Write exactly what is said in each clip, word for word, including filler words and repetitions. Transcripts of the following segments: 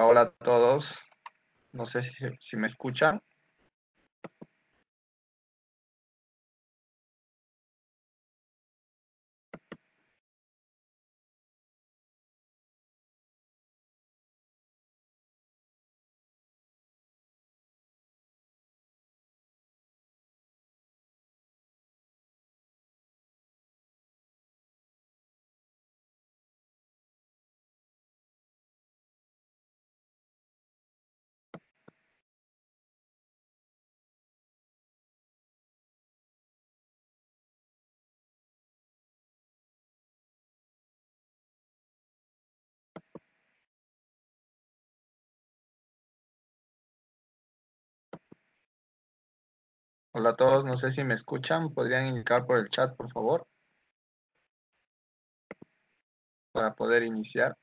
Hola, hola a todos. No sé si, si me escuchan. Hola a todos, no sé si me escuchan. ¿Podrían indicar por el chat, por favor, para poder iniciar?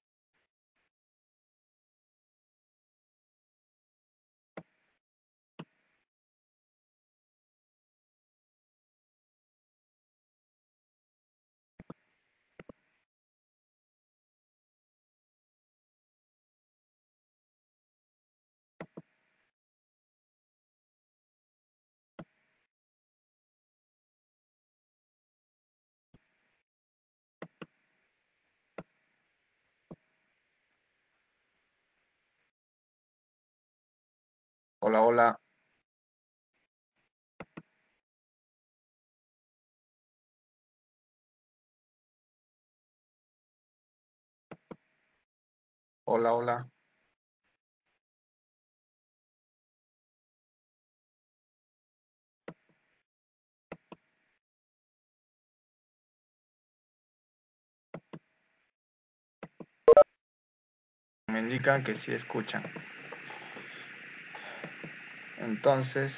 Hola, hola. Hola, hola. Me indican que sí escuchan. Entonces,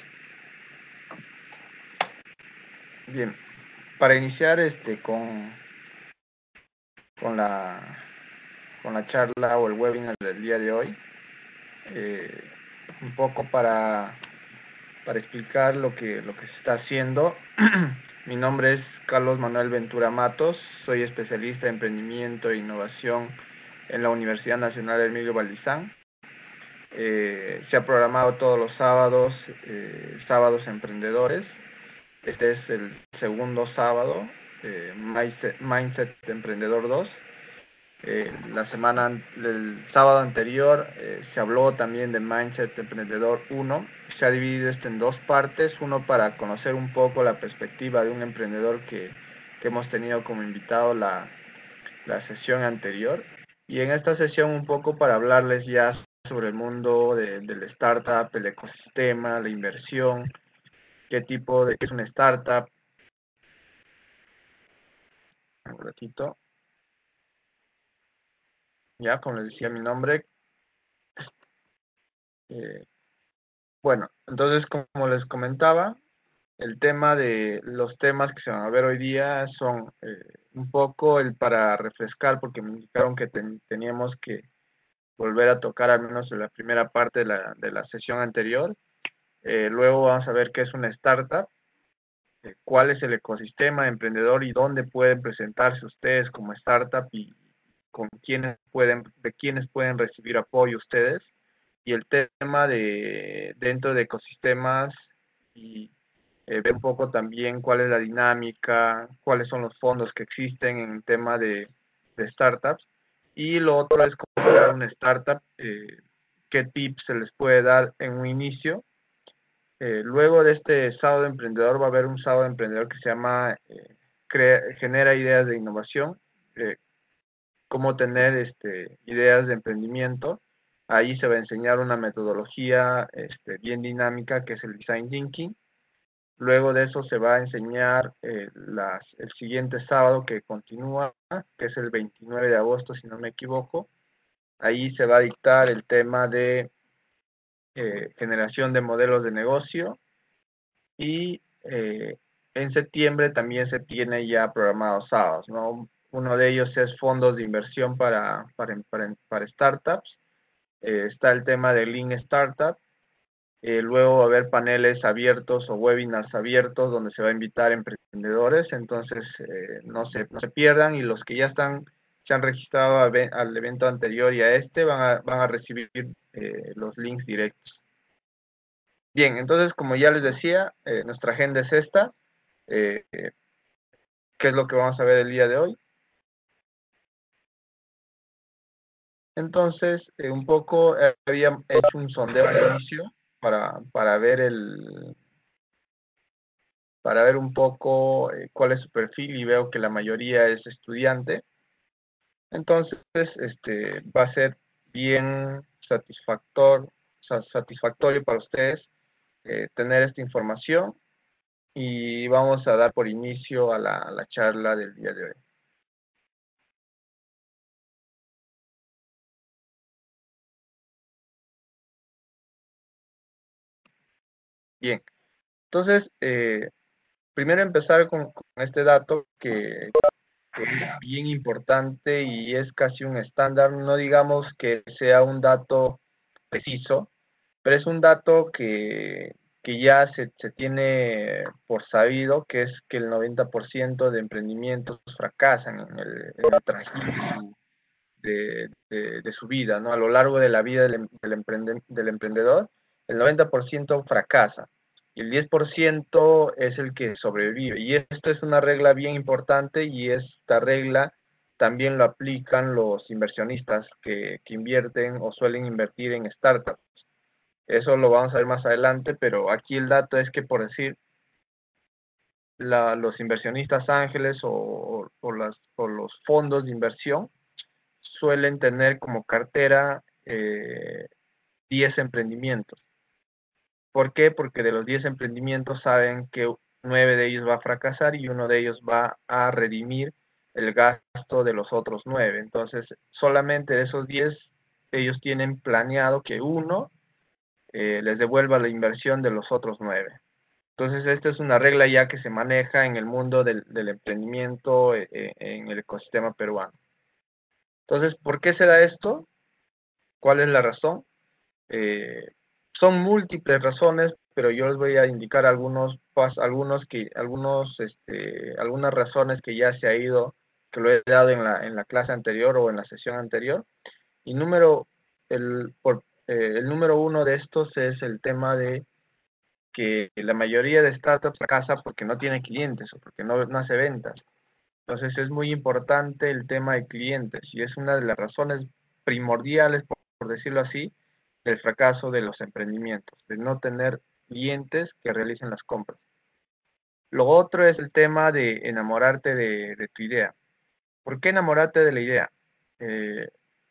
bien. Para iniciar este con, con la con la charla o el webinar del día de hoy, eh, un poco para para explicar lo que, lo que se está haciendo. Mi nombre es Carlos Manuel Ventura Matos, soy especialista en emprendimiento e innovación en la Universidad Nacional Emilio Valdizán. Eh, se ha programado todos los sábados, eh, sábados emprendedores. Este es el segundo sábado, eh, Mindset, Mindset Emprendedor dos. Eh, la semana, el sábado anterior eh, se habló también de Mindset Emprendedor uno. Se ha dividido este en dos partes, uno para conocer un poco la perspectiva de un emprendedor que, que hemos tenido como invitado la, la sesión anterior, y en esta sesión un poco para hablarles ya sobre el mundo de, del startup, el ecosistema, la inversión, qué tipo de, qué es una startup. Un ratito, ya como les decía mi nombre. eh, Bueno, entonces, como les comentaba, el tema de los temas que se van a ver hoy día son eh, un poco el para refrescar, porque me indicaron que ten- teníamos que volver a tocar al menos en la primera parte de la, de la sesión anterior. Eh, luego vamos a ver qué es una startup, eh, cuál es el ecosistema de emprendedor y dónde pueden presentarse ustedes como startup y con quiénes pueden, de quiénes pueden recibir apoyo ustedes, y el tema de dentro de ecosistemas, y eh, ver un poco también cuál es la dinámica, cuáles son los fondos que existen en el tema de, de startups, y lo otro es cómo crear una startup, eh, qué tips se les puede dar en un inicio. Eh, luego de este sábado emprendedor va a haber un sábado emprendedor que se llama eh, crea, genera ideas de innovación, eh, cómo tener este, ideas de emprendimiento. Ahí se va a enseñar una metodología este, bien dinámica que es el Design Thinking. Luego de eso se va a enseñar eh, las, el siguiente sábado que continúa, que es el veintinueve de agosto, si no me equivoco. Ahí se va a dictar el tema de eh, generación de modelos de negocio, y eh, en septiembre también se tiene ya programados sábados, ¿no? Uno de ellos es fondos de inversión para, para, para, para startups. Eh, está el tema de Lean Startup. Eh, luego va a haber paneles abiertos o webinars abiertos donde se va a invitar emprendedores. Entonces, eh, no, se, no se pierdan, y los que ya están se han registrado a ve- al evento anterior y a este, van a, van a recibir eh, los links directos. Bien, entonces, como ya les decía, eh, nuestra agenda es esta. Eh, eh, ¿Qué es lo que vamos a ver el día de hoy? Entonces, eh, un poco eh, había hecho un sondeo al inicio para, para ver el para ver un poco eh, cuál es su perfil, y veo que la mayoría es estudiante. Entonces, este va a ser bien satisfactor, sa- satisfactorio para ustedes eh, tener esta información, y vamos a dar por inicio a la, a la charla del día de hoy. Bien, entonces, eh, primero empezar con, con este dato que, que es bien importante y es casi un estándar. No digamos que sea un dato preciso, pero es un dato que, que ya se, se tiene por sabido, que es que el noventa por ciento de emprendimientos fracasan en el, en el trayecto de su, de, de- de su vida, ¿no? A lo largo de la vida del, em- del, emprende- del emprendedor, el noventa por ciento fracasa y el diez por ciento es el que sobrevive. Y esto es una regla bien importante, y esta regla también lo aplican los inversionistas que, que invierten o suelen invertir en startups. Eso lo vamos a ver más adelante, pero aquí el dato es que, por decir, la, los inversionistas ángeles o, o, las, o los fondos de inversión suelen tener como cartera eh, diez emprendimientos. ¿Por qué? Porque de los diez emprendimientos saben que nueve de ellos va a fracasar y uno de ellos va a redimir el gasto de los otros nueve. Entonces, solamente de esos diez, ellos tienen planeado que uno eh, les devuelva la inversión de los otros nueve. Entonces, esta es una regla ya que se maneja en el mundo del, del emprendimiento eh, eh, en el ecosistema peruano. Entonces, ¿por qué se da esto? ¿Cuál es la razón? Eh, Son múltiples razones, pero yo les voy a indicar algunos, pas, algunos que, algunos, este, algunas razones que ya se ha ido, que lo he dado en la, en la clase anterior o en la sesión anterior. Y número, el, por, eh, el número uno de estos es el tema de que la mayoría de startups fracasa porque no tiene clientes o porque no, no hace ventas. Entonces es muy importante el tema de clientes, y es una de las razones primordiales, por, por decirlo así, del fracaso de los emprendimientos, de no tener clientes que realicen las compras. Lo otro es el tema de enamorarte de, de tu idea. ¿Por qué enamorarte de la idea? Eh,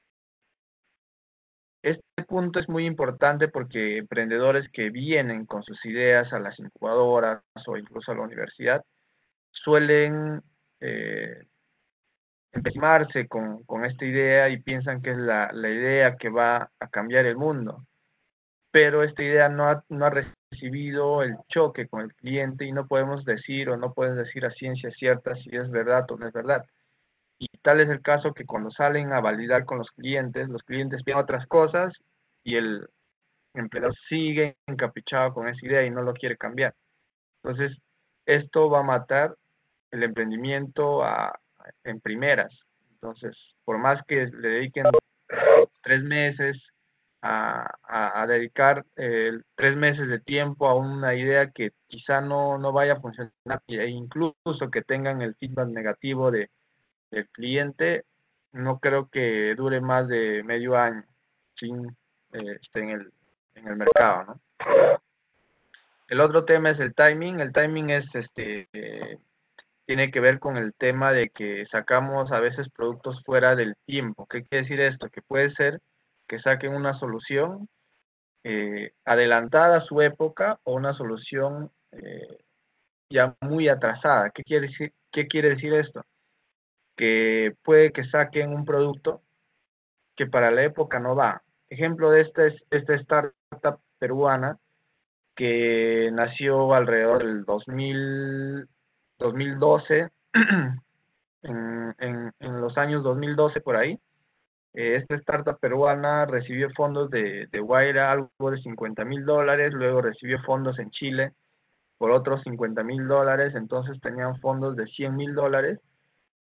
este punto es muy importante porque emprendedores que vienen con sus ideas a las incubadoras o incluso a la universidad suelen eh, empezarse con, con esta idea y piensan que es la, la idea que va a cambiar el mundo, pero esta idea no ha, no ha recibido el choque con el cliente, y no podemos decir o no pueden decir a ciencia cierta si es verdad o no es verdad. Y tal es el caso que cuando salen a validar con los clientes, los clientes piden otras cosas y el emprendedor sigue encaprichado con esa idea y no lo quiere cambiar. Entonces, esto va a matar el emprendimiento a, en primeras. Entonces, por más que le dediquen tres meses a, a, a dedicar eh, tres meses de tiempo a una idea que quizá no, no vaya a funcionar, e incluso que tengan el feedback negativo de, del cliente, no creo que dure más de medio año sin eh, estar en el, en el mercado, ¿no? El otro tema es el timing. El timing es este eh, tiene que ver con el tema de que sacamos a veces productos fuera del tiempo. ¿Qué quiere decir esto? Que puede ser que saquen una solución eh, adelantada a su época o una solución eh, ya muy atrasada. ¿Qué quiere decir, qué quiere decir esto? Que puede que saquen un producto que para la época no va. Ejemplo de esta es esta startup peruana que nació alrededor del dos mil, dos mil doce, en, en, en los años dos mil doce por ahí. Eh, esta startup peruana recibió fondos de, de Guaira, algo de cincuenta mil dólares, luego recibió fondos en Chile por otros cincuenta mil dólares, entonces tenían fondos de cien mil dólares,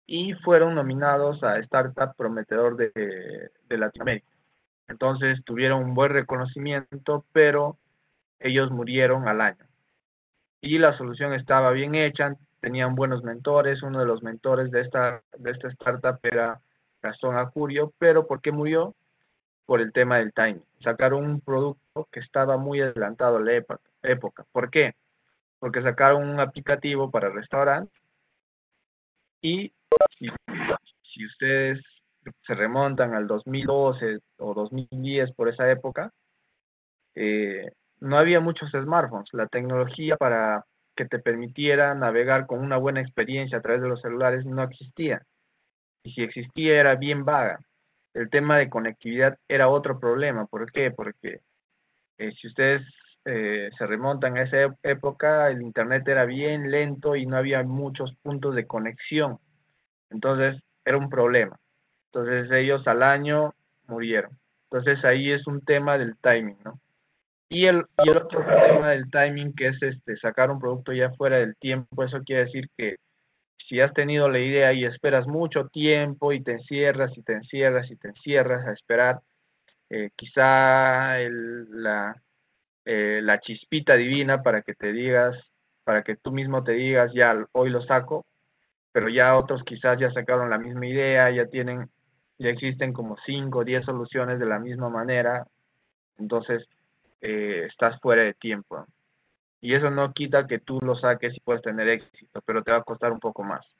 y fueron nominados a Startup Prometedor de, de Latinoamérica. Entonces tuvieron un buen reconocimiento, pero ellos murieron al año. Y la solución estaba bien hecha, tenían buenos mentores, uno de los mentores de esta, de esta startup era Gastón Acurio, pero ¿por qué murió? Por el tema del timing. Sacaron un producto que estaba muy adelantado a la época. ¿Por qué? Porque sacaron un aplicativo para restaurantes y si, si ustedes se remontan al dos mil doce o dos mil diez por esa época, eh, no había muchos smartphones. La tecnología para que te permitiera navegar con una buena experiencia a través de los celulares no existía. Y si existía era bien vaga. El tema de conectividad era otro problema. ¿Por qué? Porque eh, si ustedes eh, se remontan a esa época, el internet era bien lento y no había muchos puntos de conexión. Entonces era un problema. Entonces ellos al año murieron. Entonces ahí es un tema del timing, ¿no? Y el, y el otro tema del timing, que es este sacar un producto ya fuera del tiempo, eso quiere decir que si has tenido la idea y esperas mucho tiempo y te encierras y te encierras y te encierras a esperar, eh, quizá el, la, eh, la chispita divina para que te digas, para que tú mismo te digas, ya hoy lo saco, pero ya otros quizás ya sacaron la misma idea, ya tienen, ya existen como cinco o diez soluciones de la misma manera, entonces eh, estás fuera de tiempo. Y eso no quita que tú lo saques y puedes tener éxito, pero te va a costar un poco más.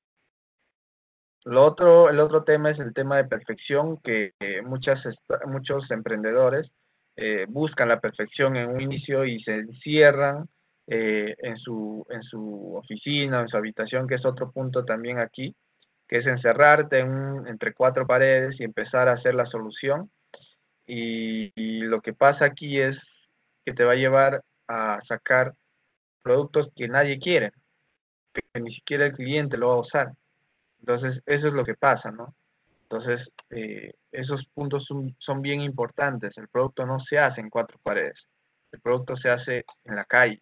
Lo otro, el otro tema es el tema de perfección, que eh, muchas, muchos emprendedores eh, buscan la perfección en un inicio y se encierran eh, en, su, en su oficina, en su habitación, que es otro punto también aquí, que es encerrarte en un- entre cuatro paredes y empezar a hacer la solución. Y, y lo que pasa aquí es que te va a llevar a sacar productos que nadie quiere, que ni siquiera el cliente lo va a usar. Entonces, eso es lo que pasa, ¿no? Entonces, eh, esos puntos son, son bien importantes. El producto no se hace en cuatro paredes. El producto se hace en la calle.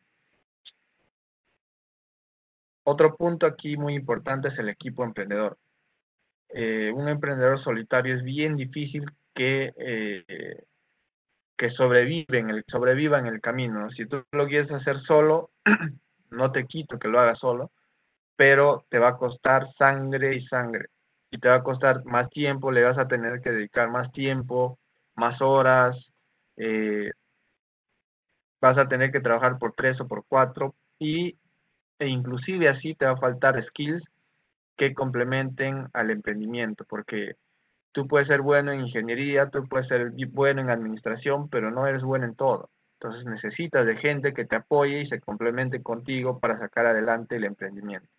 Otro punto aquí muy importante es el equipo emprendedor. Eh, un emprendedor solitario es bien difícil que, eh, que sobrevive en el, sobreviva en el camino, ¿no? Si tú lo quieres hacer solo, no te quito que lo hagas solo, pero te va a costar sangre y sangre. Y te va a costar más tiempo, le vas a tener que dedicar más tiempo, más horas, eh, vas a tener que trabajar por tres o por cuatro, y, e inclusive así te va a faltar skills que complementen al emprendimiento, porque tú puedes ser bueno en ingeniería, tú puedes ser bueno en administración, pero no eres bueno en todo. Entonces necesitas de gente que te apoye y se complemente contigo para sacar adelante el emprendimiento.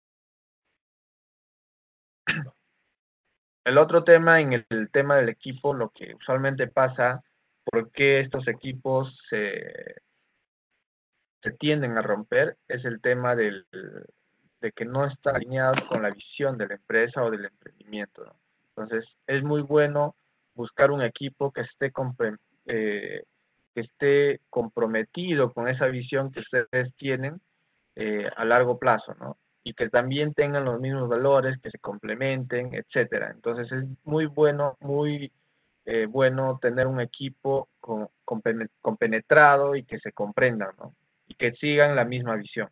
El otro tema, en el, el tema del equipo, lo que usualmente pasa, por qué estos equipos se, se tienden a romper, es el tema del, de que no están alineados con la visión de la empresa o del emprendimiento, ¿no? Entonces, es muy bueno buscar un equipo que esté, compre, eh, que esté comprometido con esa visión que ustedes tienen eh, a largo plazo, ¿no? Y que también tengan los mismos valores, que se complementen, etcétera. Entonces es muy bueno, muy eh, bueno tener un equipo con, con, compenetrado y que se comprendan, ¿no? Y que sigan la misma visión.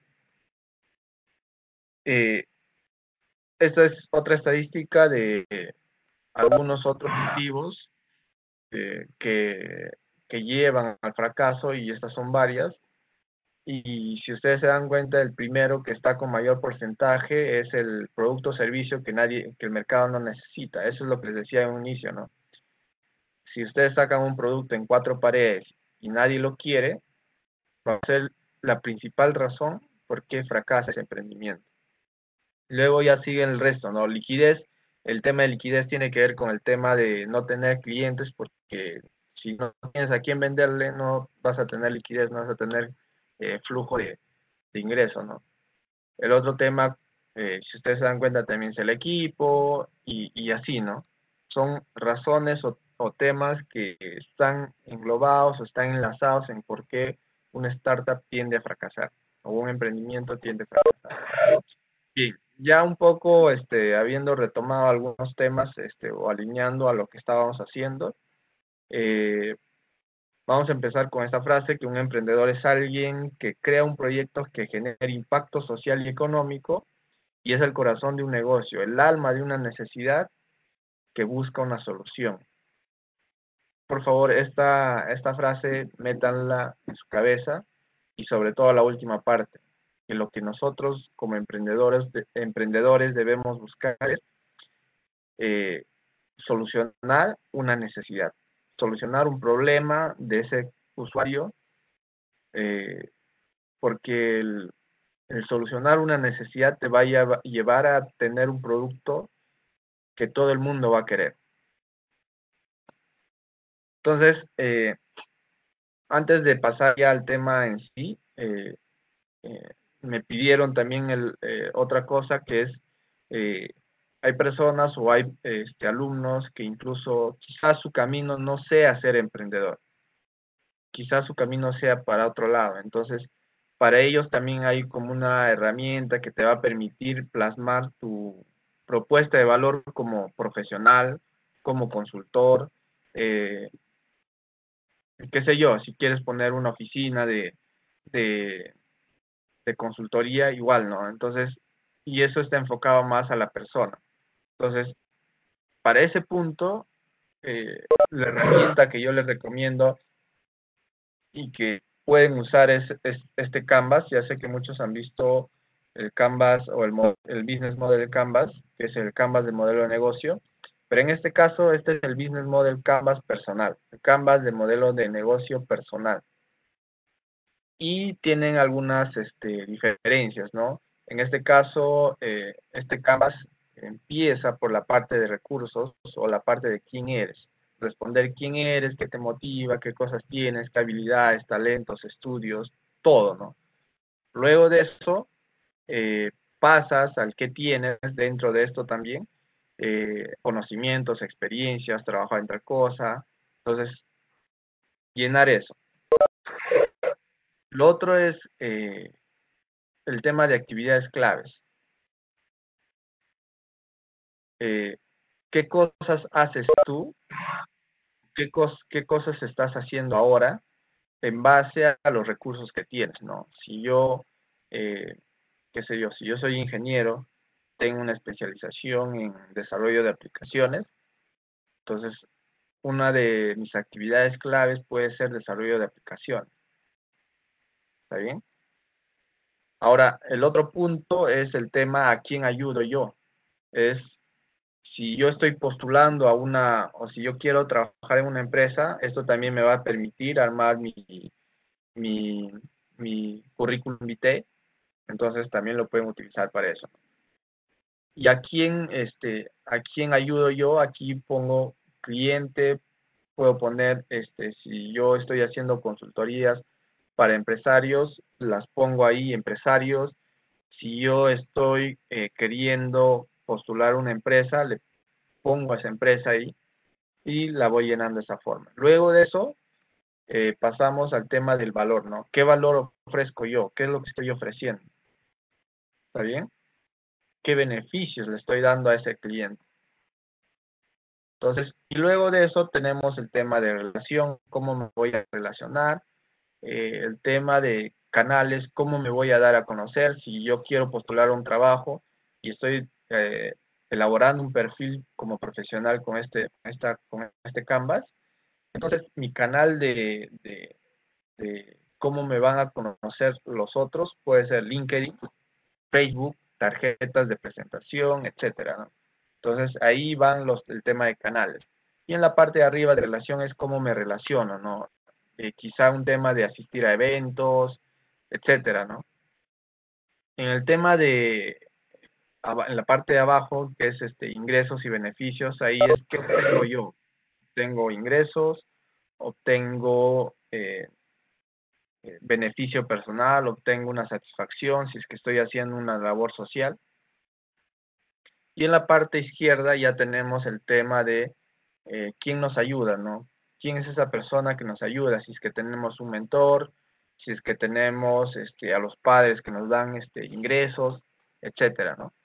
Eh, esta es otra estadística de eh, algunos otros motivos eh, que, que llevan al fracaso, y estas son varias. Y si ustedes se dan cuenta, el primero que está con mayor porcentaje es el producto o servicio que nadie, que el mercado no necesita. Eso es lo que les decía en un inicio, ¿no? Si ustedes sacan un producto en cuatro paredes y nadie lo quiere, va a ser la principal razón por qué fracasa ese emprendimiento. Luego ya sigue el resto, ¿no? Liquidez. El tema de liquidez tiene que ver con el tema de no tener clientes, porque si no tienes a quién venderle, no vas a tener liquidez, no vas a tener eh, flujo de, de ingreso, ¿no? El otro tema, eh, si ustedes se dan cuenta, también es el equipo y, y así, ¿no? Son razones o, o temas que están englobados o están enlazados en por qué una startup tiende a fracasar o un emprendimiento tiende a fracasar. Bien, ya un poco, este, habiendo retomado algunos temas, este, o alineando a lo que estábamos haciendo, eh, vamos a empezar con esta frase, que un emprendedor es alguien que crea un proyecto que genere impacto social y económico, y es el corazón de un negocio, el alma de una necesidad que busca una solución. Por favor, esta, esta frase métanla en su cabeza, y sobre todo la última parte, que lo que nosotros como emprendedores, de- emprendedores debemos buscar es eh, solucionar una necesidad, solucionar un problema de ese usuario, eh, porque el, el solucionar una necesidad te va a lleva- llevar a tener un producto que todo el mundo va a querer. Entonces, eh, antes de pasar ya al tema en sí, eh, eh, me pidieron también el, eh, otra cosa, que es, eh, hay personas o hay este, alumnos que incluso quizás su camino no sea ser emprendedor, quizás su camino sea para otro lado. Entonces, para ellos también hay como una herramienta que te va a permitir plasmar tu propuesta de valor como profesional, como consultor, eh, qué sé yo, si quieres poner una oficina de, de, de consultoría, igual, ¿no? Entonces, y eso está enfocado más a la persona. Entonces, para ese punto, eh, la herramienta que yo les recomiendo y que pueden usar es, es este Canvas. Ya sé que muchos han visto el Canvas o el, mo- el Business Model Canvas, que es el Canvas de modelo de negocio, pero en este caso, este es el Business Model Canvas personal, el Canvas de modelo de negocio personal. Y tienen algunas este, diferencias, ¿no? En este caso, eh, este Canvas empieza por la parte de recursos o la parte de quién eres. Responder quién eres, qué te motiva, qué cosas tienes, qué habilidades, talentos, estudios, todo, ¿no? Luego de eso, eh, pasas al qué tienes dentro de esto también, eh, conocimientos, experiencias, trabajo en tal cosa. Entonces, llenar eso. Lo otro es eh, el tema de actividades claves. Eh, ¿Qué cosas haces tú? ¿Qué, cos ¿Qué cosas estás haciendo ahora en base a los recursos que tienes, ¿no? Si yo, eh, qué sé yo, si yo soy ingeniero, tengo una especialización en desarrollo de aplicaciones, entonces una de mis actividades claves puede ser desarrollo de aplicaciones, ¿está bien? Ahora, el otro punto es el tema a quién ayudo yo. Es si yo estoy postulando a una, o si yo quiero trabajar en una empresa, esto también me va a permitir armar mi, mi, mi currículum vitae, entonces también lo pueden utilizar para eso. ¿Y a quién, este, a quién ayudo yo? Aquí pongo cliente, puedo poner, este, si yo estoy haciendo consultorías para empresarios, las pongo ahí, empresarios. Si yo estoy eh, queriendo postular una empresa, le pongo a esa empresa ahí y la voy llenando de esa forma. Luego de eso, eh, pasamos al tema del valor, ¿no? ¿Qué valor ofrezco yo? ¿Qué es lo que estoy ofreciendo? ¿Está bien? ¿Qué beneficios le estoy dando a ese cliente? Entonces, y luego de eso tenemos el tema de relación, cómo me voy a relacionar, eh, el tema de canales, cómo me voy a dar a conocer, si yo quiero postular un trabajo y estoy eh, elaborando un perfil como profesional con este, esta, con este Canvas. Entonces, mi canal de, de, de cómo me van a conocer los otros puede ser LinkedIn, Facebook, tarjetas de presentación, etcétera, ¿no? Entonces, ahí van los, el tema de canales. Y en la parte de arriba de relación es cómo me relaciono, ¿no? Eh, quizá un tema de asistir a eventos, etcétera, ¿no? En el tema de, en la parte de abajo, que es este ingresos y beneficios, ahí es qué obtengo yo. Tengo ingresos, obtengo eh, eh, beneficio personal, obtengo una satisfacción si es que estoy haciendo una labor social. Y en la parte izquierda ya tenemos el tema de eh, quién nos ayuda, ¿no? ¿Quién es esa persona que nos ayuda? Si es que tenemos un mentor, si es que tenemos este, a los padres que nos dan este, ingresos, etcétera, ¿no?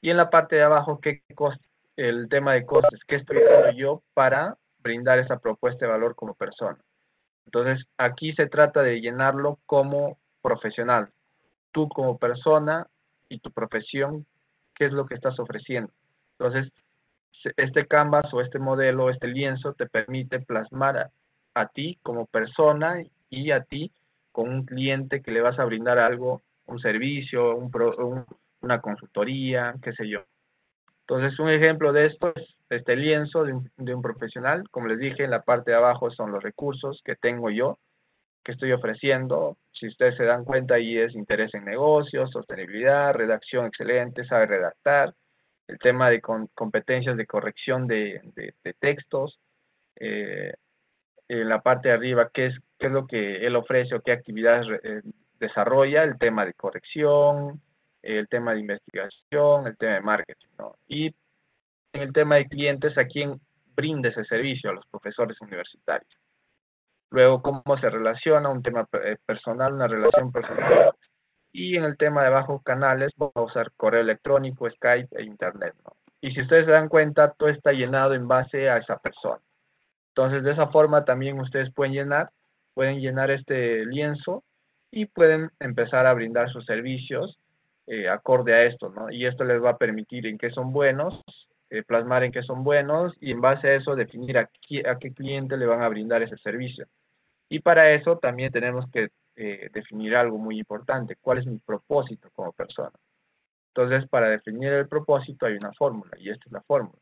Y en la parte de abajo, ¿qué cost- el tema de costes, qué estoy haciendo yo para brindar esa propuesta de valor como persona. Entonces, aquí se trata de llenarlo como profesional. Tú como persona y tu profesión, ¿qué es lo que estás ofreciendo? Entonces, este canvas o este modelo, este lienzo, te permite plasmar a, a ti como persona y a ti con un cliente que le vas a brindar algo, un servicio, un pro, un, una consultoría, qué sé yo. Entonces, un ejemplo de esto es este lienzo de un, de un profesional. Como les dije, en la parte de abajo son los recursos que tengo yo, que estoy ofreciendo. Si ustedes se dan cuenta, ahí es interés en negocios, sostenibilidad, redacción excelente, sabe redactar, el tema de con, competencias de corrección de, de, de textos, eh, en la parte de arriba, qué es, qué es lo que él ofrece o qué actividades eh, desarrolla, el tema de corrección, el tema de investigación, el tema de marketing, ¿no? Y en el tema de clientes, a quién brinda ese servicio, a los profesores universitarios. Luego, cómo se relaciona, un tema eh, personal, una relación personal. Y en el tema de bajos canales, vamos a usar correo electrónico, Skype e Internet, ¿no? Y si ustedes se dan cuenta, todo está llenado en base a esa persona. Entonces, de esa forma también ustedes pueden llenar, pueden llenar este lienzo y pueden empezar a brindar sus servicios eh, acorde a esto, ¿no? Y esto les va a permitir en qué son buenos, eh, plasmar en qué son buenos y en base a eso definir a qué, a qué cliente le van a brindar ese servicio. Y para eso también tenemos que eh, definir algo muy importante, cuál es mi propósito como persona. Entonces, para definir el propósito hay una fórmula y esta es la fórmula.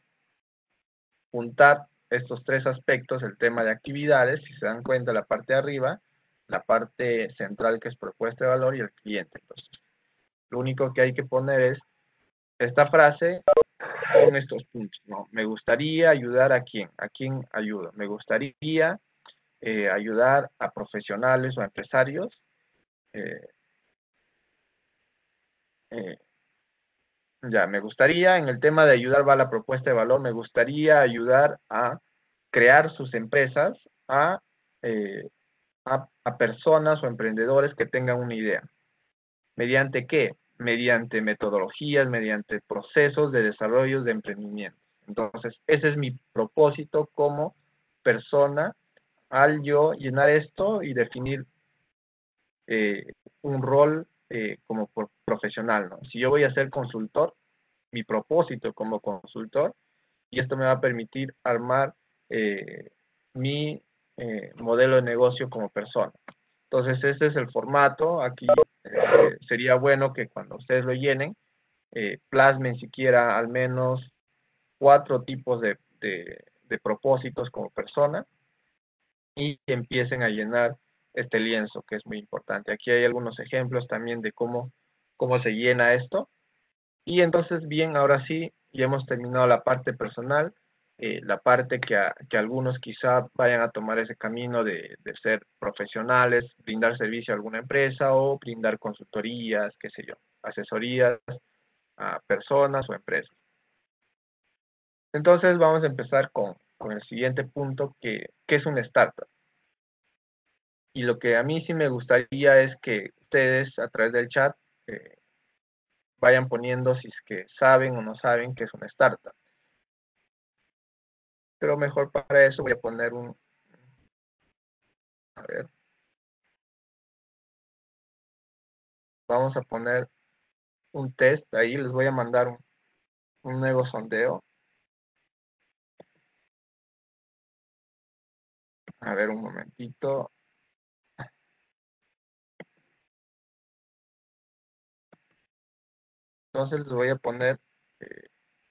Juntar estos tres aspectos, el tema de actividades, si se dan cuenta la parte de arriba, la parte central que es propuesta de valor y el cliente. Entonces, lo único que hay que poner es esta frase con estos puntos, ¿no? Me gustaría ayudar a quién, a quién ayudo. Me gustaría eh, ayudar a profesionales o a empresarios. Eh, eh, ya, me gustaría, en el tema de ayudar va la propuesta de valor, me gustaría ayudar a crear sus empresas a eh, a, a personas o emprendedores que tengan una idea. ¿Mediante qué? Mediante metodologías, mediante procesos de desarrollo de emprendimiento. Entonces, ese es mi propósito como persona al yo llenar esto y definir eh, un rol eh, como por- profesional, ¿no? Si yo voy a ser consultor, mi propósito como consultor, y esto me va a permitir armar eh, mi eh, modelo de negocio como persona. Entonces, ese es el formato. Aquí eh, sería bueno que cuando ustedes lo llenen, eh, plasmen siquiera al menos cuatro tipos de, de, de propósitos como persona y empiecen a llenar este lienzo, que es muy importante. Aquí hay algunos ejemplos también de cómo, cómo se llena esto. Y entonces, bien, ahora sí, ya hemos terminado la parte personal, eh, la parte que, a, que algunos quizá vayan a tomar ese camino de, de ser profesionales, brindar servicio a alguna empresa o brindar consultorías, qué sé yo, asesorías a personas o empresas. Entonces, vamos a empezar con, con el siguiente punto, que, que es una startup. Y lo que a mí sí me gustaría es que ustedes a través del chat eh, vayan poniendo si es que saben o no saben qué es una startup. Pero mejor para eso voy a poner un, a ver, vamos a poner un test, ahí les voy a mandar un, un nuevo sondeo. A ver, un momentito. Entonces les voy a poner eh,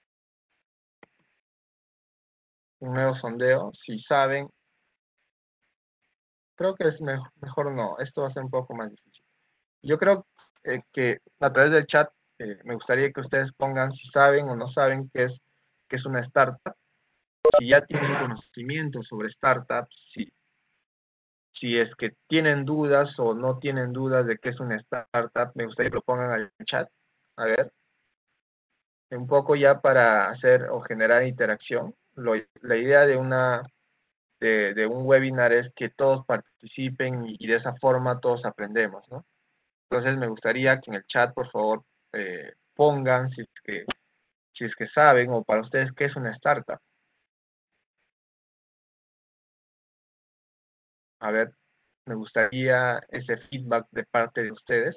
un nuevo sondeo. Si saben, creo que es mejor, mejor no, esto va a ser un poco más difícil. Yo creo eh, que a través del chat eh, me gustaría que ustedes pongan si saben o no saben qué es, qué es una startup, si ya tienen conocimiento sobre startups, si, si es que tienen dudas o no tienen dudas de qué es una startup, me gustaría que lo pongan al chat. A ver, un poco ya para hacer o generar interacción. Lo, la idea de una de, de, un webinar es que todos participen y, y de esa forma todos aprendemos, ¿no? Entonces me gustaría que en el chat, por favor, eh, pongan si es que si es que saben, o para ustedes, ¿qué es una startup? A ver, me gustaría ese feedback de parte de ustedes.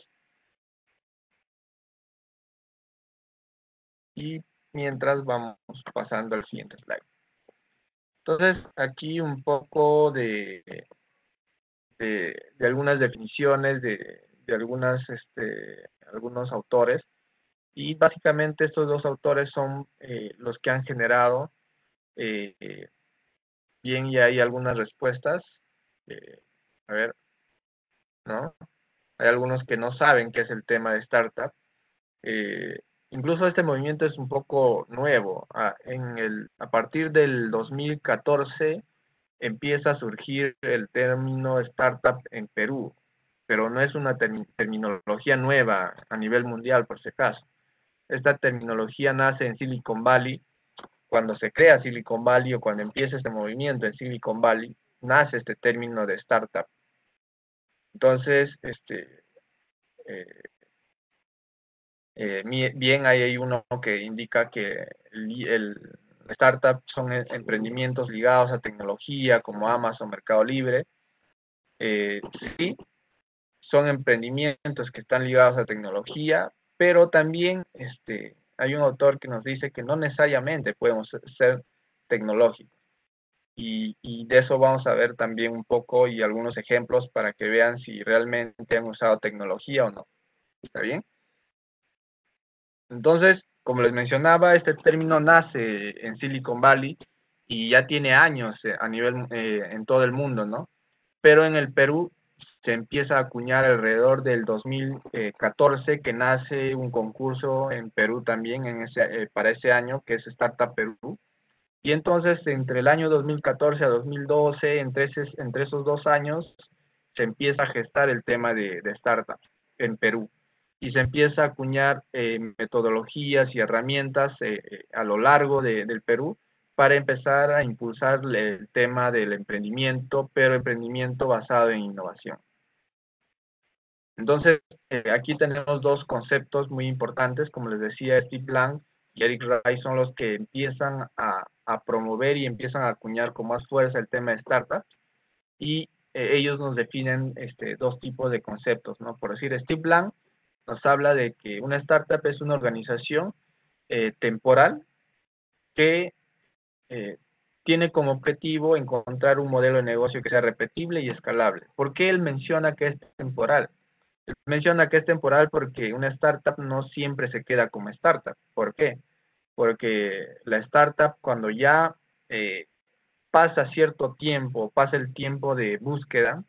Y mientras vamos pasando al siguiente slide. Entonces, aquí un poco de, de, de algunas definiciones de, de algunas, este, algunos autores. Y básicamente estos dos autores son eh, los que han generado, eh, eh, bien, y hay algunas respuestas. Eh, a ver, ¿no? Hay algunos que no saben qué es el tema de startup. Eh, Incluso este movimiento es un poco nuevo. A, en el, a partir del dos mil catorce empieza a surgir el término startup en Perú, pero no es una term terminología nueva a nivel mundial, por si acaso. Esta terminología nace en Silicon Valley. Cuando se crea Silicon Valley o cuando empieza este movimiento en Silicon Valley, nace este término de startup. Entonces, este, eh, Eh, bien, ahí hay uno que indica que el, el startup son e, emprendimientos ligados a tecnología como Amazon, Mercado Libre. Eh, sí, son emprendimientos que están ligados a tecnología, pero también este, hay un autor que nos dice que no necesariamente podemos ser tecnológicos. Y, y de eso vamos a ver también un poco y algunos ejemplos para que vean si realmente han usado tecnología o no. ¿Está bien? Entonces, como les mencionaba, este término nace en Silicon Valley y ya tiene años eh, a nivel eh, en todo el mundo, ¿no? Pero en el Perú se empieza a acuñar alrededor del dos mil catorce, que nace un concurso en Perú también en ese, eh, para ese año, que es Startup Perú. Y entonces, entre el año dos mil catorce a dos mil doce, entre, ese, entre esos dos años, se empieza a gestar el tema de, de startups en Perú. Y se empieza a acuñar eh, metodologías y herramientas eh, eh, a lo largo de, del Perú para empezar a impulsar el tema del emprendimiento, pero emprendimiento basado en innovación. Entonces, eh, aquí tenemos dos conceptos muy importantes, como les decía, Steve Blank y Eric Rice son los que empiezan a, a promover y empiezan a acuñar con más fuerza el tema de startups, y eh, ellos nos definen este, dos tipos de conceptos, ¿no? Por decir, Steve Blank nos habla de que una startup es una organización eh, temporal que eh, tiene como objetivo encontrar un modelo de negocio que sea repetible y escalable. ¿Por qué él menciona que es temporal? Menciona que es temporal porque una startup no siempre se queda como startup. ¿Por qué? Porque la startup, cuando ya eh, pasa cierto tiempo, pasa el tiempo de búsqueda,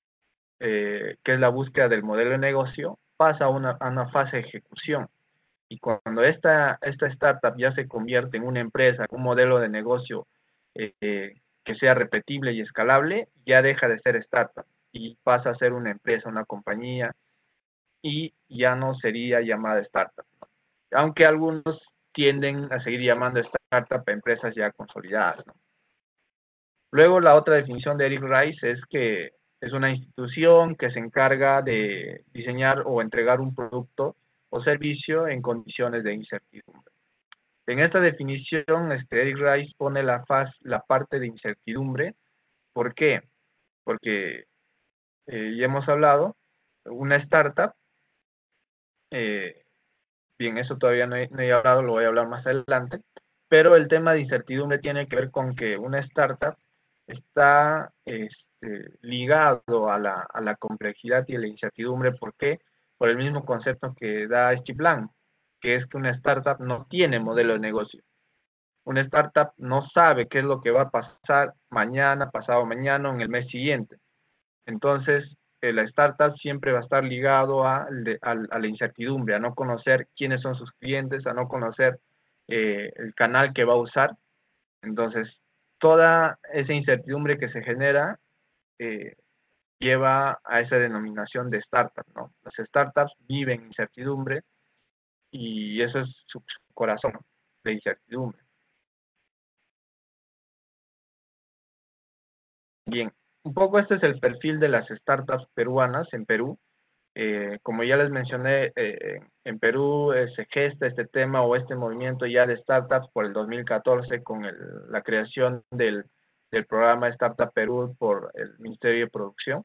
eh, que es la búsqueda del modelo de negocio, pasa a una, a una fase de ejecución. Y cuando esta, esta startup ya se convierte en una empresa, un modelo de negocio eh, eh, que sea repetible y escalable, ya deja de ser startup y pasa a ser una empresa, una compañía, y ya no sería llamada startup, ¿no? Aunque algunos tienden a seguir llamando startup a empresas ya consolidadas, ¿no? Luego, la otra definición de Eric Rice es que es una institución que se encarga de diseñar o entregar un producto o servicio en condiciones de incertidumbre. En esta definición, este, Eric Rice pone la, faz, la parte de incertidumbre. ¿Por qué? Porque eh, ya hemos hablado, una startup, eh, bien, eso todavía no he, no he hablado, lo voy a hablar más adelante, pero el tema de incertidumbre tiene que ver con que una startup está este, ligado a la, a la complejidad y a la incertidumbre. ¿Por qué? Por el mismo concepto que da Steve Blank, que es que una startup no tiene modelo de negocio. Una startup no sabe qué es lo que va a pasar mañana, pasado mañana o en el mes siguiente. Entonces, eh, la startup siempre va a estar ligado a, a, a, la incertidumbre, a no conocer quiénes son sus clientes, a no conocer eh, el canal que va a usar. Entonces, toda esa incertidumbre que se genera eh, lleva a esa denominación de startup, ¿no? Las startups viven incertidumbre y eso es su, su corazón, la incertidumbre. Bien, un poco este es el perfil de las startups peruanas en Perú. Eh, como ya les mencioné, eh, en Perú eh, se gesta este tema o este movimiento ya de startups por el dos mil catorce con el, la creación del, del programa Startup Perú por el Ministerio de Producción.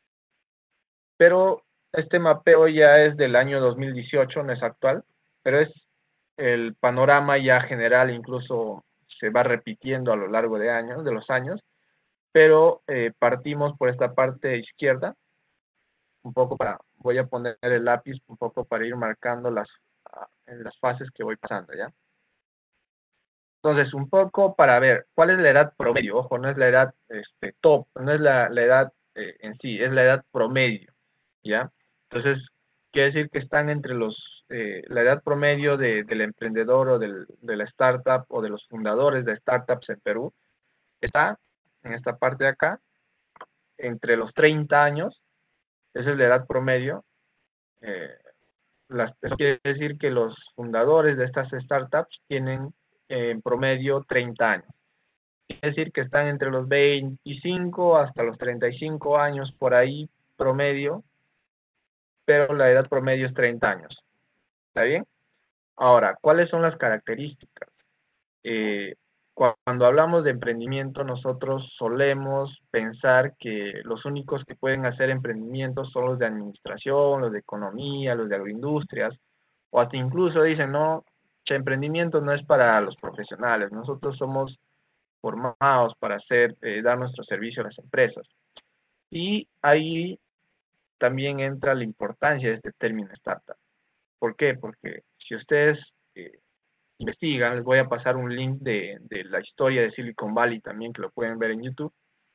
Pero este mapeo ya es del año dos mil dieciocho, no es actual, pero es el panorama ya general, incluso se va repitiendo a lo largo de años, de los años, pero eh, partimos por esta parte izquierda, un poco para, voy a poner el lápiz un poco para ir marcando las, ah, en las fases que voy pasando, ¿ya? Entonces, un poco para ver cuál es la edad promedio, ojo, no es la edad este, top, no es la, la edad eh, en sí, es la edad promedio, ¿ya? Entonces, quiere decir que están entre los, eh, la edad promedio de, del emprendedor o del, de la startup o de los fundadores de startups en Perú, está en esta parte de acá, entre los treinta años, esa es la edad promedio. eh, las, eso quiere decir que los fundadores de estas startups tienen eh, en promedio treinta años. Quiere decir que están entre los veinticinco hasta los treinta y cinco años por ahí promedio, pero la edad promedio es treinta años. ¿Está bien? Ahora, ¿cuáles son las características? Eh, cuando hablamos de emprendimiento, nosotros solemos pensar que los únicos que pueden hacer emprendimientos son los de administración, los de economía, los de agroindustrias, o hasta incluso dicen, no, che, emprendimiento no es para los profesionales, nosotros somos formados para hacer, eh, dar nuestro servicio a las empresas. Y ahí también entra la importancia de este término startup. ¿Por qué? Porque si ustedes eh, investigan, les voy a pasar un link de, de la historia de Silicon Valley también, que lo pueden ver en YouTube,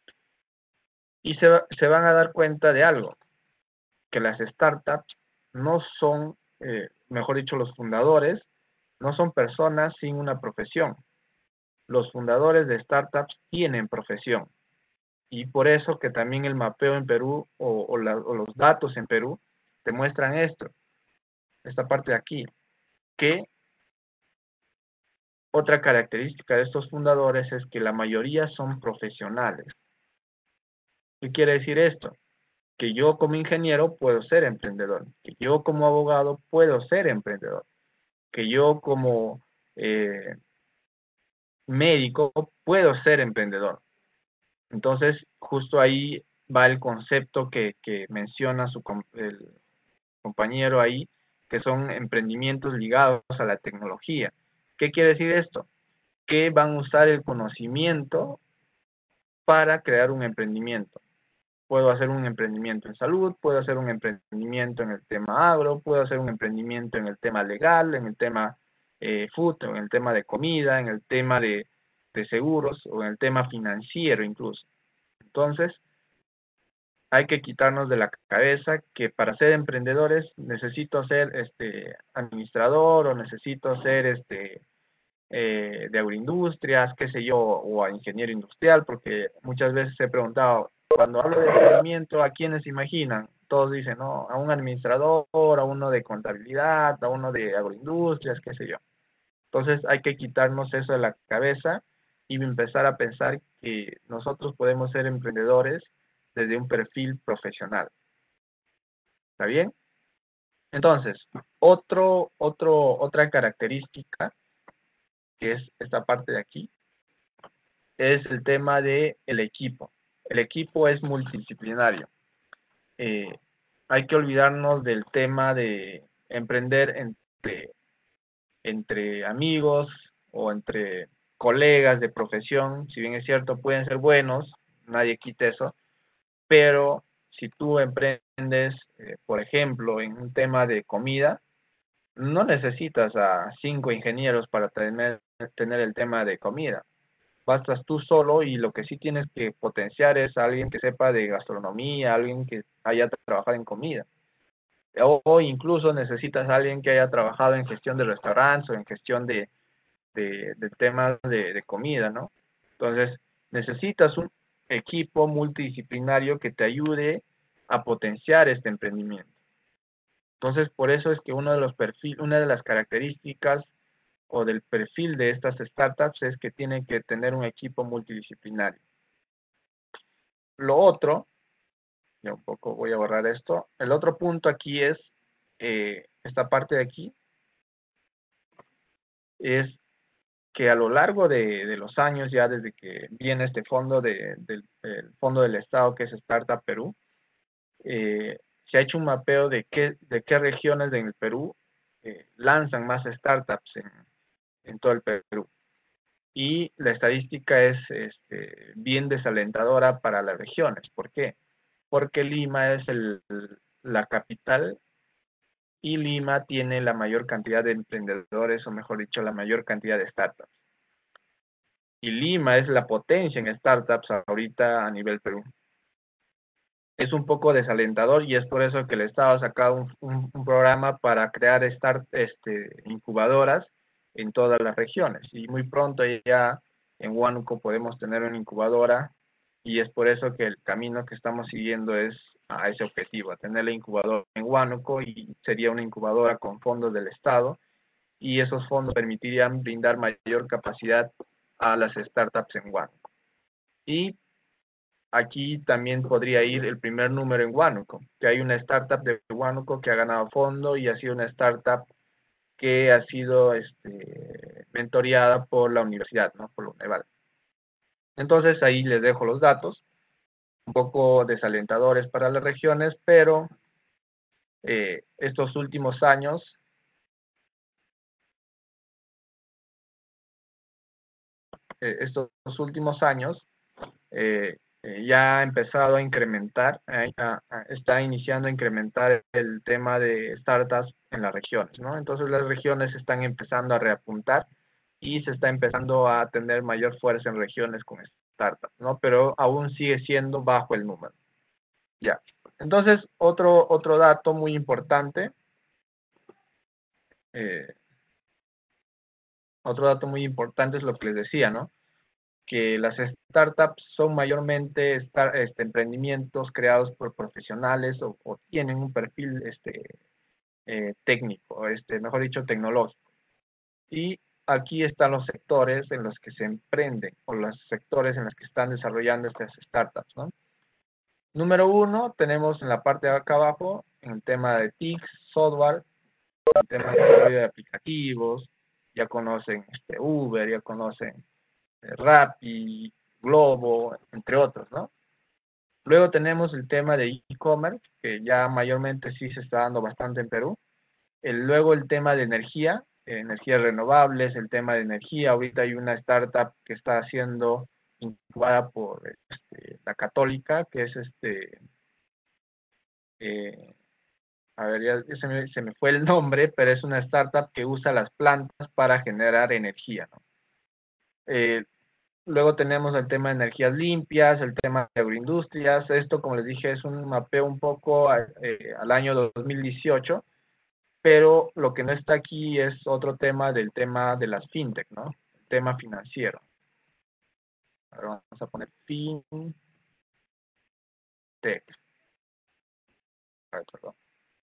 y se, se van a dar cuenta de algo, que las startups no son, eh, mejor dicho, los fundadores, no son personas sin una profesión. Los fundadores de startups tienen profesión. Y por eso que también el mapeo en Perú o, o, la, o los datos en Perú demuestran esto, esta parte de aquí, que otra característica de estos fundadores es que la mayoría son profesionales. ¿Qué quiere decir esto? Que yo como ingeniero puedo ser emprendedor, que yo como abogado puedo ser emprendedor, que yo como eh, médico puedo ser emprendedor. Entonces, justo ahí va el concepto que, que menciona su, el compañero ahí, que son emprendimientos ligados a la tecnología. ¿Qué quiere decir esto? Que van a usar el conocimiento para crear un emprendimiento. Puedo hacer un emprendimiento en salud, puedo hacer un emprendimiento en el tema agro, puedo hacer un emprendimiento en el tema legal, en el tema eh, food, en el tema de comida, en el tema de, de seguros o en el tema financiero incluso. Entonces, hay que quitarnos de la cabeza que para ser emprendedores necesito ser este administrador o necesito ser este eh, de agroindustrias, qué sé yo, o a ingeniero industrial, porque muchas veces he preguntado, cuando hablo de emprendimiento, ¿a quiénes se imaginan? Todos dicen, no, a un administrador, a uno de contabilidad, a uno de agroindustrias, qué sé yo. Entonces hay que quitarnos eso de la cabeza y empezar a pensar que nosotros podemos ser emprendedores desde un perfil profesional. ¿Está bien? Entonces, otro, otro, otra característica, que es esta parte de aquí, es el tema del el equipo. El equipo es multidisciplinario. Eh, hay que olvidarnos del tema de emprender entre, entre amigos o entre colegas de profesión. Si bien es cierto, pueden ser buenos, nadie quita eso, pero si tú emprendes, eh, por ejemplo, en un tema de comida, no necesitas a cinco ingenieros para tener, tener el tema de comida. Bastas tú solo y lo que sí tienes que potenciar es a alguien que sepa de gastronomía, alguien que haya trabajado en comida. O, o incluso necesitas a alguien que haya trabajado en gestión de restaurantes o en gestión de, de, de temas de, de comida, ¿no? Entonces, necesitas un equipo multidisciplinario que te ayude a potenciar este emprendimiento. Entonces, por eso es que uno de los perfil, una de las características o del perfil de estas startups es que tienen que tener un equipo multidisciplinario. Lo otro Ya un poco voy a borrar esto. El otro punto aquí es, eh, esta parte de aquí, es que a lo largo de, de los años, ya desde que viene este fondo de, del el fondo del Estado, que es Startup Perú, eh, se ha hecho un mapeo de qué, de qué regiones del Perú eh, lanzan más startups en, en todo el Perú. Y la estadística es este, bien desalentadora para las regiones. ¿Por qué? Porque Lima es el, la capital y Lima tiene la mayor cantidad de emprendedores, o mejor dicho, la mayor cantidad de startups. Y Lima es la potencia en startups ahorita a nivel Perú. Es un poco desalentador y es por eso que el Estado ha sacado un, un, un programa para crear start, este, incubadoras en todas las regiones. Y muy pronto ya en Huánuco podemos tener una incubadora y es por eso que el camino que estamos siguiendo es a ese objetivo, a tener la incubadora en Huánuco, y sería una incubadora con fondos del Estado, y esos fondos permitirían brindar mayor capacidad a las startups en Huánuco. Y aquí también podría ir el primer número en Huánuco, que hay una startup de Huánuco que ha ganado fondo y ha sido una startup que ha sido este, mentoreada por la universidad, ¿no? Por la UNEVAL. Entonces ahí les dejo los datos, un poco desalentadores para las regiones, pero eh, estos últimos años, eh, estos últimos años, eh, eh, ya ha empezado a incrementar, eh, a, a, está iniciando a incrementar el tema de startups en las regiones, ¿no? Entonces las regiones están empezando a reapuntar y se está empezando a tener mayor fuerza en regiones con startups, ¿no? Pero aún sigue siendo bajo el número. Ya. Entonces, otro, otro dato muy importante, eh, otro dato muy importante es lo que les decía, ¿no? Que las startups son mayormente estar, este, emprendimientos creados por profesionales o, o tienen un perfil este, eh, técnico, este, mejor dicho, tecnológico. Y aquí están los sectores en los que se emprenden o los sectores en los que están desarrollando estas startups, ¿no? Número uno, tenemos en la parte de acá abajo, en el tema de T I C, software, el tema de desarrollo de aplicativos, ya conocen este, Uber, ya conocen Rappi, Globo, entre otros, ¿no? Luego tenemos el tema de e-commerce, que ya mayormente sí se está dando bastante en Perú. El, luego el tema de energía, eh, energías renovables, el tema de energía. Ahorita hay una startup que está siendo incubada por este, la Católica, que es este, eh, a ver, ya, ya se, me, se me fue el nombre, pero es una startup que usa las plantas para generar energía, ¿no? Eh, Luego tenemos el tema de energías limpias, el tema de agroindustrias. Esto, como les dije, es un mapeo un poco eh, al año dos mil dieciocho, pero lo que no está aquí es otro tema del tema de las fintech, ¿no? El tema financiero. Ahora vamos a poner fintech. Ay, perdón.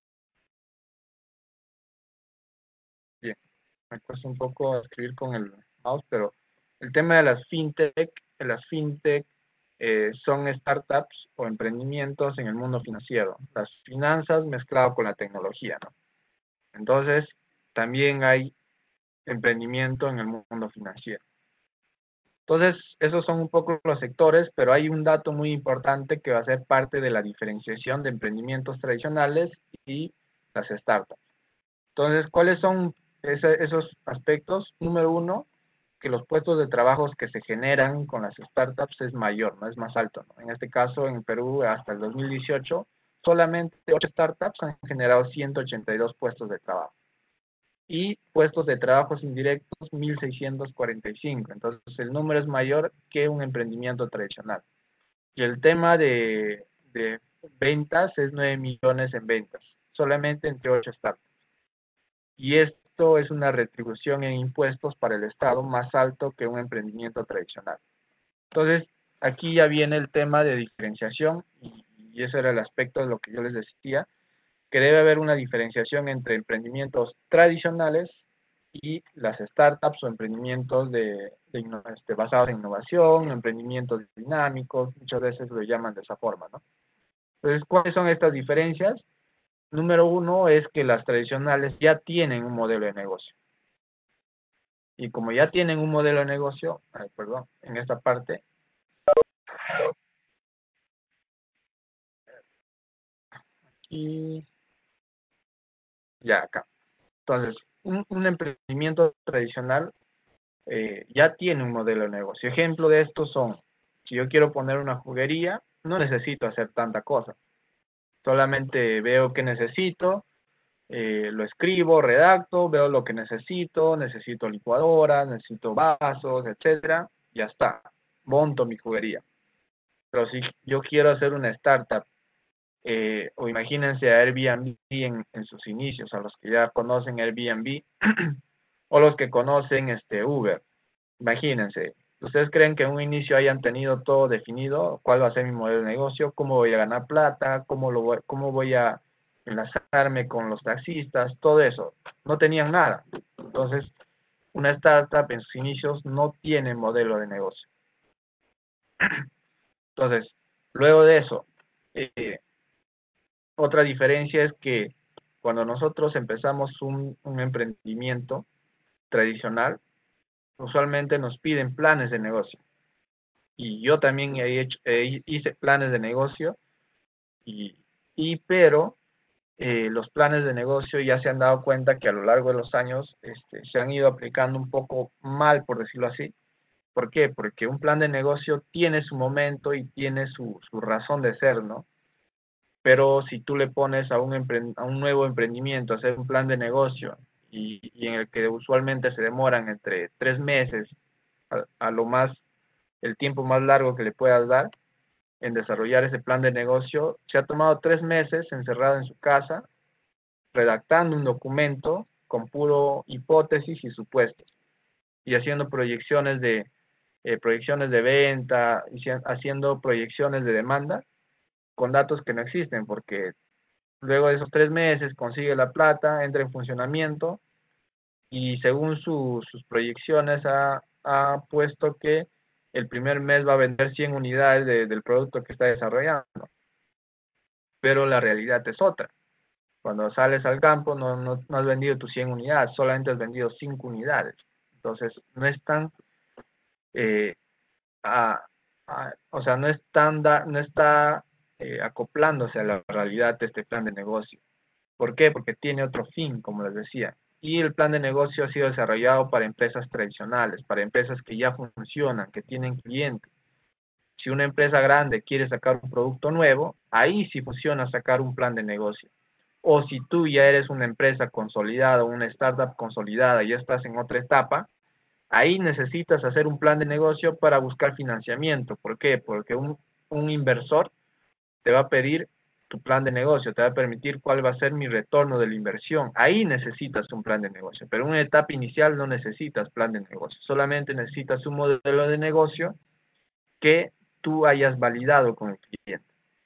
Bien, me cuesta un poco escribir con el mouse, pero el tema de las fintech, las fintech eh, son startups o emprendimientos en el mundo financiero. Las finanzas mezclado con la tecnología, ¿no? Entonces, también hay emprendimiento en el mundo financiero. Entonces, esos son un poco los sectores, pero hay un dato muy importante que va a ser parte de la diferenciación de emprendimientos tradicionales y las startups. Entonces, ¿cuáles son ese, esos aspectos? Número uno, que los puestos de trabajo que se generan con las startups es mayor, no es más alto, ¿no? En este caso, en Perú, hasta el dos mil dieciocho, solamente ocho startups han generado ciento ochenta y dos puestos de trabajo. Y puestos de trabajos indirectos, mil seiscientos cuarenta y cinco. Entonces, el número es mayor que un emprendimiento tradicional. Y el tema de, de ventas es nueve millones en ventas, solamente entre ocho startups. Y esto es una retribución en impuestos para el Estado más alto que un emprendimiento tradicional. Entonces, aquí ya viene el tema de diferenciación, y, y ese era el aspecto de lo que yo les decía, que debe haber una diferenciación entre emprendimientos tradicionales y las startups o emprendimientos de, de, este, basados en innovación, emprendimientos dinámicos, muchas veces lo llaman de esa forma, ¿no? Entonces, ¿cuáles son estas diferencias? Número uno es que las tradicionales ya tienen un modelo de negocio. Y como ya tienen un modelo de negocio, ay, perdón, en esta parte, y ya acá. Entonces, un, un emprendimiento tradicional eh, ya tiene un modelo de negocio. Ejemplo de esto son, si yo quiero poner una juguería, no necesito hacer tanta cosa. Solamente veo qué necesito, eh, lo escribo, redacto, veo lo que necesito, necesito licuadora, necesito vasos, etcétera, ya está, monto mi juguería. Pero si yo quiero hacer una startup, eh, o imagínense a Airbnb en, en, sus inicios, a los que ya conocen Airbnb, o los que conocen este Uber, imagínense, ¿ustedes creen que en un inicio hayan tenido todo definido? ¿Cuál va a ser mi modelo de negocio? ¿Cómo voy a ganar plata? ¿Cómo, lo voy, cómo voy a enlazarme con los taxistas? Todo eso. No tenían nada. Entonces, una startup en sus inicios no tiene modelo de negocio. Entonces, luego de eso, eh, otra diferencia es que cuando nosotros empezamos un, un emprendimiento tradicional, usualmente nos piden planes de negocio. Y yo también he hecho, eh, hice planes de negocio, y, y pero eh, los planes de negocio ya se han dado cuenta que a lo largo de los años este, se han ido aplicando un poco mal, por decirlo así. ¿Por qué? Porque un plan de negocio tiene su momento y tiene su, su razón de ser, ¿no? Pero si tú le pones a un, a un nuevo emprendimiento a hacer un plan de negocio y, y en el que usualmente se demoran entre tres meses a, a lo más, el tiempo más largo que le puedas dar, en desarrollar ese plan de negocio, se ha tomado tres meses encerrado en su casa, redactando un documento con puro hipótesis y supuestos, y haciendo proyecciones de, eh, proyecciones de venta, y haciendo proyecciones de demanda con datos que no existen, porque luego de esos tres meses consigue la plata, entra en funcionamiento, y según su, sus proyecciones ha, ha puesto que el primer mes va a vender cien unidades de, del producto que está desarrollando, pero la realidad es otra. Cuando sales al campo no, no, no has vendido tus cien unidades, solamente has vendido cinco unidades. Entonces, no están, eh, a, a, o sea, no, están da, no está eh, acoplándose a la realidad de este plan de negocio. ¿Por qué? Porque tiene otro fin, como les decía. Y el plan de negocio ha sido desarrollado para empresas tradicionales, para empresas que ya funcionan, que tienen clientes. Si una empresa grande quiere sacar un producto nuevo, ahí sí funciona sacar un plan de negocio. O si tú ya eres una empresa consolidada, una startup consolidada y ya estás en otra etapa, ahí necesitas hacer un plan de negocio para buscar financiamiento. ¿Por qué? Porque un, un inversor te va a pedir tu plan de negocio, te va a permitir cuál va a ser mi retorno de la inversión. Ahí necesitas un plan de negocio, pero en una etapa inicial no necesitas plan de negocio, solamente necesitas un modelo de negocio que tú hayas validado con el cliente.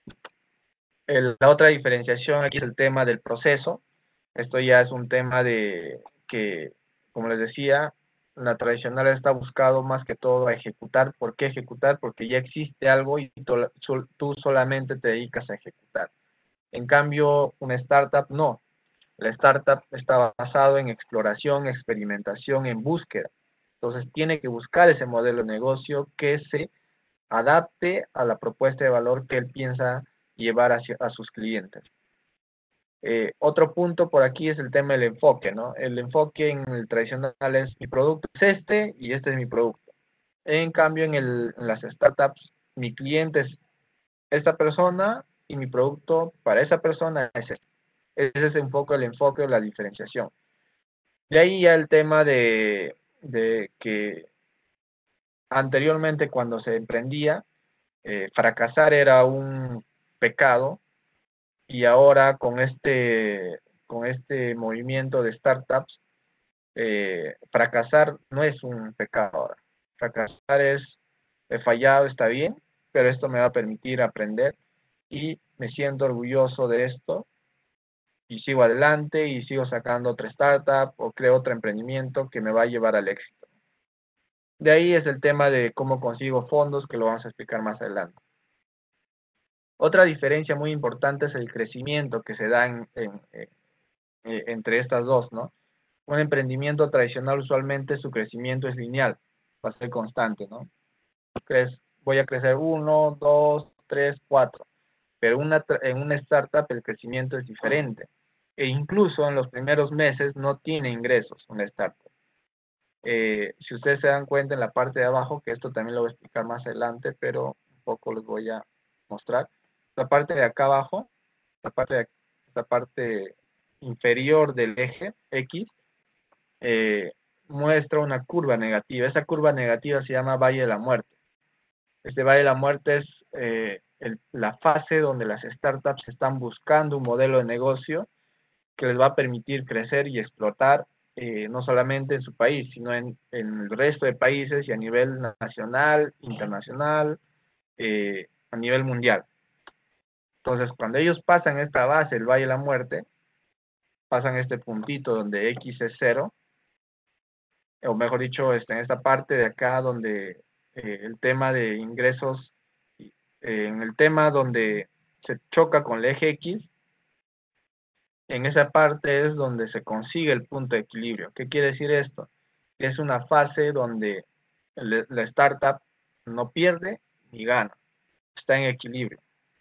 El, la otra diferenciación aquí es el tema del proceso. Esto ya es un tema de que, como les decía, la tradicional está buscado más que todo a ejecutar. ¿Por qué ejecutar? Porque ya existe algo y tú, tú solamente te dedicas a ejecutar. En cambio, una startup no. La startup está basado en exploración, experimentación, en búsqueda. Entonces tiene que buscar ese modelo de negocio que se adapte a la propuesta de valor que él piensa llevar hacia, a sus clientes. Eh, otro punto por aquí es el tema del enfoque, ¿no? El enfoque en el tradicional es mi producto es este y este es mi producto. En cambio, en, el, en las startups, mi cliente es esta persona y mi producto para esa persona es este. Ese es un poco el enfoque o la diferenciación. De ahí ya el tema de, de que anteriormente cuando se emprendía, eh, fracasar era un pecado, y ahora con este, con este movimiento de startups, eh, fracasar no es un pecado ahora. Fracasar es, he fallado, está bien, pero esto me va a permitir aprender y me siento orgulloso de esto y sigo adelante y sigo sacando otra startup o creo otro emprendimiento que me va a llevar al éxito. De ahí es el tema de cómo consigo fondos, que lo vamos a explicar más adelante. Otra diferencia muy importante es el crecimiento que se da en, en, en, entre estas dos, ¿no? Un emprendimiento tradicional usualmente su crecimiento es lineal, va a ser constante, ¿no? Crez, voy a crecer uno, dos, tres, cuatro. Pero una, en una startup el crecimiento es diferente. E incluso en los primeros meses no tiene ingresos una startup. Eh, si ustedes se dan cuenta en la parte de abajo, que esto también lo voy a explicar más adelante, pero un poco les voy a mostrar. La parte de acá abajo, la parte, de, la parte inferior del eje X, eh, muestra una curva negativa. Esa curva negativa se llama Valle de la Muerte. Este Valle de la Muerte es eh, el, la fase donde las startups están buscando un modelo de negocio que les va a permitir crecer y explotar eh, no solamente en su país, sino en, en, el resto de países y a nivel nacional, internacional, eh, a nivel mundial. Entonces, cuando ellos pasan esta base, el Valle de la Muerte, pasan este puntito donde X es cero, o mejor dicho, este, en esta parte de acá donde eh, el tema de ingresos, eh, en el tema donde se choca con el eje X, en esa parte es donde se consigue el punto de equilibrio. ¿Qué quiere decir esto? Es una fase donde el, la startup no pierde ni gana, está en equilibrio.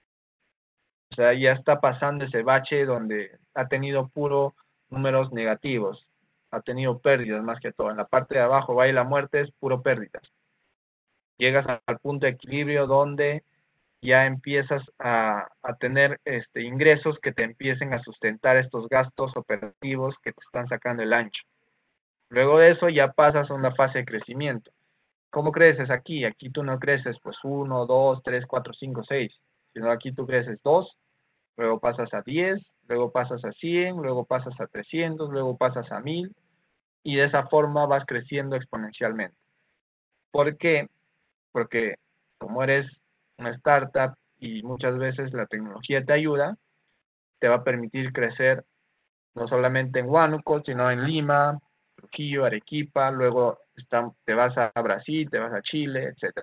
O sea, ya está pasando ese bache donde ha tenido puro números negativos, ha tenido pérdidas más que todo. En la parte de abajo, va y la muerte es puro pérdidas. Llegas al punto de equilibrio donde ya empiezas a, a tener este, ingresos que te empiecen a sustentar estos gastos operativos que te están sacando el ancho. Luego de eso ya pasas a una fase de crecimiento. ¿Cómo creces aquí? Aquí tú no creces pues uno, dos, tres, cuatro, cinco, seis, sino aquí tú creces dos, luego pasas a diez, luego pasas a cien, luego pasas a trescientos, luego pasas a mil, y de esa forma vas creciendo exponencialmente. ¿Por qué? Porque como eres una startup y muchas veces la tecnología te ayuda, te va a permitir crecer no solamente en Huánuco, sino en Lima, Trujillo, Arequipa, luego está, te vas a Brasil, te vas a Chile, etcétera.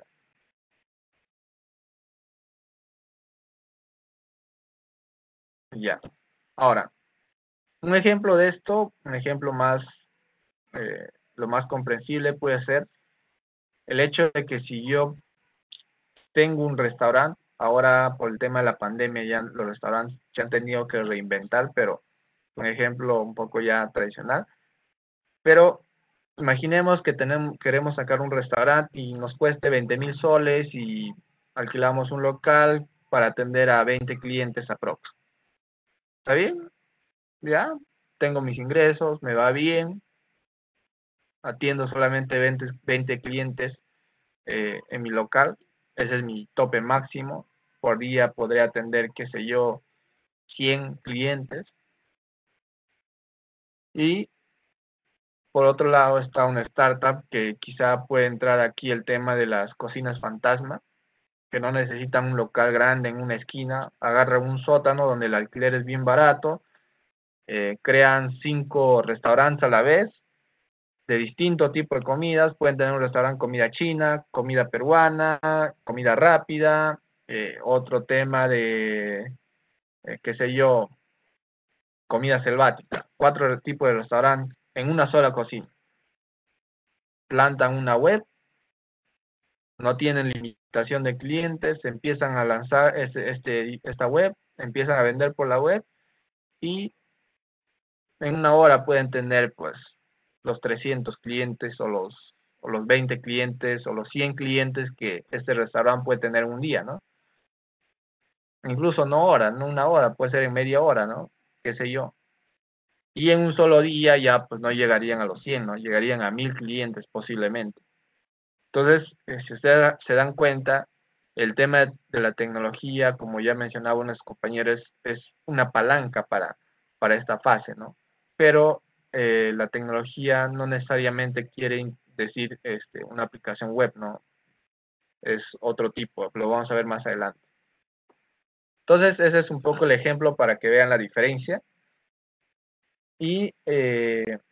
Ya. Ahora, un ejemplo de esto, un ejemplo más, eh, lo más comprensible puede ser el hecho de que si yo tengo un restaurante, ahora por el tema de la pandemia ya los restaurantes se han tenido que reinventar, pero un ejemplo un poco ya tradicional, pero imaginemos que tenemos, queremos sacar un restaurante y nos cueste veinte mil soles y alquilamos un local para atender a veinte clientes aprox. ¿Está bien? Ya, tengo mis ingresos, me va bien, atiendo solamente veinte, veinte clientes eh, en mi local, ese es mi tope máximo, por día podré atender, qué sé yo, cien clientes, y por otro lado está una startup que quizá puede entrar aquí el tema de las cocinas fantasma, que no necesitan un local grande en una esquina, agarran un sótano donde el alquiler es bien barato, eh, crean cinco restaurantes a la vez, de distinto tipo de comidas, pueden tener un restaurante comida china, comida peruana, comida rápida, eh, otro tema de, eh, qué sé yo, comida selvática, cuatro tipos de restaurantes en una sola cocina. Plantan una web, no tienen limitación de clientes, empiezan a lanzar este, este, esta web, empiezan a vender por la web y en una hora pueden tener pues los trescientos clientes o los, o los veinte clientes o los cien clientes que este restaurante puede tener un día, ¿no? Incluso no hora, no una hora, puede ser en media hora, ¿no? Qué sé yo. Y en un solo día ya pues no llegarían a los cien, ¿no? Llegarían a mil clientes posiblemente. Entonces, eh, si ustedes se dan cuenta, el tema de la tecnología, como ya mencionaba unos compañeros, es una palanca para, para esta fase, ¿no? Pero eh, la tecnología no necesariamente quiere decir este, una aplicación web, ¿no? Es otro tipo, lo vamos a ver más adelante. Entonces, ese es un poco el ejemplo para que vean la diferencia. Y eh,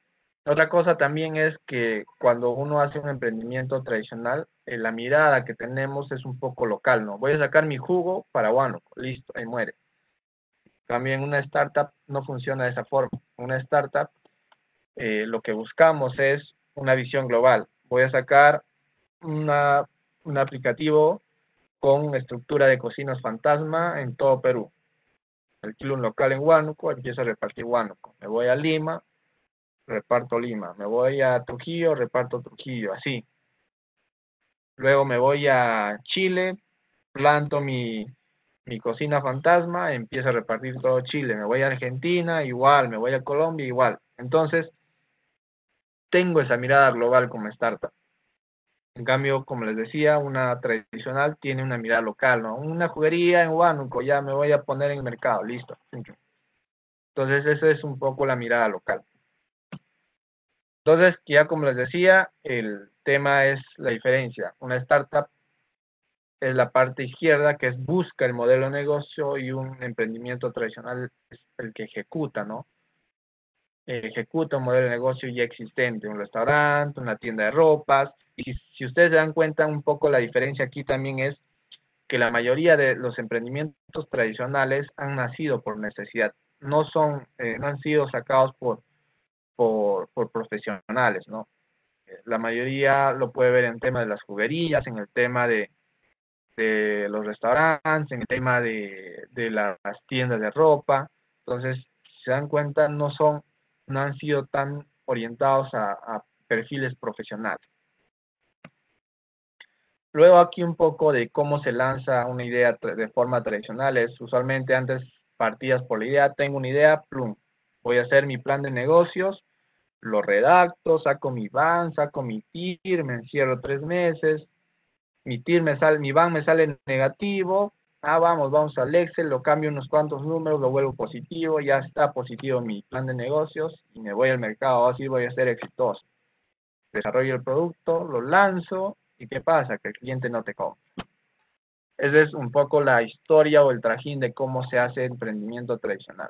Otra cosa también es que cuando uno hace un emprendimiento tradicional, eh, la mirada que tenemos es un poco local, ¿no? Voy a sacar mi jugo para Huánuco, listo, ahí muere. También una startup no funciona de esa forma. Una startup, eh, lo que buscamos es una visión global. Voy a sacar una, un aplicativo con estructura de cocinas fantasma en todo Perú. Alquilo un local en Huánuco, empiezo a repartir Huánuco. Me voy a Lima, reparto Lima. Me voy a Trujillo, reparto Trujillo, así. Luego me voy a Chile, planto mi, mi cocina fantasma, empiezo a repartir todo Chile. Me voy a Argentina, igual. Me voy a Colombia, igual. Entonces, tengo esa mirada global como startup. En cambio, como les decía, una tradicional tiene una mirada local, ¿no? Una juguería en Huánuco, ya me voy a poner en el mercado, listo. Entonces, esa es un poco la mirada local. Entonces, ya como les decía, el tema es la diferencia. Una startup es la parte izquierda, que es busca el modelo de negocio, y un emprendimiento tradicional es el que ejecuta, ¿no? Ejecuta un modelo de negocio ya existente, un restaurante, una tienda de ropas. Y si ustedes se dan cuenta, un poco la diferencia aquí también es que la mayoría de los emprendimientos tradicionales han nacido por necesidad, no son, eh, no han sido sacados por, por, por profesionales, ¿no? La mayoría lo puede ver en el tema de las juguerías, en el tema de, de los restaurantes, en el tema de, de las tiendas de ropa. Entonces, si se dan cuenta, no son, no han sido tan orientados a, a perfiles profesionales. Luego aquí un poco de cómo se lanza una idea de forma tradicional. Es usualmente antes partías por la idea, tengo una idea, plum, voy a hacer mi plan de negocios, lo redacto, saco mi ban, saco mi T I R, me encierro tres meses, mi T I R me sale, mi ban me sale negativo, ah, vamos, vamos al Excel, lo cambio unos cuantos números, lo vuelvo positivo, ya está positivo mi plan de negocios y me voy al mercado, así voy a ser exitoso. Desarrollo el producto, lo lanzo y ¿qué pasa? Que el cliente no te compra. Esa es un poco la historia o el trajín de cómo se hace emprendimiento tradicional.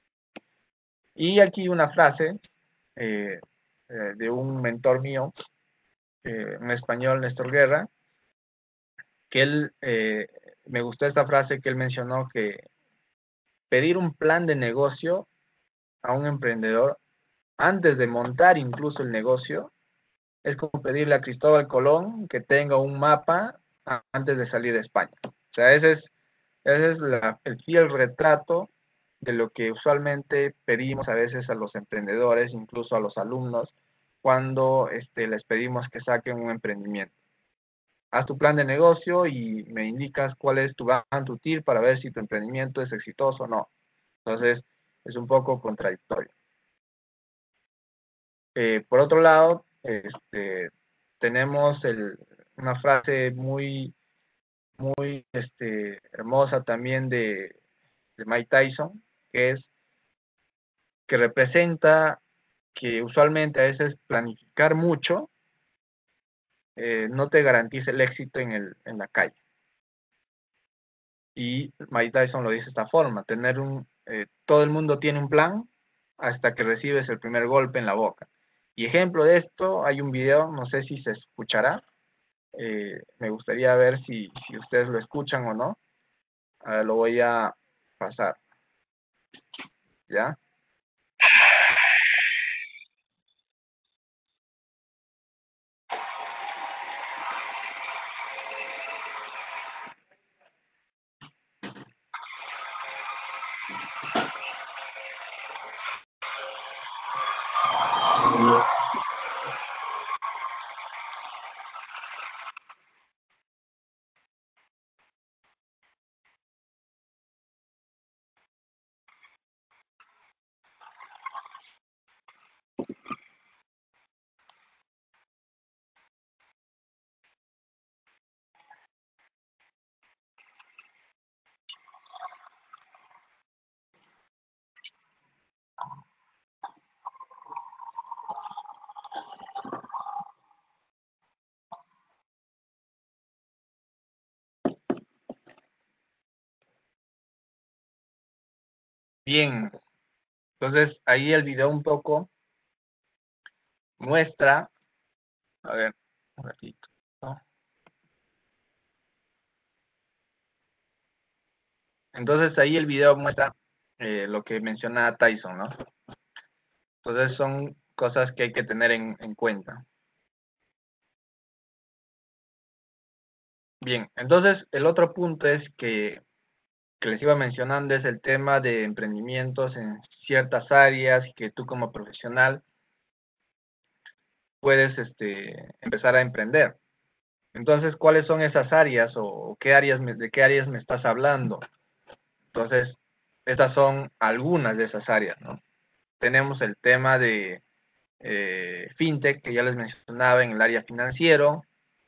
Y aquí una frase eh, eh, de un mentor mío, eh, un español, Néstor Guerra, que él, eh, me gustó esta frase que él mencionó, que pedir un plan de negocio a un emprendedor antes de montar incluso el negocio es como pedirle a Cristóbal Colón que tenga un mapa antes de salir de España. O sea, ese es, ese es la, el fiel retrato de lo que usualmente pedimos a veces a los emprendedores, incluso a los alumnos, cuando este, les pedimos que saquen un emprendimiento. Haz tu plan de negocio y me indicas cuál es tu ban, tu T I R, para ver si tu emprendimiento es exitoso o no. Entonces, es un poco contradictorio. Eh, por otro lado, este, tenemos el, una frase muy, muy este, hermosa también de, de Mike Tyson, que es que representa que usualmente a veces planificar mucho eh, no te garantiza el éxito en, el, en la calle. Y Mike Tyson lo dice de esta forma, tener un, eh, todo el mundo tiene un plan hasta que recibes el primer golpe en la boca. Y ejemplo de esto, hay un video, no sé si se escuchará, eh, me gustaría ver si, si ustedes lo escuchan o no. Ahora lo voy a pasar, ¿ya? Bien, entonces ahí el video un poco muestra, a ver, un ratito, ¿no? Entonces ahí el video muestra eh, lo que mencionaba Tyson, ¿no? Entonces son cosas que hay que tener en, en cuenta. Bien, entonces el otro punto es que, que les iba mencionando es el tema de emprendimientos en ciertas áreas que tú como profesional puedes este, empezar a emprender. Entonces, ¿cuáles son esas áreas o qué áreas me- de qué áreas me estás hablando? Entonces, estas son algunas de esas áreas, ¿no? Tenemos el tema de eh, fintech, que ya les mencionaba en el área financiero.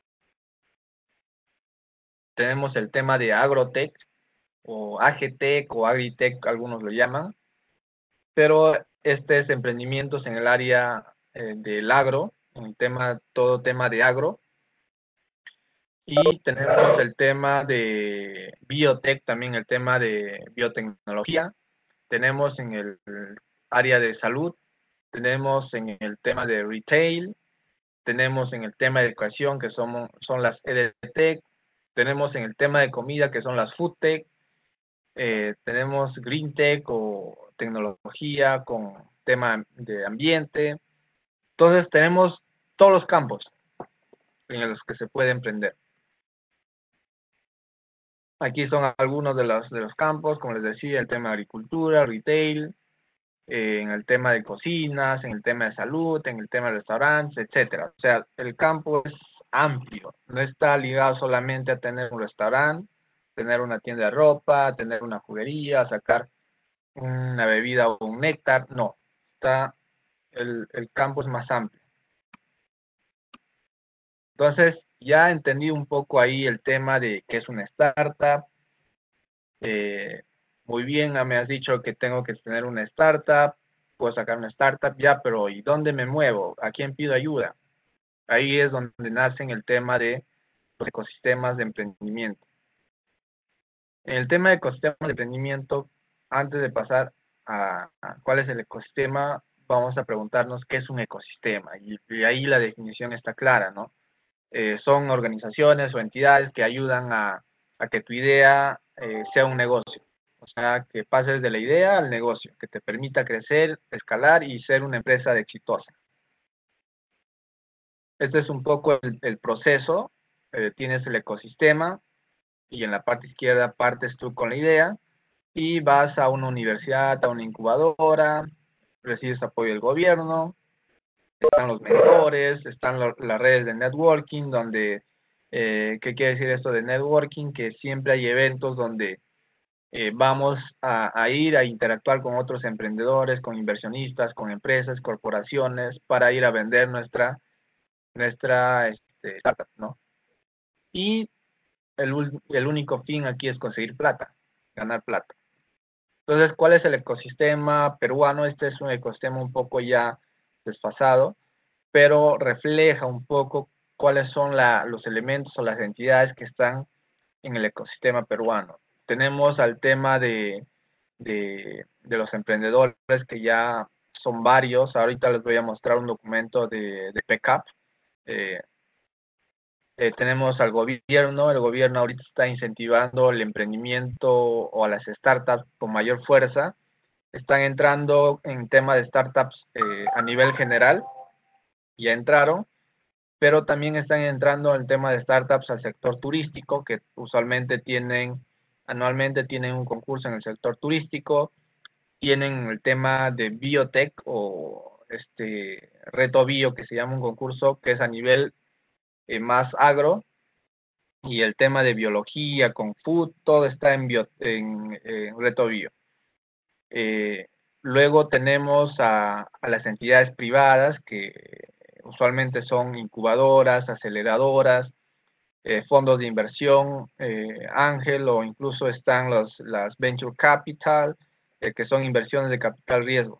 Tenemos el tema de agrotech o agtech o agritech, algunos lo llaman, pero este es emprendimientos en el área eh, del agro, en el tema, todo tema de agro. Y tenemos el tema de biotech, también el tema de biotecnología. Tenemos en el área de salud, tenemos en el tema de retail, tenemos en el tema de educación, que son, son las EdTech, tenemos en el tema de comida, que son las FoodTech, eh, tenemos GreenTech o tecnología con tema de ambiente. Entonces tenemos todos los campos en los que se puede emprender. Aquí son algunos de los, de los campos, como les decía, el tema de agricultura, retail, eh, en el tema de cocinas, en el tema de salud, en el tema de restaurantes, etcétera. O sea, el campo es amplio, no está ligado solamente a tener un restaurante, tener una tienda de ropa, tener una juguería, sacar una bebida o un néctar, no, está, el, el campo es más amplio. Entonces, ya entendí un poco ahí el tema de qué es una startup. Eh, muy bien, ah, me has dicho que tengo que tener una startup, puedo sacar una startup, ya, pero ¿y dónde me muevo? ¿A quién pido ayuda? Ahí es donde nacen el tema de los ecosistemas de emprendimiento. En el tema de ecosistemas de emprendimiento, antes de pasar a, a cuál es el ecosistema, vamos a preguntarnos qué es un ecosistema. Y, y ahí la definición está clara, ¿no? Eh, son organizaciones o entidades que ayudan a, a que tu idea eh, sea un negocio. O sea, que pases de la idea al negocio, que te permita crecer, escalar y ser una empresa exitosa. Este es un poco el, el proceso. Eh, tienes el ecosistema y en la parte izquierda partes tú con la idea y vas a una universidad, a una incubadora, recibes apoyo del gobierno, están los mentores, están lo, las redes de networking, donde, eh, ¿qué quiere decir esto de networking? Que siempre hay eventos donde eh, vamos a, a, ir a interactuar con otros emprendedores, con inversionistas, con empresas, corporaciones, para ir a vender nuestra, nuestra este, startup, ¿no? Y el, el único fin aquí es conseguir plata, ganar plata. Entonces, ¿cuál es el ecosistema peruano? Este es un ecosistema un poco ya desfasado, pero refleja un poco cuáles son la, los elementos o las entidades que están en el ecosistema peruano. Tenemos al tema de, de, de los emprendedores, que ya son varios. Ahorita les voy a mostrar un documento de, de P E C A P. Eh, eh, tenemos al gobierno. El gobierno ahorita está incentivando el emprendimiento o a las startups con mayor fuerza. Están entrando en tema de startups eh, a nivel general, ya entraron, pero también están entrando en tema de startups al sector turístico, que usualmente tienen, anualmente tienen un concurso en el sector turístico, tienen el tema de biotech o este reto bio, que se llama un concurso que es a nivel eh, más agro, y el tema de biología, con food, todo está en, bio, en, en reto bio. Eh, luego tenemos a, a las entidades privadas, que usualmente son incubadoras, aceleradoras, eh, fondos de inversión, eh, ángel, o incluso están los, las venture capital, eh, que son inversiones de capital riesgo.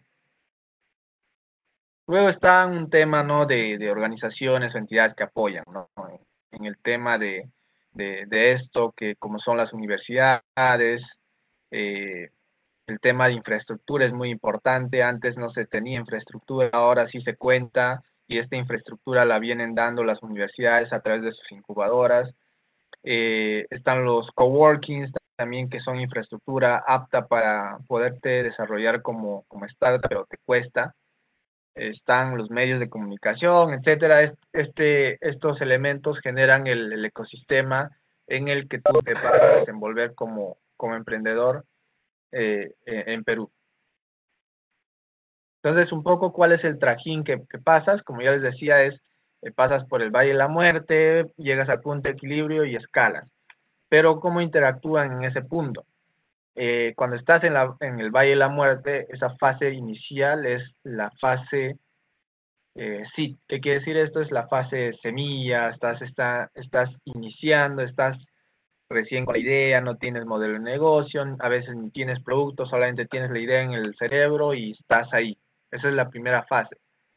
Luego está un tema, ¿no?, de, de organizaciones o entidades que apoyan, ¿no?, en, en el tema de, de, de esto, que como son las universidades, eh, el tema de infraestructura es muy importante. Antes no se tenía infraestructura, ahora sí se cuenta y esta infraestructura la vienen dando las universidades a través de sus incubadoras. Eh, están los coworkings también, que son infraestructura apta para poderte desarrollar como, como startup, pero te cuesta. Están los medios de comunicación, etcétera. Este, estos elementos generan el, el ecosistema en el que tú te vas a desenvolver como, como emprendedor eh, en Perú. Entonces, un poco cuál es el trajín que, que pasas, como ya les decía, es eh, pasas por el Valle de la Muerte, llegas al punto de equilibrio y escalas. Pero ¿cómo interactúan en ese punto? Eh, cuando estás en, la, en el Valle de la Muerte, esa fase inicial es la fase eh, seed. ¿Qué quiere decir esto? Es la fase semilla, estás, está, estás iniciando, estás recién con la idea, no tienes modelo de negocio, a veces ni tienes producto, solamente tienes la idea en el cerebro y estás ahí. Esa es la primera fase.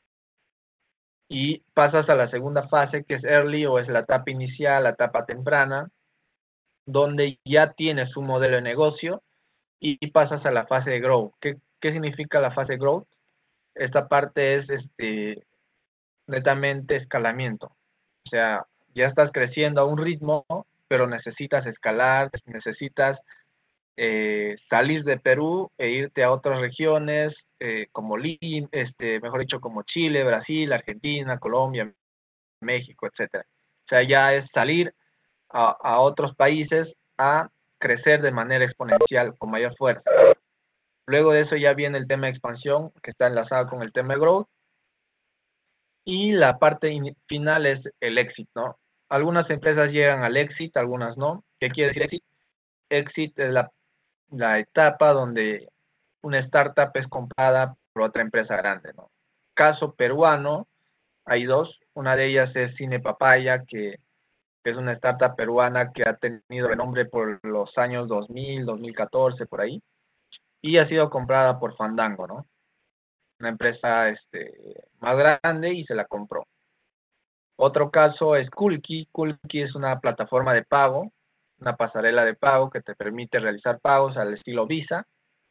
Y pasas a la segunda fase, que es early, o es la etapa inicial, la etapa temprana, donde ya tienes un modelo de negocio y pasas a la fase de growth. ¿Qué, qué significa la fase de growth? Esta parte es este, netamente escalamiento. O sea, ya estás creciendo a un ritmo, pero necesitas escalar, necesitas eh, salir de Perú e irte a otras regiones eh, como Lima, este, mejor dicho, como Chile, Brasil, Argentina, Colombia, México, etcétera. O sea, ya es salir a, a otros países a crecer de manera exponencial con mayor fuerza. Luego de eso ya viene el tema de expansión, que está enlazado con el tema de growth, y la parte final es el exit, ¿no? Algunas empresas llegan al exit, algunas no. ¿Qué quiere decir exit? Exit es la, la etapa donde una startup es comprada por otra empresa grande, ¿no? Caso peruano, hay dos. Una de ellas es Cine Papaya, que, que es una startup peruana que ha tenido renombre por los años dos mil, dos mil catorce, por ahí, y ha sido comprada por Fandango, ¿no? Una empresa este, más grande y se la compró. Otro caso es Kulki. Kulki es una plataforma de pago, una pasarela de pago que te permite realizar pagos al estilo Visa.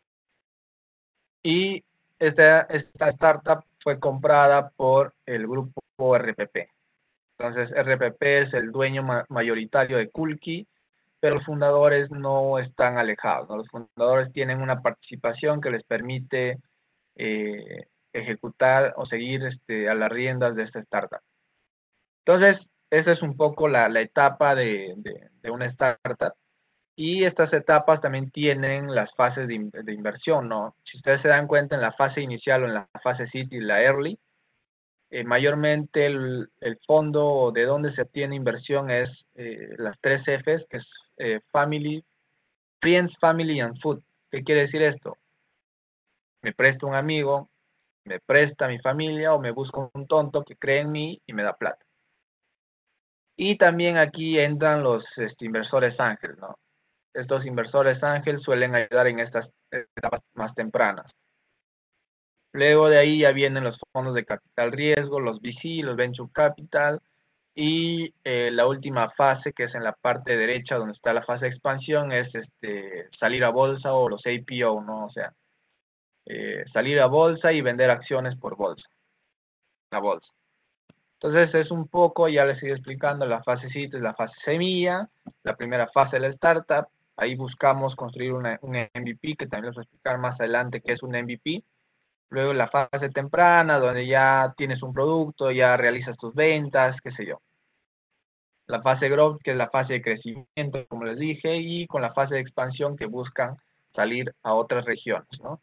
Y esta, esta startup fue comprada por el grupo R P P. Entonces, R P P es el dueño ma mayoritario de Kulki, pero los fundadores no están alejados, ¿no? Los fundadores tienen una participación que les permite eh, ejecutar o seguir este, a las riendas de esta startup. Entonces, esa es un poco la, la etapa de, de, de, una startup. Y estas etapas también tienen las fases de, de, inversión, ¿no? Si ustedes se dan cuenta, en la fase inicial o en la fase seed y la early, eh, mayormente el, el, fondo de donde se obtiene inversión es eh, las tres Fs, que es eh, Family, Friends, Family and Food. ¿Qué quiere decir esto? Me presta un amigo, me presta mi familia o me busco un tonto que cree en mí y me da plata. Y también aquí entran los este, inversores ángel, ¿no? Estos inversores ángel suelen ayudar en estas etapas más tempranas. Luego de ahí ya vienen los fondos de capital riesgo, los V C, los Venture Capital, y eh, la última fase, que es en la parte derecha, donde está la fase de expansión, es este, salir a bolsa o los I P O, ¿no? O sea, eh, salir a bolsa y vender acciones por bolsa, la bolsa. Entonces es un poco, ya les sigo explicando, la fase seed es la fase semilla, la primera fase de la startup. Ahí buscamos construir una, un M V P, que también les voy a explicar más adelante qué es un M V P. Luego la fase temprana, donde ya tienes un producto, ya realizas tus ventas, qué sé yo. La fase growth, que es la fase de crecimiento, como les dije, y con la fase de expansión, que buscan salir a otras regiones, ¿no?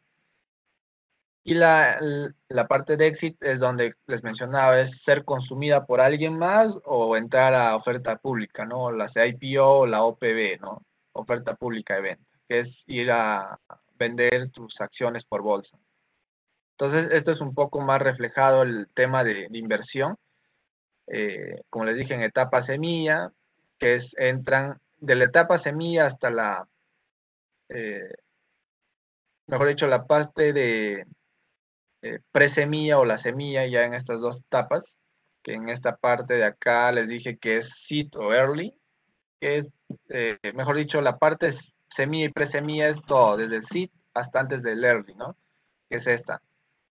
Y la, la parte de exit es donde les mencionaba, es ser consumida por alguien más o entrar a oferta pública, ¿no? La I P O o la O P B, ¿no? Oferta pública de venta, que es ir a vender tus acciones por bolsa. Entonces, esto es un poco más reflejado el tema de, de inversión. Eh, como les dije, en etapa semilla, que es, entran de la etapa semilla hasta la, eh, mejor dicho, la parte de eh, presemilla o la semilla, ya en estas dos etapas, que en esta parte de acá les dije que es seed o early, que es, eh, mejor dicho, la parte semilla y presemilla es todo, desde el seed hasta antes del early, ¿no? Que es esta.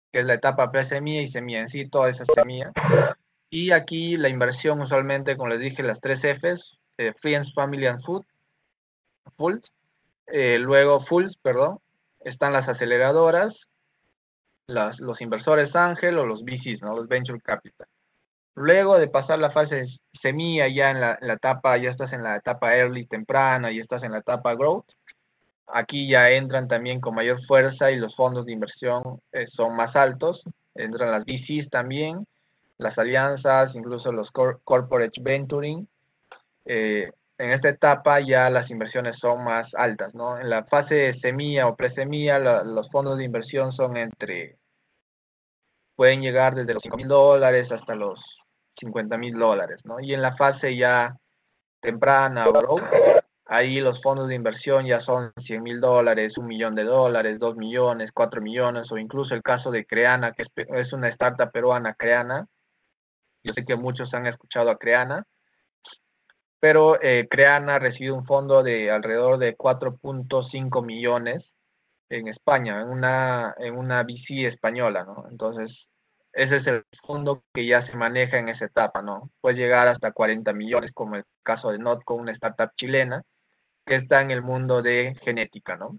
que es la etapa pre-semilla y semilla en sí, toda esa semilla. Y aquí la inversión usualmente, como les dije, las tres Fs, eh, Friends, Family and Food, Fools, eh, luego Fools, perdón, están las aceleradoras, las, los inversores ángel o los V Cs, ¿no? Los Venture Capital. Luego de pasar la fase semilla, ya en la, en la etapa, ya estás en la etapa early, temprana, y estás en la etapa growth, aquí ya entran también con mayor fuerza y los fondos de inversión eh, son más altos, entran las V Cs también, las alianzas, incluso los cor corporate venturing. Eh, en esta etapa ya las inversiones son más altas, ¿no? En la fase de semilla o presemilla, la, los fondos de inversión son entre, pueden llegar desde los cinco mil dólares hasta los cincuenta mil dólares, ¿no? Y en la fase ya temprana o growth, ahí los fondos de inversión ya son cien mil dólares, un millón de dólares, dos millones, cuatro millones, o incluso el caso de Creana, que es, es una startup peruana, Creana. Yo sé que muchos han escuchado a Creana, pero eh, Creana ha recibido un fondo de alrededor de cuatro punto cinco millones en España, en una, en una V C española, ¿no? Entonces, ese es el fondo que ya se maneja en esa etapa, ¿no? Puede llegar hasta cuarenta millones, como el caso de Notco, una startup chilena, que está en el mundo de genética, ¿no?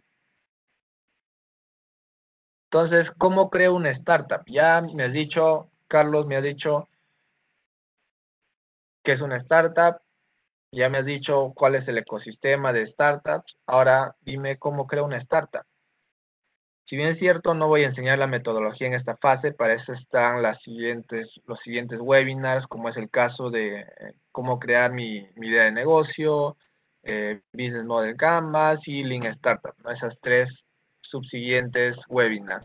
Entonces, ¿cómo creo una startup? Ya me has dicho, Carlos, me has dicho qué es una startup, ya me has dicho cuál es el ecosistema de startups, ahora dime cómo creo una startup. Si bien es cierto, no voy a enseñar la metodología en esta fase, para eso están las siguientes, los siguientes webinars, como es el caso de eh, cómo crear mi, mi idea de negocio, eh, Business Model Canvas y Lean Startup, ¿no? Esas tres subsiguientes webinars.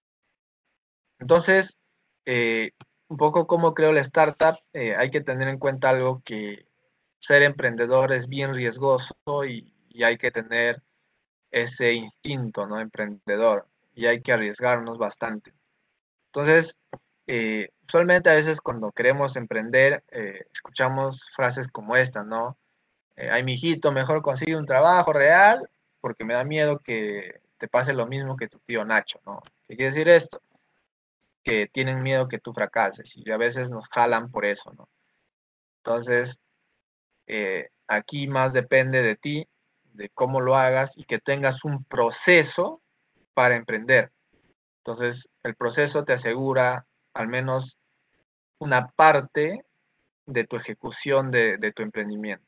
Entonces, eh, un poco cómo creo la startup, eh, hay que tener en cuenta algo que ser emprendedor es bien riesgoso y, y hay que tener ese instinto, ¿no? Emprendedor, y hay que arriesgarnos bastante. Entonces, eh, usualmente a veces cuando queremos emprender, eh, escuchamos frases como esta, ¿no? Eh, ay, mijito, mejor consigue un trabajo real porque me da miedo que te pase lo mismo que tu tío Nacho, ¿no? ¿Qué quiere decir esto? Que tienen miedo que tú fracases y a veces nos jalan por eso, ¿no? Entonces, eh, aquí más depende de ti, de cómo lo hagas y que tengas un proceso para emprender. Entonces, el proceso te asegura al menos una parte de tu ejecución de, de tu emprendimiento.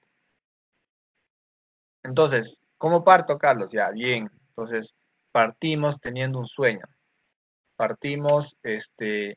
Entonces, ¿cómo parto, Carlos? Ya, bien. Entonces, partimos teniendo un sueño. Partimos, este,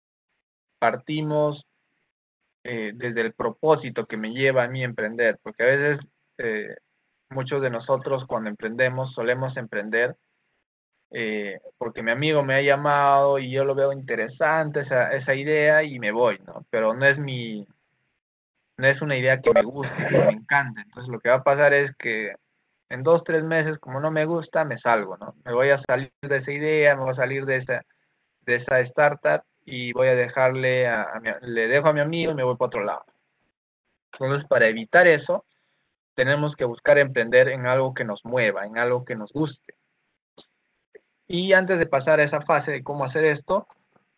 partimos eh, desde el propósito que me lleva a mí a emprender, porque a veces eh, muchos de nosotros cuando emprendemos solemos emprender eh, porque mi amigo me ha llamado y yo lo veo interesante esa, esa idea y me voy, ¿no? Pero no es mi, no es una idea que me guste, que me encante. Entonces lo que va a pasar es que en dos, tres meses, como no me gusta, me salgo, ¿no? Me voy a salir de esa idea, me voy a salir de esa, de esa startup y voy a dejarle a, a mi, le dejo a mi amigo y me voy para otro lado. Entonces, para evitar eso, tenemos que buscar emprender en algo que nos mueva, en algo que nos guste. Y antes de pasar a esa fase de cómo hacer esto,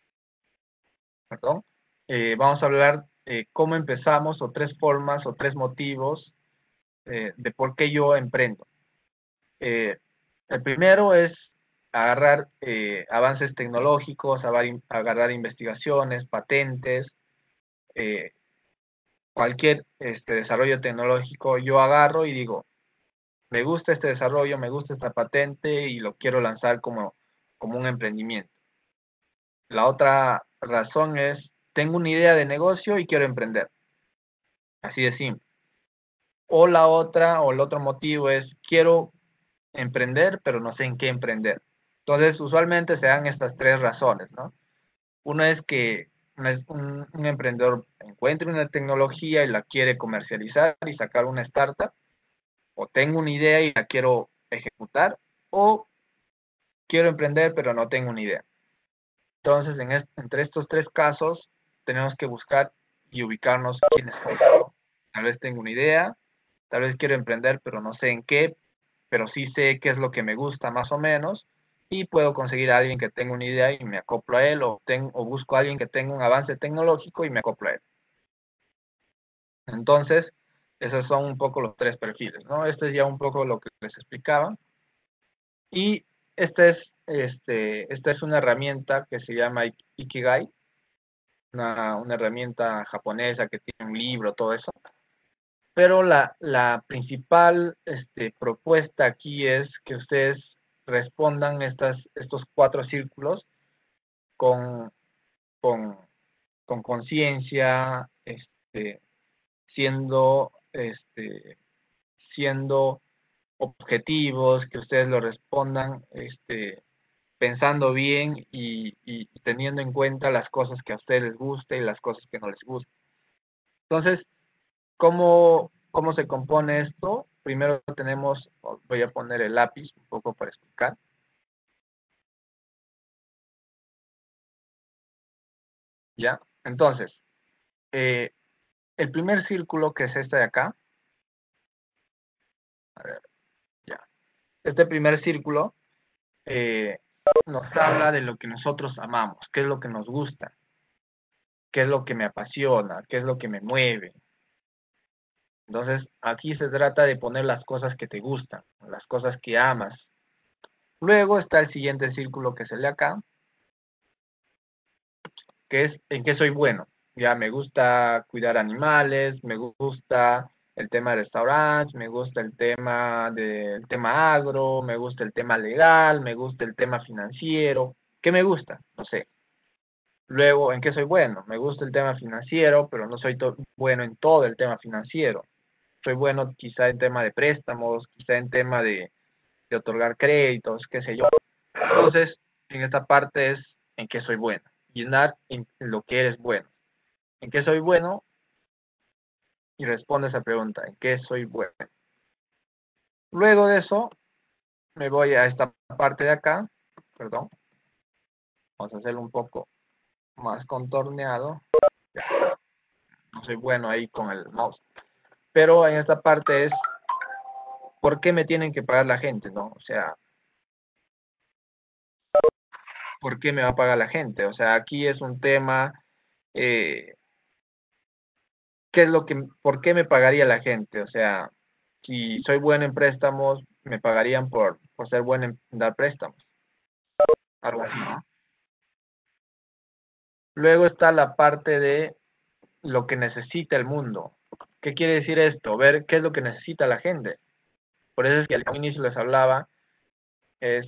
perdón, eh, vamos a hablar eh, cómo empezamos o tres formas o tres motivos eh, de por qué yo emprendo. Eh, el primero es agarrar eh, avances tecnológicos, agarrar investigaciones, patentes, eh, cualquier este, desarrollo tecnológico, yo agarro y digo, me gusta este desarrollo, me gusta esta patente y lo quiero lanzar como, como un emprendimiento. La otra razón es, tengo una idea de negocio y quiero emprender. Así de simple. O la otra, o el otro motivo es, quiero emprender, pero no sé en qué emprender. Entonces, usualmente se dan estas tres razones, ¿no? Una es que un, un emprendedor encuentre una tecnología y la quiere comercializar y sacar una startup, o tengo una idea y la quiero ejecutar, o quiero emprender, pero no tengo una idea. Entonces, en est entre estos tres casos, tenemos que buscar y ubicarnos quiénes son. Tal vez tengo una idea, tal vez quiero emprender, pero no sé en qué, pero sí sé qué es lo que me gusta más o menos, y puedo conseguir a alguien que tenga una idea y me acoplo a él, o, ten, o busco a alguien que tenga un avance tecnológico y me acoplo a él. Entonces, esos son un poco los tres perfiles, ¿no? Este es ya un poco lo que les explicaba. Y esta es, este, esta es una herramienta que se llama Ikigai, una, una herramienta japonesa que tiene un libro, todo eso. Pero la, la principal este, propuesta aquí es que ustedes respondan estas, estos cuatro círculos con con con conciencia, este, siendo, este, siendo objetivos, que ustedes lo respondan este, pensando bien y, y teniendo en cuenta las cosas que a ustedes les guste y las cosas que no les gusten. Entonces, ¿cómo, cómo se compone esto? Primero tenemos, voy a poner el lápiz un poco para explicar. ¿Ya? Entonces, eh, el primer círculo, que es este de acá, a ver, ya. Este primer círculo eh, nos habla de lo que nosotros amamos, qué es lo que nos gusta, qué es lo que me apasiona, qué es lo que me mueve. Entonces, aquí se trata de poner las cosas que te gustan, las cosas que amas. Luego está el siguiente círculo que se lee acá, que es en qué soy bueno. Ya me gusta cuidar animales, me gusta el tema de restaurantes, me gusta el tema del tema agro, me gusta el tema legal, me gusta el tema financiero. ¿Qué me gusta? No sé. Luego, ¿en qué soy bueno? Me gusta el tema financiero, pero no soy bueno en todo el tema financiero. Soy bueno quizá en tema de préstamos, quizá en tema de, de otorgar créditos, qué sé yo. Entonces, en esta parte es en qué soy bueno. Llenar en lo que eres bueno. ¿En qué soy bueno? Y responde esa pregunta, ¿en qué soy bueno? Luego de eso, me voy a esta parte de acá, perdón, vamos a hacerlo un poco más contorneado. Ya, no soy bueno ahí con el mouse. Pero en esta parte es, ¿por qué me tienen que pagar la gente, no? O sea, ¿por qué me va a pagar la gente? O sea, aquí es un tema, eh, ¿qué es lo que, por qué me pagaría la gente? O sea, si soy bueno en préstamos, me pagarían por, por ser bueno en dar préstamos, algo así, ¿no? Luego está la parte de lo que necesita el mundo. ¿Qué quiere decir esto? Ver qué es lo que necesita la gente. Por eso es que al inicio les hablaba, es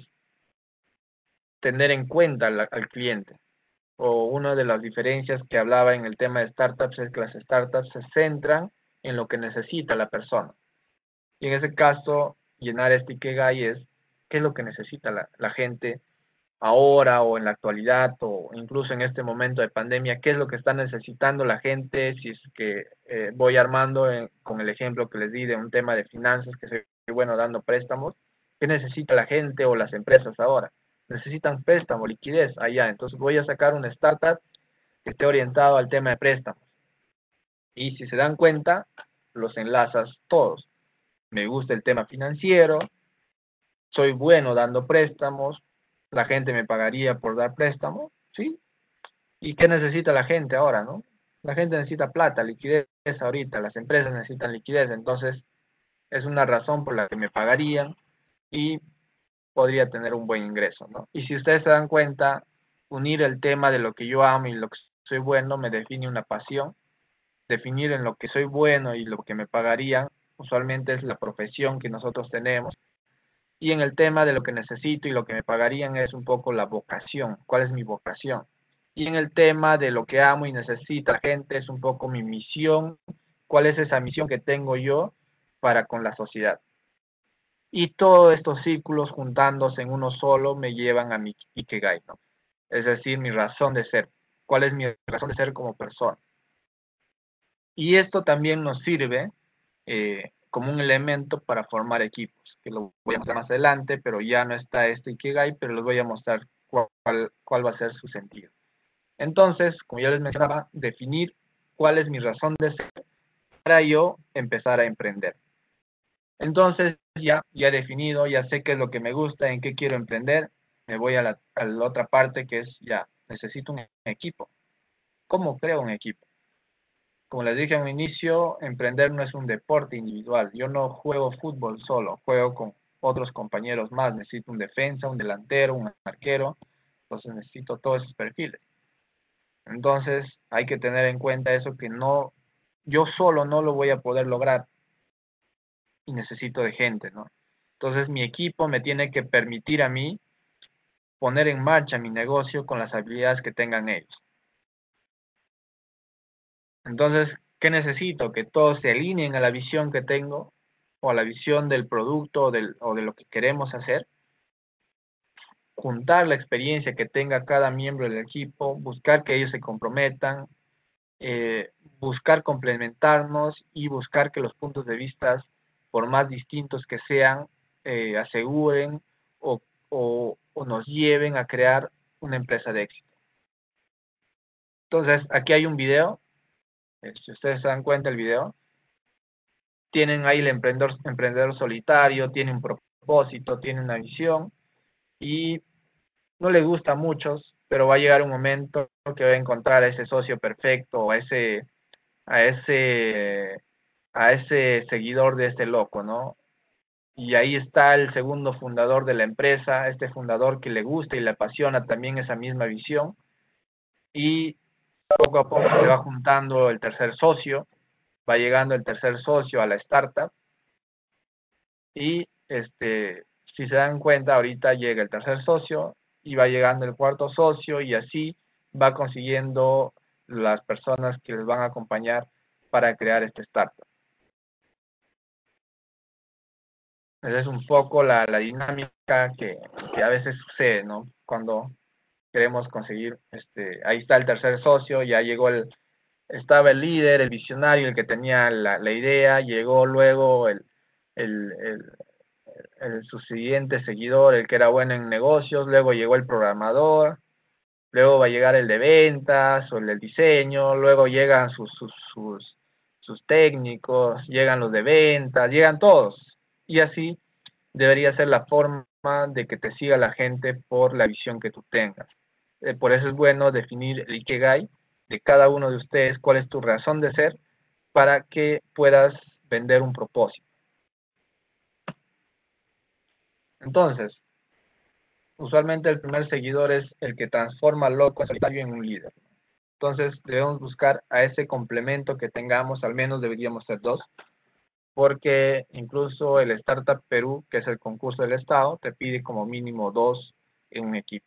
tener en cuenta al, al cliente. O una de las diferencias que hablaba en el tema de startups es que las startups se centran en lo que necesita la persona. Y en ese caso, llenar este Ikigai es qué es lo que necesita la, la gente ahora o en la actualidad o incluso en este momento de pandemia, qué es lo que está necesitando la gente, si es que eh, voy armando en, con el ejemplo que les di de un tema de finanzas, que soy bueno dando préstamos, qué necesita la gente o las empresas ahora. Necesitan préstamo, liquidez, allá. Entonces voy a sacar una startup que esté orientado al tema de préstamos. Y si se dan cuenta, los enlazas todos. Me gusta el tema financiero, soy bueno dando préstamos, la gente me pagaría por dar préstamos, ¿sí? ¿Y qué necesita la gente ahora, no? La gente necesita plata, liquidez ahorita, las empresas necesitan liquidez, entonces es una razón por la que me pagarían y podría tener un buen ingreso, ¿no? Y si ustedes se dan cuenta, unir el tema de lo que yo amo y lo que soy bueno me define una pasión. Definir en lo que soy bueno y lo que me pagarían, usualmente es la profesión que nosotros tenemos. Y en el tema de lo que necesito y lo que me pagarían es un poco la vocación, cuál es mi vocación. Y en el tema de lo que amo y necesita la gente es un poco mi misión, cuál es esa misión que tengo yo para con la sociedad. Y todos estos círculos juntándose en uno solo me llevan a mi Ikigai, ¿no? Es decir, mi razón de ser. ¿Cuál es mi razón de ser como persona? Y esto también nos sirve eh, como un elemento para formar equipos, que lo voy a mostrar más adelante, pero ya no está este Ikigai, pero les voy a mostrar cuál, cuál va a ser su sentido. Entonces, como ya les mencionaba, definir cuál es mi razón de ser para yo empezar a emprender. Entonces, ya, ya he definido, ya sé qué es lo que me gusta, en qué quiero emprender, me voy a la, a la otra parte que es, ya, necesito un equipo. ¿Cómo creo un equipo? Como les dije en un inicio, emprender no es un deporte individual. Yo no juego fútbol solo, juego con otros compañeros más. Necesito un defensa, un delantero, un arquero. Entonces necesito todos esos perfiles. Entonces hay que tener en cuenta eso, que no, yo solo no lo voy a poder lograr y necesito de gente, ¿no? Entonces mi equipo me tiene que permitir a mí poner en marcha mi negocio con las habilidades que tengan ellos. Entonces, ¿qué necesito? Que todos se alineen a la visión que tengo o a la visión del producto o, del, o de lo que queremos hacer, juntar la experiencia que tenga cada miembro del equipo, buscar que ellos se comprometan, eh, buscar complementarnos y buscar que los puntos de vista, por más distintos que sean, eh, aseguren o, o, o nos lleven a crear una empresa de éxito. Entonces, aquí hay un video, eh, si ustedes se dan cuenta el video, tienen ahí el emprendedor, emprendedor solitario, tiene un propósito, tiene una visión y no le gusta a muchos, pero va a llegar un momento que va a encontrar a ese socio perfecto, a ese, a ese, a ese seguidor de este loco, ¿no? Y ahí está el segundo fundador de la empresa, este fundador que le gusta y le apasiona también esa misma visión, y poco a poco se va juntando el tercer socio, va llegando el tercer socio a la startup, y este, si se dan cuenta, ahorita llega el tercer socio y va llegando el cuarto socio y así va consiguiendo las personas que les van a acompañar para crear este startup. Esa es un poco la, la dinámica que, que a veces sucede, ¿no? Cuando queremos conseguir, este, ahí está el tercer socio, ya llegó el, estaba el líder, el visionario, el que tenía la, la idea, llegó luego el, el, el, el, su siguiente seguidor, el que era bueno en negocios, luego llegó el programador, luego va a llegar el de ventas o el del diseño, luego llegan sus, sus, sus, sus técnicos, llegan los de ventas, llegan todos. Y así debería ser la forma de que te siga la gente por la visión que tú tengas. Eh, por eso es bueno definir el Ikigai de cada uno de ustedes, cuál es tu razón de ser, para que puedas vender un propósito. Entonces, usualmente el primer seguidor es el que transforma al loco solitario en un líder. Entonces debemos buscar a ese complemento que tengamos, al menos deberíamos ser dos, porque incluso el Startup Perú, que es el concurso del Estado, te pide como mínimo dos en un equipo.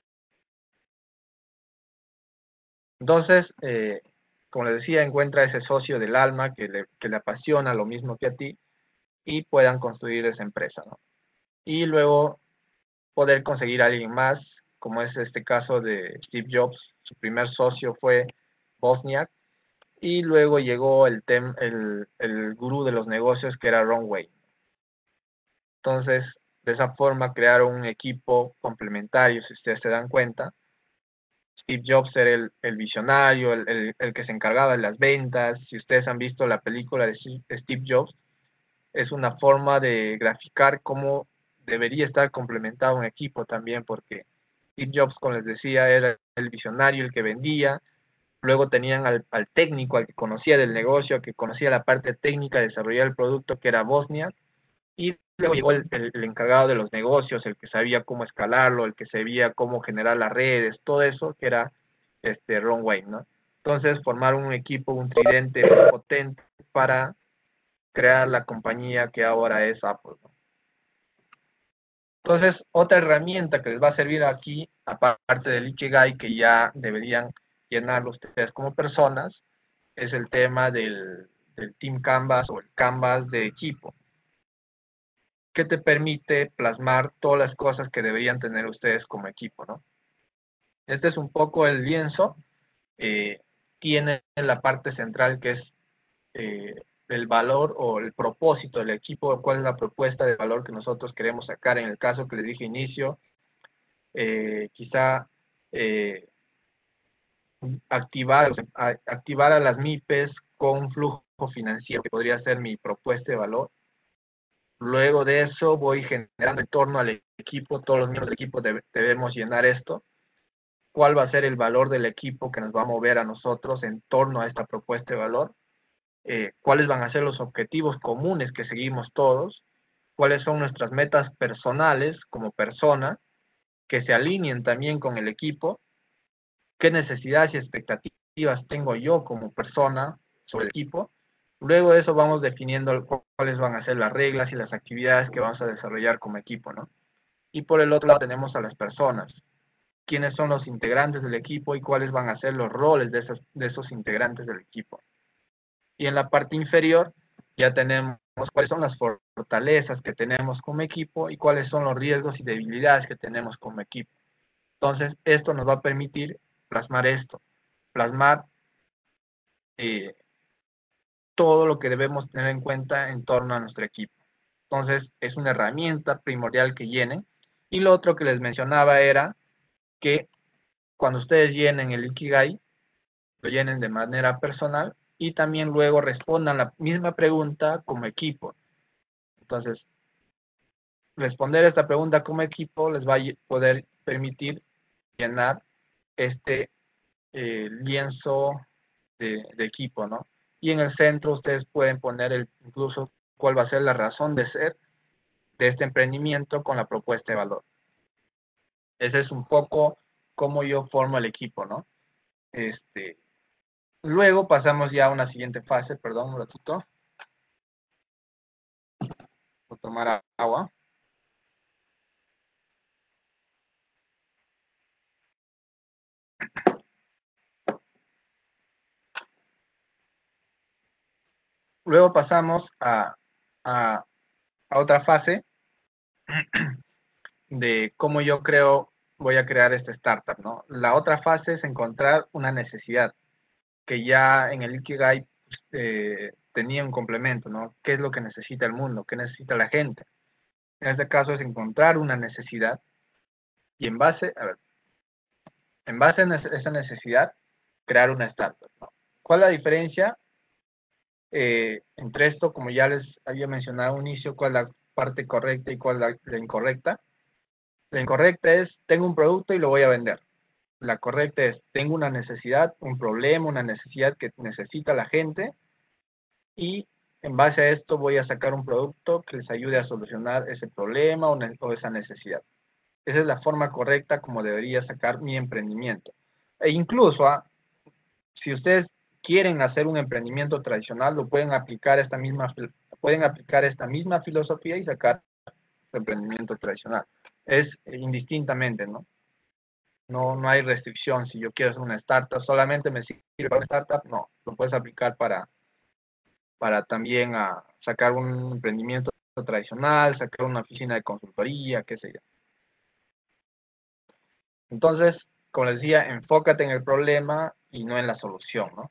Entonces, eh, como les decía, encuentra ese socio del alma que le, que le apasiona lo mismo que a ti y puedan construir esa empresa, ¿no? Y luego poder conseguir a alguien más, como es este caso de Steve Jobs. Su primer socio fue Wozniak, y luego llegó el, tem, el, el gurú de los negocios, que era Ron Wayne. Entonces, de esa forma crearon un equipo complementario, si ustedes se dan cuenta. Steve Jobs era el, el visionario, el, el, el que se encargaba de las ventas. Si ustedes han visto la película de Steve Jobs, es una forma de graficar cómo debería estar complementado un equipo también, porque Steve Jobs, como les decía, era el visionario, el que vendía. Luego tenían al, al técnico, al que conocía del negocio, al que conocía la parte técnica de desarrollar el producto, que era Wozniak. Y luego llegó el, el, el encargado de los negocios, el que sabía cómo escalarlo, el que sabía cómo generar las redes, todo eso, que era este Ron Wayne, ¿no? Entonces formaron un equipo, un tridente potente para crear la compañía que ahora es Apple, ¿no? Entonces, otra herramienta que les va a servir aquí, aparte del Ikigai, que ya deberían llenarlo ustedes como personas, es el tema del, del Team Canvas o el Canvas de equipo, que te permite plasmar todas las cosas que deberían tener ustedes como equipo, ¿no? Este es un poco el lienzo, eh, tiene la parte central que es eh, el valor o el propósito del equipo, cuál es la propuesta de valor que nosotros queremos sacar. En el caso que les dije inicio, eh, quizá eh, activar, a, activar a las MIPES con un flujo financiero, que podría ser mi propuesta de valor. Luego de eso voy generando en torno al equipo, todos los miembros del equipo deb debemos llenar esto. ¿Cuál va a ser el valor del equipo que nos va a mover a nosotros en torno a esta propuesta de valor? Eh, ¿Cuáles van a ser los objetivos comunes que seguimos todos? ¿Cuáles son nuestras metas personales como persona que se alineen también con el equipo? ¿Qué necesidades y expectativas tengo yo como persona sobre el equipo? Luego de eso vamos definiendo cuáles van a ser las reglas y las actividades que vamos a desarrollar como equipo, ¿no? Y por el otro lado tenemos a las personas. ¿Quiénes son los integrantes del equipo y cuáles van a ser los roles de esos, de esos integrantes del equipo? Y en la parte inferior ya tenemos cuáles son las fortalezas que tenemos como equipo y cuáles son los riesgos y debilidades que tenemos como equipo. Entonces, esto nos va a permitir plasmar esto, plasmar eh, todo lo que debemos tener en cuenta en torno a nuestro equipo. Entonces, es una herramienta primordial que llenen. Y lo otro que les mencionaba era que cuando ustedes llenen el Ikigai, lo llenen de manera personal y también luego respondan la misma pregunta como equipo. Entonces, responder esta pregunta como equipo les va a poder permitir llenar este eh, lienzo de, de equipo, ¿no? Y en el centro ustedes pueden poner el, incluso cuál va a ser la razón de ser de este emprendimiento con la propuesta de valor. Ese es un poco cómo yo formo el equipo, ¿no? Este, luego pasamos ya a una siguiente fase, perdón, un ratito. Voy a tomar agua. Luego pasamos a, a, a otra fase de cómo yo creo, voy a crear esta startup, ¿no? La otra fase es encontrar una necesidad que ya en el Ikigai eh, tenía un complemento, ¿no? ¿Qué es lo que necesita el mundo? ¿Qué necesita la gente? En este caso es encontrar una necesidad y en base, a ver, en base a esa necesidad, crear una startup, ¿no? ¿Cuál es la diferencia eh, entre esto, como ya les había mencionado al inicio, cuál es la parte correcta y cuál es la, la incorrecta? La incorrecta es, tengo un producto y lo voy a vender. La correcta es, tengo una necesidad, un problema, una necesidad que necesita la gente y en base a esto voy a sacar un producto que les ayude a solucionar ese problema o, ne o esa necesidad. Esa es la forma correcta como debería sacar mi emprendimiento. E incluso, ¿ah? si ustedes quieren hacer un emprendimiento tradicional, lo pueden aplicar esta misma, pueden aplicar esta misma filosofía y sacar su emprendimiento tradicional. Es indistintamente, ¿no? No, no hay restricción. Si yo quiero hacer una startup, solamente me sirve para una startup, no. Lo puedes aplicar para, para también a sacar un emprendimiento tradicional, sacar una oficina de consultoría, qué sé yo. Entonces, como les decía, enfócate en el problema y no en la solución, ¿no?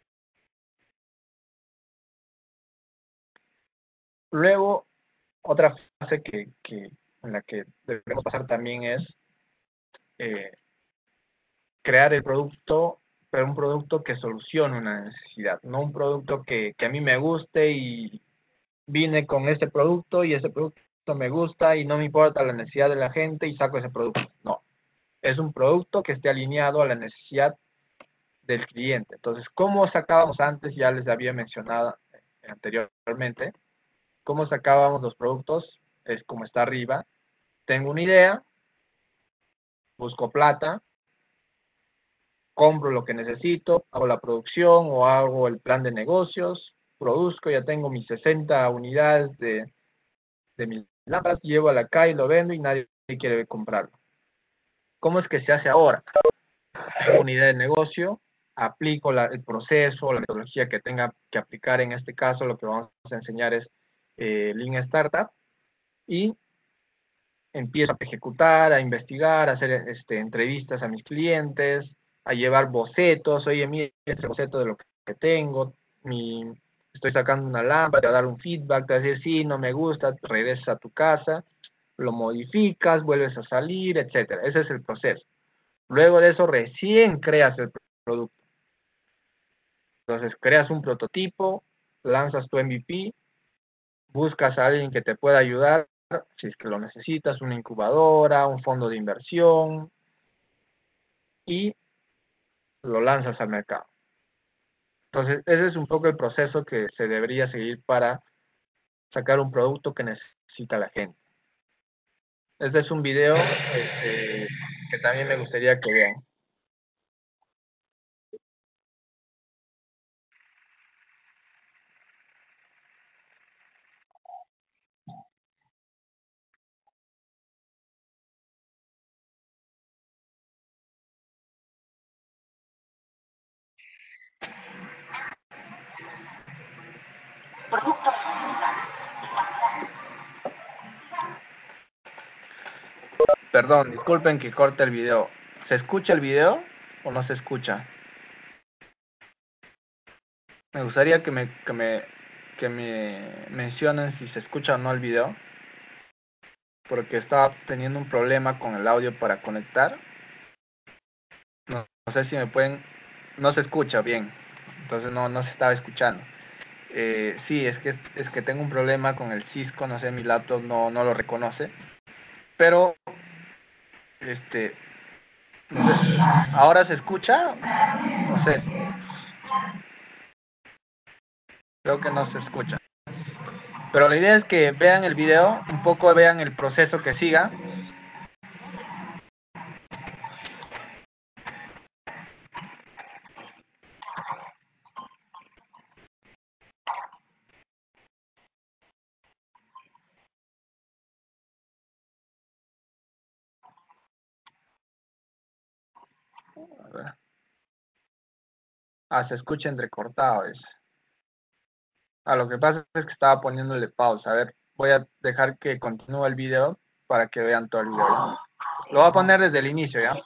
Luego, otra fase que, que en la que debemos pasar también es eh, crear el producto, pero un producto que solucione una necesidad, no un producto que, que a mí me guste y vine con este producto y ese producto me gusta y no me importa la necesidad de la gente y saco ese producto. No, es un producto que esté alineado a la necesidad del cliente. Entonces, ¿cómo sacábamos antes? Ya les había mencionado anteriormente. ¿Cómo sacábamos los productos? Es como está arriba. Tengo una idea, busco plata, compro lo que necesito, hago la producción o hago el plan de negocios, produzco, ya tengo mis sesenta unidades de, de mis lámparas, llevo a la calle, lo vendo y nadie quiere comprarlo. ¿Cómo es que se hace ahora? Tengo una idea de negocio, aplico la, el proceso, la metodología que tenga que aplicar. En este caso lo que vamos a enseñar es eh, Lean Startup y empiezo a ejecutar, a investigar, a hacer este, entrevistas a mis clientes, a llevar bocetos. Oye, mira este boceto de lo que tengo, mi, estoy sacando una lámpara, te va a dar un feedback, te va a decir sí, no me gusta, regresas a tu casa, lo modificas, vuelves a salir, etcétera. Ese es el proceso. Luego de eso recién creas el producto. Entonces creas un prototipo, lanzas tu M V P, buscas a alguien que te pueda ayudar, si es que lo necesitas, una incubadora, un fondo de inversión, y lo lanzas al mercado. Entonces, ese es un poco el proceso que se debería seguir para sacar un producto que necesita la gente. Este es un video este, que también me gustaría que vean. Perdón, disculpen que corte el video. ¿Se escucha el video o no se escucha? Me gustaría que me, que me, que me mencionen si se escucha o no el video, porque estaba teniendo un problema con el audio para conectar. No, no sé si me pueden... No se escucha bien, entonces no, no se estaba escuchando. Eh, sí, es que es que tengo un problema con el Cisco, no sé, mi laptop no, no lo reconoce. Pero, este, no sé, ¿ahora se escucha? No sé, creo que no se escucha. Pero la idea es que vean el video, un poco vean el proceso que siga. A ver. Ah, se escucha entrecortado. Es. Ah, lo que pasa es que estaba poniéndole pausa. A ver, voy a dejar que continúe el video para que vean todo el video. ¿Ya? Lo voy a poner desde el inicio, ¿ya?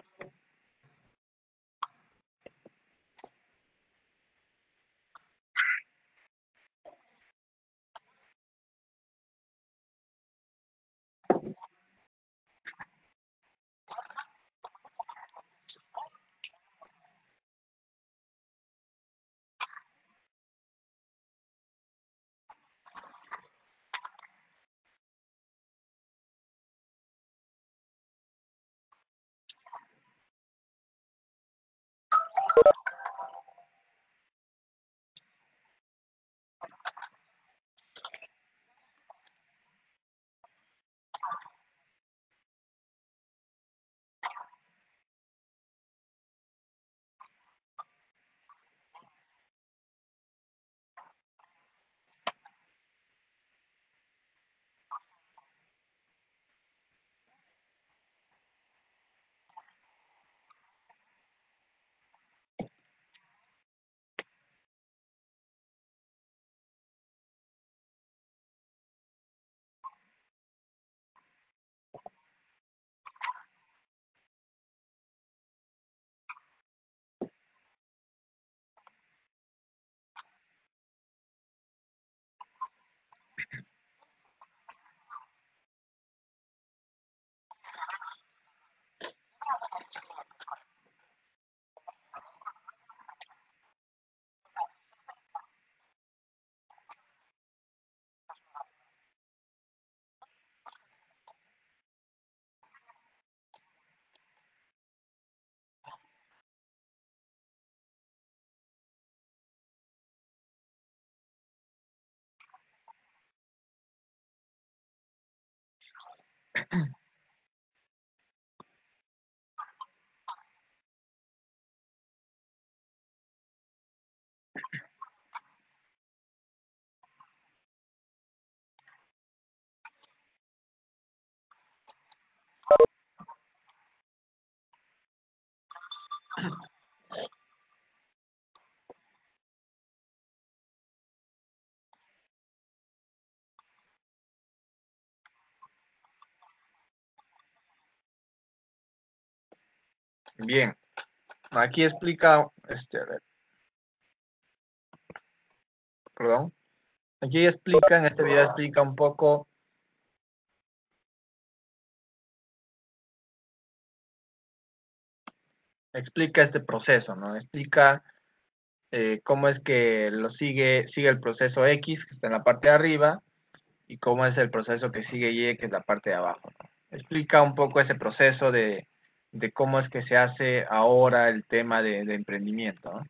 Bien. Aquí explica, este, a ver, perdón. Aquí explica, en este video explica un poco explica este proceso, ¿no? Explica eh, cómo es que lo sigue, sigue el proceso X, que está en la parte de arriba, y cómo es el proceso que sigue Y, que es la parte de abajo, ¿no? Explica un poco ese proceso de, de cómo es que se hace ahora el tema de, de emprendimiento, ¿no?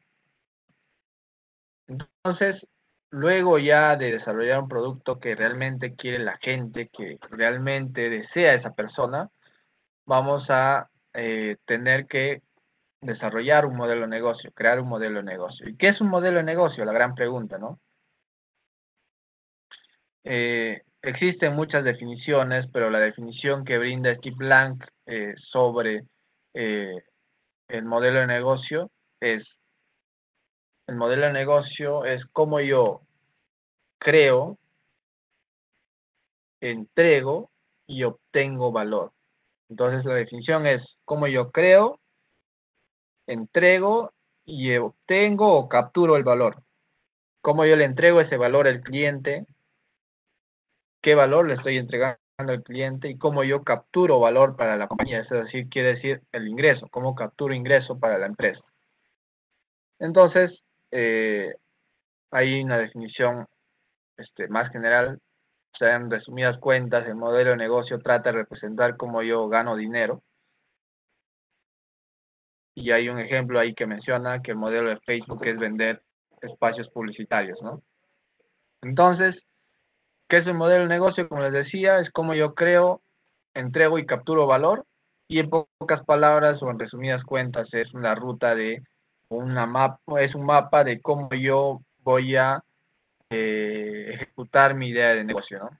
Entonces, luego ya de desarrollar un producto que realmente quiere la gente, que realmente desea esa persona, vamos a eh, tener que desarrollar un modelo de negocio, crear un modelo de negocio. ¿Y qué es un modelo de negocio? La gran pregunta, ¿no? Eh, existen muchas definiciones, pero la definición que brinda Steve Blank eh, sobre eh, el modelo de negocio es, el modelo de negocio es cómo yo creo, entrego y obtengo valor. Entonces la definición es cómo yo creo, entrego y obtengo o capturo el valor. Cómo yo le entrego ese valor al cliente, qué valor le estoy entregando al cliente y cómo yo capturo valor para la compañía. Es decir, quiere decir el ingreso, cómo capturo ingreso para la empresa. Entonces, eh, hay una definición este, más general. O sea, en resumidas cuentas, el modelo de negocio trata de representar cómo yo gano dinero. Y hay un ejemplo ahí que menciona que el modelo de Facebook es vender espacios publicitarios, ¿no? Entonces, ¿qué es el modelo de negocio? Como les decía, es como yo creo, entrego y capturo valor. Y en pocas palabras o en resumidas cuentas es una ruta de una mapa, es un mapa de cómo yo voy a eh, ejecutar mi idea de negocio, ¿no?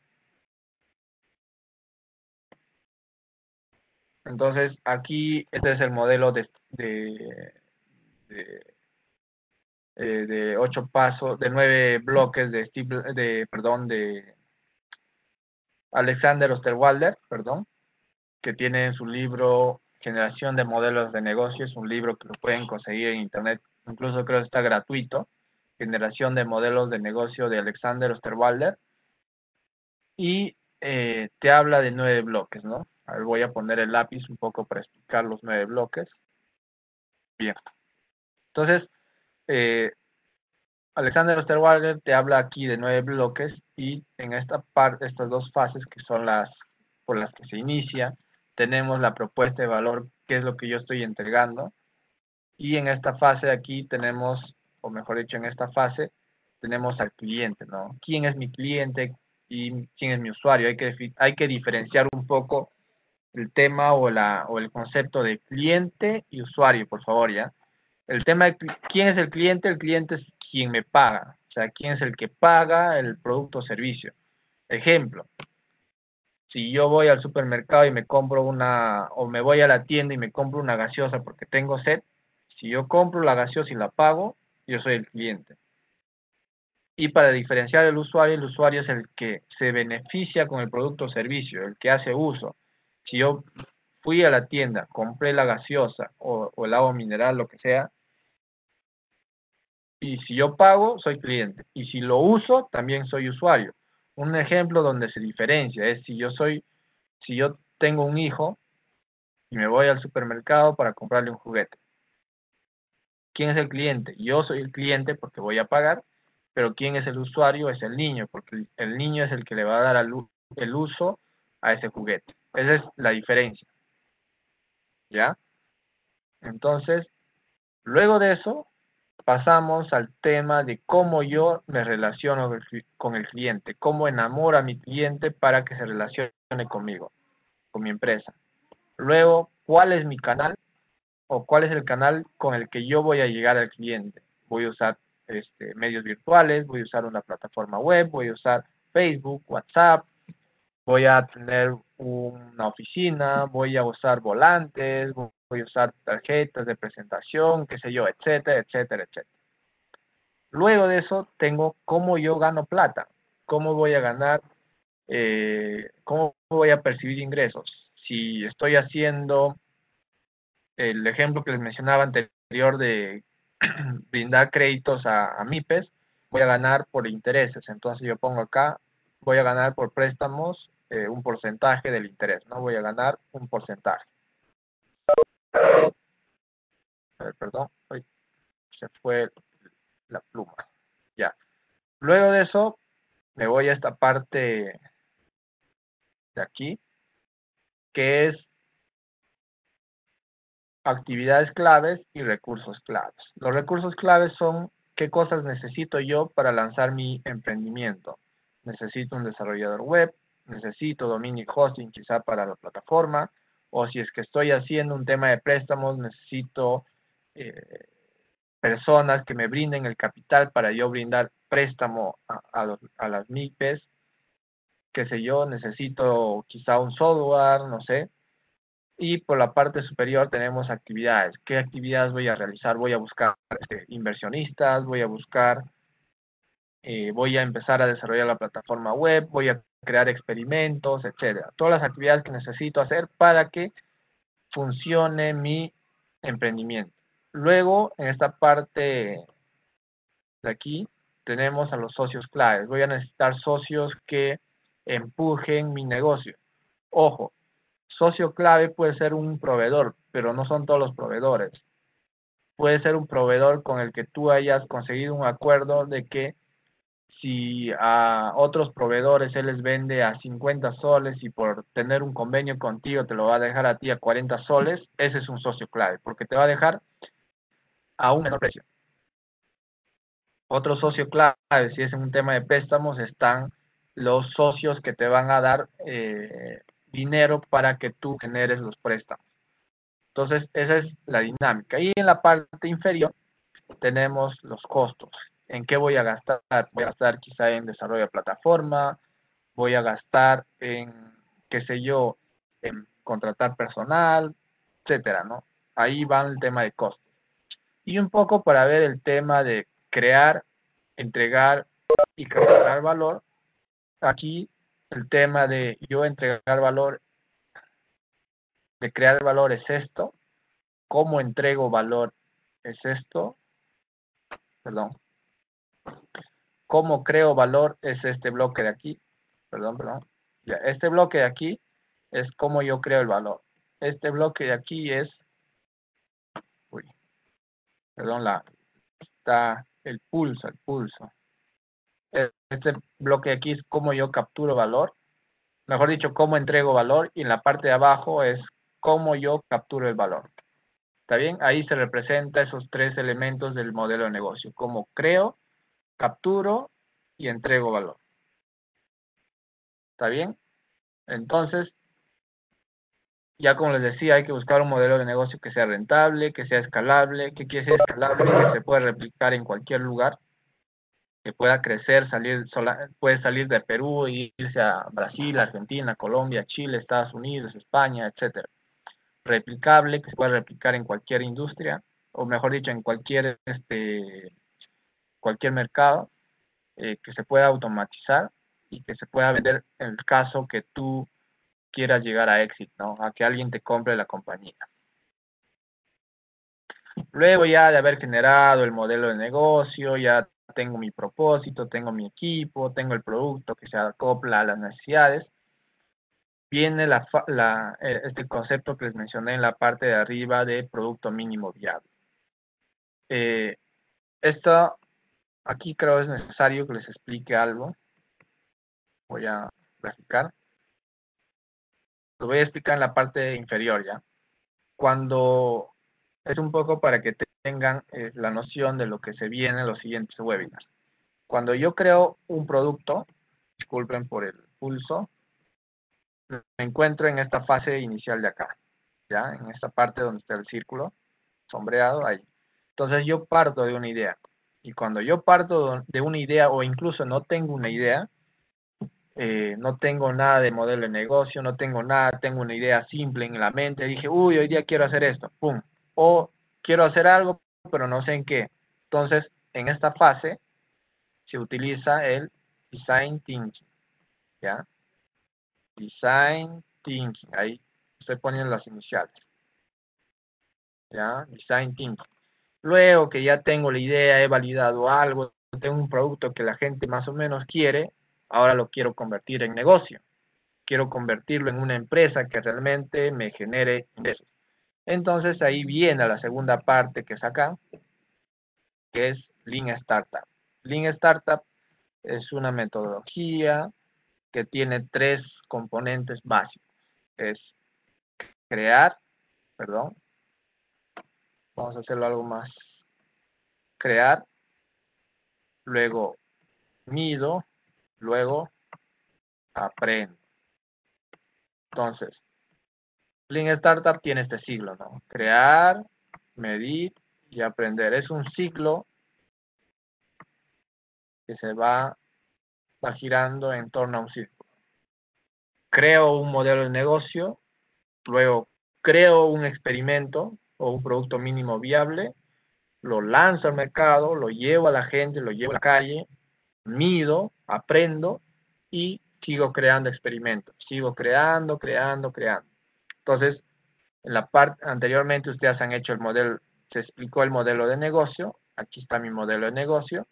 Entonces, aquí este es el modelo de, de, de, eh, de ocho pasos, de nueve bloques de Steve, de, perdón, de Alexander Osterwalder, perdón, que tiene en su libro Generación de Modelos de Negocio. Es un libro que lo pueden conseguir en internet, incluso creo que está gratuito. Generación de Modelos de Negocio de Alexander Osterwalder. Y eh, te habla de nueve bloques, ¿no? A ver, voy a poner el lápiz un poco para explicar los nueve bloques. Bien. Entonces, eh, Alexander Osterwalder te habla aquí de nueve bloques y en esta parte, estas dos fases que son las por las que se inicia, tenemos la propuesta de valor, que es lo que yo estoy entregando, y en esta fase de aquí tenemos, o mejor dicho, en esta fase tenemos al cliente, ¿no? ¿Quién es mi cliente y quién es mi usuario? Hay que, hay que diferenciar un poco el tema o, la, o el concepto de cliente y usuario, por favor, ¿ya? El tema de quién es el cliente, el cliente es quien me paga, o sea, quién es el que paga el producto o servicio. Ejemplo, si yo voy al supermercado y me compro una, o me voy a la tienda y me compro una gaseosa porque tengo sed, si yo compro la gaseosa y la pago, yo soy el cliente. Y para diferenciar el usuario, el usuario es el que se beneficia con el producto o servicio, el que hace uso. Si yo fui a la tienda, compré la gaseosa o, o el agua mineral, lo que sea, y si yo pago, soy cliente. Y si lo uso, también soy usuario. Un ejemplo donde se diferencia es si yo soy, si yo tengo un hijo y me voy al supermercado para comprarle un juguete. ¿Quién es el cliente? Yo soy el cliente porque voy a pagar, pero ¿quién es el usuario? Es el niño, porque el niño es el que le va a dar el uso a ese juguete. Esa es la diferencia. ¿Ya? Entonces, luego de eso, pasamos al tema de cómo yo me relaciono con el cliente, cómo enamoro a mi cliente para que se relacione conmigo, con mi empresa. Luego, ¿cuál es mi canal o cuál es el canal con el que yo voy a llegar al cliente? Voy a usar este, medios virtuales, voy a usar una plataforma web, voy a usar Facebook, WhatsApp, voy a tener una oficina, voy a usar volantes, voy a usar tarjetas de presentación, qué sé yo, etcétera, etcétera, etcétera. Luego de eso tengo cómo yo gano plata, cómo voy a ganar, eh, cómo voy a percibir ingresos. Si estoy haciendo el ejemplo que les mencionaba anterior de brindar créditos a, a MIPES, voy a ganar por intereses. Entonces yo pongo acá, voy a ganar por préstamos eh, un porcentaje del interés, ¿no? Voy a ganar un porcentaje. A ver, perdón, Ay, se fue la pluma. Ya. Luego de eso, me voy a esta parte de aquí, que es actividades claves y recursos claves. Los recursos claves son qué cosas necesito yo para lanzar mi emprendimiento. Necesito un desarrollador web, necesito dominio y hosting quizá para la plataforma, o si es que estoy haciendo un tema de préstamos, necesito eh, personas que me brinden el capital para yo brindar préstamo a, a, los, a las M I P E S, qué sé yo, necesito quizá un software, no sé. Y por la parte superior tenemos actividades. ¿Qué actividades voy a realizar? Voy a buscar este, inversionistas, voy a buscar, eh, voy a empezar a desarrollar la plataforma web, voy a crear experimentos, etcétera. Todas las actividades que necesito hacer para que funcione mi emprendimiento. Luego, en esta parte de aquí, tenemos a los socios claves. Voy a necesitar socios que empujen mi negocio. Ojo, socio clave puede ser un proveedor, pero no son todos los proveedores. Puede ser un proveedor con el que tú hayas conseguido un acuerdo de que si a otros proveedores él les vende a cincuenta soles y por tener un convenio contigo te lo va a dejar a ti a cuarenta soles, ese es un socio clave, porque te va a dejar a un menor precio. Otro socio clave, si es un tema de préstamos, están los socios que te van a dar eh, dinero para que tú generes los préstamos. Entonces, esa es la dinámica. Y en la parte inferior tenemos los costos. ¿En qué voy a gastar? Voy a gastar quizá en desarrollo de plataforma, voy a gastar en, qué sé yo, en contratar personal, etcétera, ¿no? Ahí va el tema de costos. Y un poco para ver el tema de crear, entregar y capturar valor. Aquí el tema de yo entregar valor, de crear valor es esto. ¿Cómo entrego valor es esto? Perdón. ¿Cómo creo valor es este bloque de aquí? Perdón, perdón. Ya, este bloque de aquí es cómo yo creo el valor. Este bloque de aquí es, uy, perdón, la, está el pulso, el pulso. Este bloque de aquí es cómo yo capturo valor. Mejor dicho, cómo entrego valor. Y en la parte de abajo es cómo yo capturo el valor. ¿Está bien? Ahí se representa esos tres elementos del modelo de negocio. Cómo creo, capturo y entrego valor. ¿Está bien? Entonces, ya como les decía, hay que buscar un modelo de negocio que sea rentable, que sea escalable. ¿Qué quiere decir escalable? Que se puede replicar en cualquier lugar, que pueda crecer, salir sola, puede salir de Perú e irse a Brasil, Argentina, Colombia, Chile, Estados Unidos, España, etcétera. Replicable, que se puede replicar en cualquier industria, o mejor dicho, en cualquier, este, cualquier mercado, eh, que se pueda automatizar y que se pueda vender en el caso que tú quieras llegar a éxito, ¿no? A que alguien te compre la compañía. Luego ya de haber generado el modelo de negocio, ya tengo mi propósito, tengo mi equipo, tengo el producto que se acopla a las necesidades, viene la, la, este concepto que les mencioné en la parte de arriba de producto mínimo viable. Eh, esto, aquí creo es necesario que les explique algo. Voy a graficar. Lo voy a explicar en la parte inferior ya. Cuando es un poco para que tengan eh, la noción de lo que se viene en los siguientes webinars. Cuando yo creo un producto, disculpen por el pulso, me encuentro en esta fase inicial de acá, ya, en esta parte donde está el círculo sombreado ahí. Entonces yo parto de una idea. Y cuando yo parto de una idea o incluso no tengo una idea, eh, no tengo nada de modelo de negocio, no tengo nada, tengo una idea simple en la mente, dije, uy, hoy día quiero hacer esto, pum. O quiero hacer algo, pero no sé en qué. Entonces, en esta fase se utiliza el design thinking, ¿ya? Design thinking, ahí estoy poniendo las iniciales, ¿ya? Design thinking. Luego que ya tengo la idea, he validado algo, tengo un producto que la gente más o menos quiere, ahora lo quiero convertir en negocio. Quiero convertirlo en una empresa que realmente me genere ingresos. Entonces ahí viene la segunda parte que es acá, que es Lean Startup. Lean Startup es una metodología que tiene tres componentes básicos. Es crear, perdón, vamos a hacerlo algo más. Crear, luego mido, luego aprendo. Entonces, Lean Startup tiene este ciclo, ¿no? Crear, medir y aprender. Es un ciclo que se va, va girando en torno a un círculo. Creo un modelo de negocio, luego creo un experimento o un producto mínimo viable, lo lanzo al mercado, lo llevo a la gente, lo llevo a la calle, mido, aprendo y sigo creando experimentos. Sigo creando, creando, creando. Entonces, en la parte anteriormente ustedes han hecho el modelo, se explicó el modelo de negocio. Aquí está mi modelo de negocio.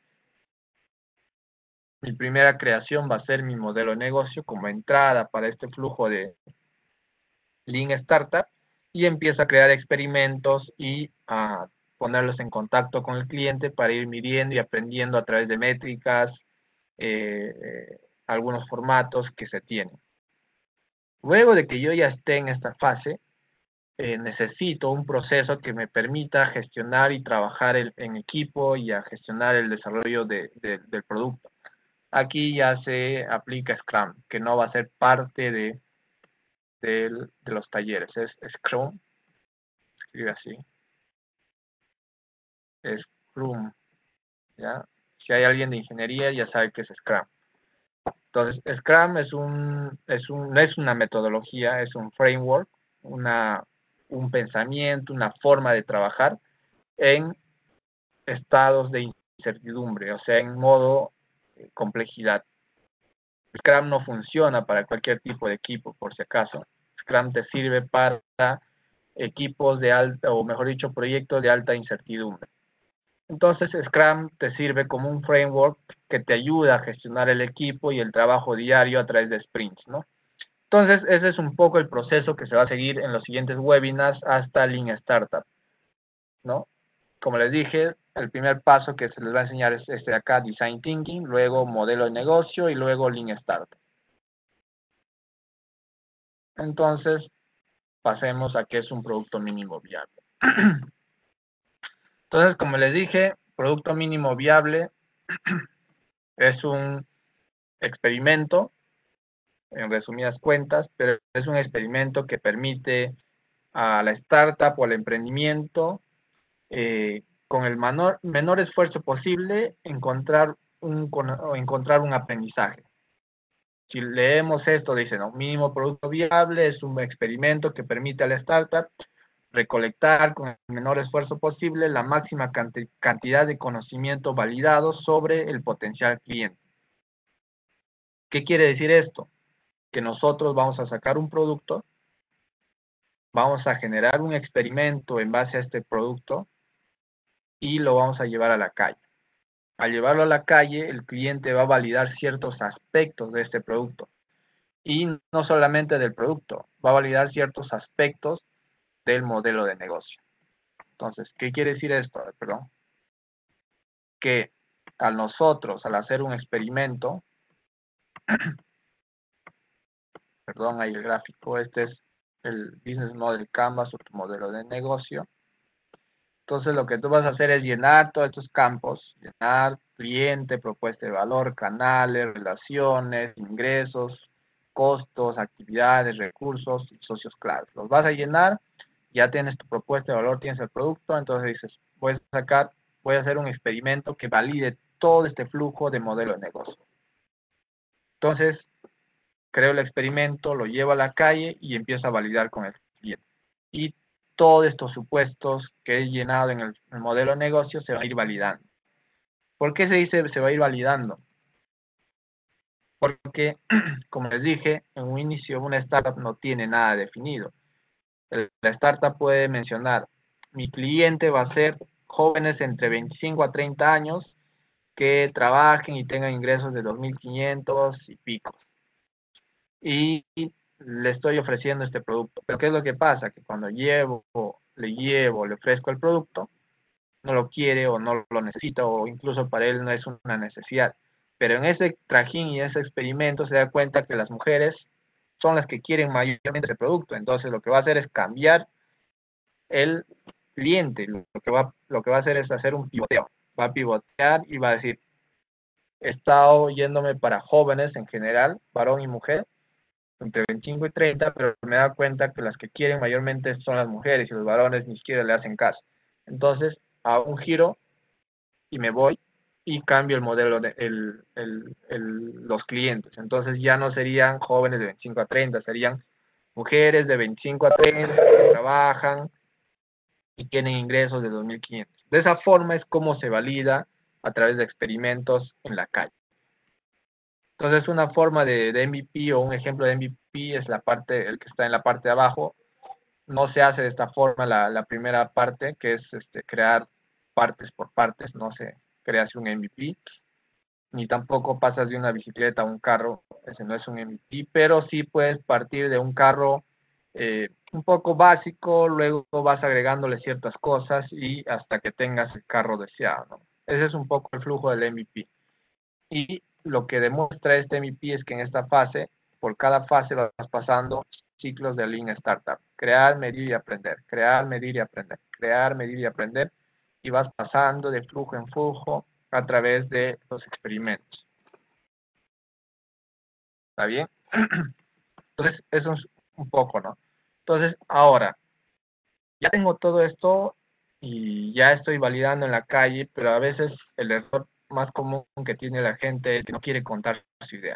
Mi primera creación va a ser mi modelo de negocio como entrada para este flujo de Lean Startup y empiezo a crear experimentos y a ponerlos en contacto con el cliente para ir midiendo y aprendiendo a través de métricas, eh, eh, algunos formatos que se tienen. Luego de que yo ya esté en esta fase, eh, necesito un proceso que me permita gestionar y trabajar el, en equipo y a gestionar el desarrollo de, de, del producto. Aquí ya se aplica Scrum, que no va a ser parte de, de, de los talleres. Es Scrum, escribe así. Scrum, ¿ya? Si hay alguien de ingeniería, ya sabe que es Scrum. Entonces, Scrum es un, es un, no es una metodología, es un framework, una, un pensamiento, una forma de trabajar en estados de incertidumbre, o sea, en modo eh, complejidad. Scrum no funciona para cualquier tipo de equipo, por si acaso. Scrum te sirve para equipos de alta, o mejor dicho, proyectos de alta incertidumbre. Entonces, Scrum te sirve como un framework que te ayuda a gestionar el equipo y el trabajo diario a través de sprints, ¿no? Entonces, ese es un poco el proceso que se va a seguir en los siguientes webinars hasta Lean Startup, ¿no? Como les dije, el primer paso que se les va a enseñar es este de acá, Design Thinking, luego modelo de negocio y luego Lean Startup. Entonces, pasemos a qué es un producto mínimo viable. Entonces, como les dije, producto mínimo viable es un experimento, en resumidas cuentas, pero es un experimento que permite a la startup o al emprendimiento, eh, con el menor, menor esfuerzo posible, encontrar un, encontrar un aprendizaje. Si leemos esto, dice, no, mínimo producto viable es un experimento que permite a la startup recolectar con el menor esfuerzo posible la máxima cantidad de conocimiento validado sobre el potencial cliente. ¿Qué quiere decir esto? Que nosotros vamos a sacar un producto, vamos a generar un experimento en base a este producto y lo vamos a llevar a la calle. Al llevarlo a la calle, el cliente va a validar ciertos aspectos de este producto. Y no solamente del producto, va a validar ciertos aspectos del modelo de negocio. Entonces, ¿qué quiere decir esto? Perdón. Que a nosotros, al hacer un experimento, perdón, ahí el gráfico, este es el Business Model Canvas o tu modelo de negocio. Entonces, lo que tú vas a hacer es llenar todos estos campos, llenar cliente, propuesta de valor, canales, relaciones, ingresos, costos, actividades, recursos y socios claves. Los vas a llenar, ya tienes tu propuesta de valor, tienes el producto, entonces dices, voy a sacar, voy a hacer un experimento que valide todo este flujo de modelo de negocio. Entonces, creo el experimento, lo llevo a la calle y empiezo a validar con el cliente. Y todos estos supuestos que he llenado en el, en el modelo de negocio se va a ir validando. ¿Por qué se dice se va a ir validando? Porque, como les dije, en un inicio una startup no tiene nada definido. La startup puede mencionar, mi cliente va a ser jóvenes entre veinticinco a treinta años que trabajen y tengan ingresos de dos mil quinientos y pico. Y le estoy ofreciendo este producto. Pero ¿qué es lo que pasa? Que cuando llevo, le llevo, le ofrezco el producto, no lo quiere o no lo necesita o incluso para él no es una necesidad. Pero en ese trajín y ese experimento se da cuenta que las mujeres son las que quieren mayormente el producto. Entonces lo que va a hacer es cambiar el cliente. Lo que va, lo que va a hacer es hacer un pivoteo. Va a pivotear y va a decir, he estado yéndome para jóvenes en general, varón y mujer, entre veinticinco y treinta, pero me da cuenta que las que quieren mayormente son las mujeres y los varones ni siquiera le hacen caso. Entonces, hago un giro y me voy y cambio el modelo de el, el, el, los clientes. Entonces ya no serían jóvenes de veinticinco a treinta, serían mujeres de veinticinco a treinta que trabajan y tienen ingresos de dos mil quinientos. De esa forma es como se valida a través de experimentos en la calle. Entonces una forma de, de M V P o un ejemplo de M V P es la parte, el que está en la parte de abajo. No se hace de esta forma la, la primera parte, que es este, crear partes por partes, no se crea así un M V P, ni tampoco pasas de una bicicleta a un carro, ese no es un M V P, pero sí puedes partir de un carro eh, un poco básico, luego vas agregándole ciertas cosas y hasta que tengas el carro deseado, ¿no? Ese es un poco el flujo del M V P. Y lo que demuestra este M V P es que en esta fase, por cada fase vas pasando ciclos de Lean Startup. Crear, medir y aprender. Crear, medir y aprender. Crear, medir y aprender. Y vas pasando de flujo en flujo a través de los experimentos. ¿Está bien? Entonces, eso es un poco, ¿no? Entonces, ahora, ya tengo todo esto y ya estoy validando en la calle, pero a veces el error más común que tiene la gente es que no quiere contar su idea.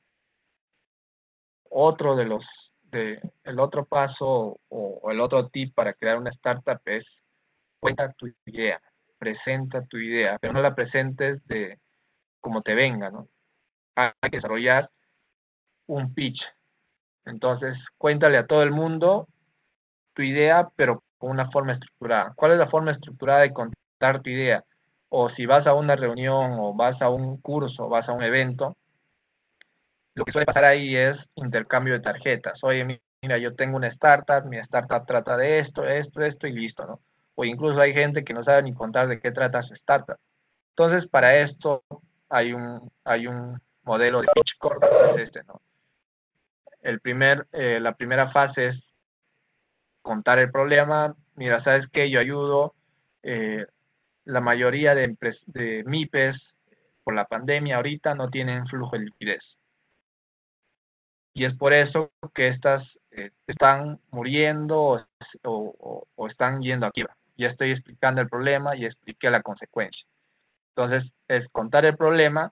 Otro de los, de, el otro paso o, o el otro tip para crear una startup es cuenta tu idea, presenta tu idea, pero no la presentes de como te venga, ¿no? Hay que desarrollar un pitch. Entonces, cuéntale a todo el mundo tu idea, pero con una forma estructurada. ¿Cuál es la forma estructurada de contar tu idea? O si vas a una reunión o vas a un curso, o vas a un evento, lo que suele pasar ahí es intercambio de tarjetas. Oye, mira, yo tengo una startup, mi startup trata de esto, esto, esto y listo, ¿no? O incluso hay gente que no sabe ni contar de qué trata su startup. Entonces, para esto hay un, hay un modelo de pitch corto, que es este, ¿no? El primer, eh, la primera fase es contar el problema. Mira, ¿sabes qué? Yo ayudo. Eh, la mayoría de, de M I P E S por la pandemia ahorita no tienen flujo de liquidez. Y es por eso que estas eh, están muriendo o, o, o, están yendo a quiebra. Ya estoy explicando el problema y expliqué la consecuencia. Entonces, es contar el problema,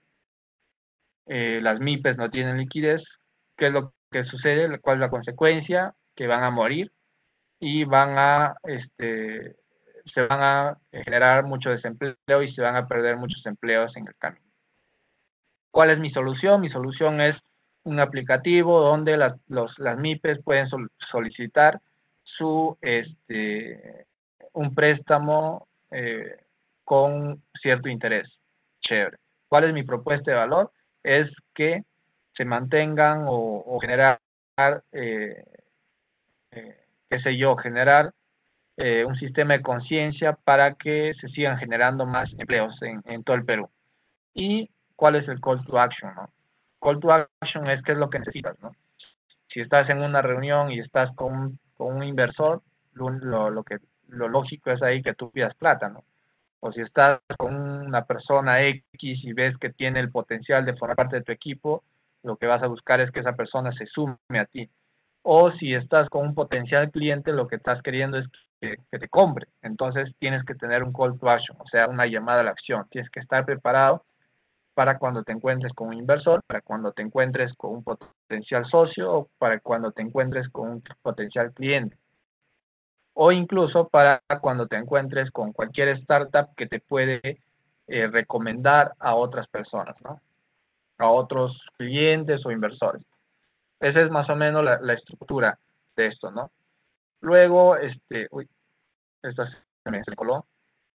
eh, las M I P E S no tienen liquidez, ¿qué es lo que sucede? ¿Cuál es la consecuencia? Que van a morir y van a, este, se van a generar mucho desempleo y se van a perder muchos empleos en el camino. ¿Cuál es mi solución? Mi solución es un aplicativo donde las, los, las M I P E S pueden sol, solicitar su, este, un préstamo eh, con cierto interés. Chévere. ¿Cuál es mi propuesta de valor? Es que se mantengan o, o generar, eh, eh, qué sé yo, generar eh, un sistema de conciencia para que se sigan generando más empleos en, en todo el Perú. ¿Y cuál es el call to action, no? Call to action es qué es lo que necesitas, ¿no? Si estás en una reunión y estás con, con un inversor, lo, lo, lo, que, lo lógico es ahí que tú pidas plata, ¿no? O si estás con una persona X y ves que tiene el potencial de formar parte de tu equipo, lo que vas a buscar es que esa persona se sume a ti. O si estás con un potencial cliente, lo que estás queriendo es que, que te compre. Entonces tienes que tener un call to action, o sea, una llamada a la acción. Tienes que estar preparado para cuando te encuentres con un inversor, para cuando te encuentres con un potencial socio o para cuando te encuentres con un potencial cliente. O incluso para cuando te encuentres con cualquier startup que te puede eh, recomendar a otras personas, ¿no? A otros clientes o inversores. Esa es más o menos la, la estructura de esto, ¿no? Luego, este, uy, esta se me coló,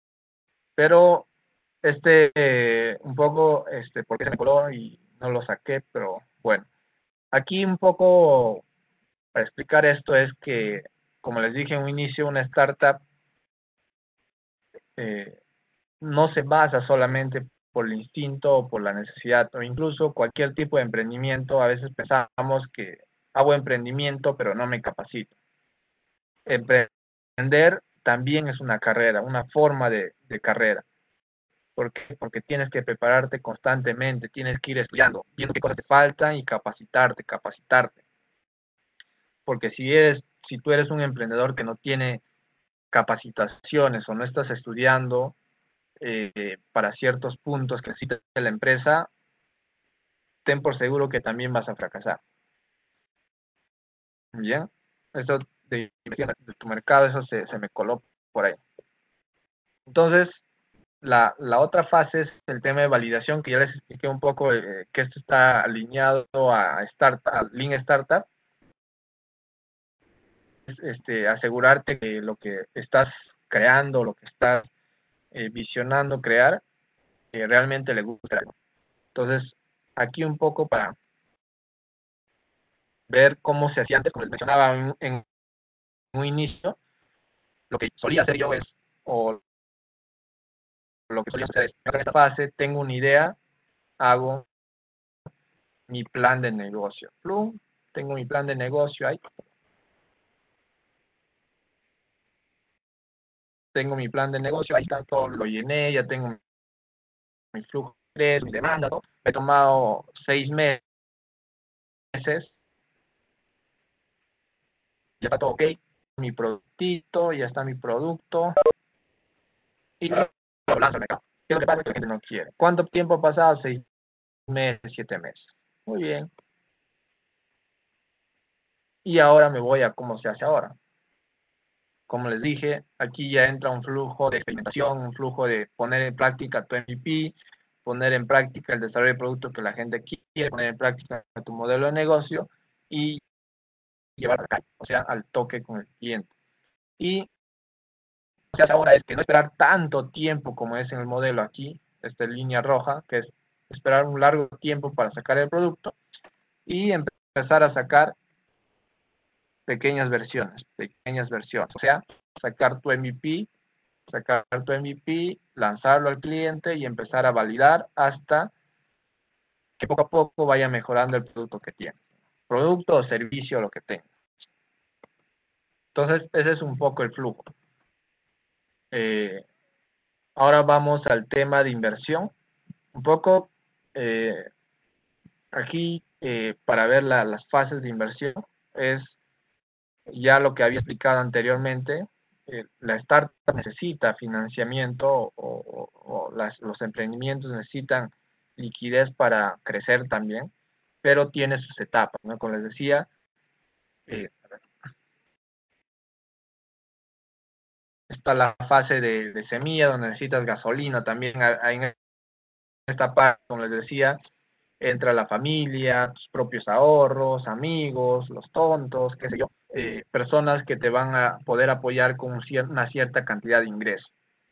pero este, eh, un poco, este, porque se me coló y no lo saqué, pero bueno. Aquí un poco para explicar esto es que, como les dije en un inicio, una startup eh, no se basa solamente por el instinto o por la necesidad, o incluso cualquier tipo de emprendimiento, a veces pensamos que hago emprendimiento pero no me capacito. Emprender también es una carrera, una forma de, de carrera. ¿Por qué? Porque tienes que prepararte constantemente, tienes que ir estudiando, viendo qué cosas te faltan y capacitarte, capacitarte. Porque si eres, si tú eres un emprendedor que no tiene capacitaciones o no estás estudiando eh, para ciertos puntos que necesita la empresa, ten por seguro que también vas a fracasar. ¿Bien? Eso de, de tu mercado, eso se, se me coló por ahí. Entonces, la, la otra fase es el tema de validación, que ya les expliqué un poco eh, que esto está alineado a, startup, a Lean Startup. Es, este, asegurarte que lo que estás creando, lo que estás eh, visionando crear, eh, realmente le gusta. Entonces, aquí un poco para ver cómo se hacía antes, como les mencionaba en, en un inicio, lo que solía hacer yo es, o lo que solía hacer es, en esta fase tengo una idea, hago mi plan de negocio. Plum, tengo mi plan de negocio ahí. Tengo mi plan de negocio, ahí está todo, lo llené, ya tengo mi flujo de ingresos, mi demanda, ¿no? Me he tomado seis meses, ya está todo ok, mi productito, ya está mi producto, y lo lanzo al mercado. ¿Qué es lo que pasa? Que la gente no quiere. ¿Cuánto tiempo ha pasado? Seis meses, siete meses. Muy bien. Y ahora me voy a cómo se hace ahora. Como les dije, aquí ya entra un flujo de experimentación, un flujo de poner en práctica tu M V P, poner en práctica el desarrollo de producto que la gente quiere, poner en práctica tu modelo de negocio y llevar acá, o sea, al toque con el cliente. Y lo que hace ahora es que no esperar tanto tiempo como es en el modelo aquí, esta línea roja, que es esperar un largo tiempo para sacar el producto y empezar a sacar pequeñas versiones, pequeñas versiones, o sea, sacar tu M V P, sacar tu M V P, lanzarlo al cliente y empezar a validar hasta que poco a poco vaya mejorando el producto que tiene, producto o servicio, lo que tenga. Entonces, ese es un poco el flujo. Eh, ahora vamos al tema de inversión. Un poco, eh, aquí, eh, para ver la, las fases de inversión, es ya lo que había explicado anteriormente. Eh, la startup necesita financiamiento o, o, o las, los emprendimientos necesitan liquidez para crecer también, pero tiene sus etapas, ¿no? Como les decía, eh, está la fase de, de semilla, donde necesitas gasolina también. En esta parte, como les decía, entra la familia, tus propios ahorros, amigos, los tontos, qué sé yo, eh, personas que te van a poder apoyar con un cier una cierta cantidad de ingresos.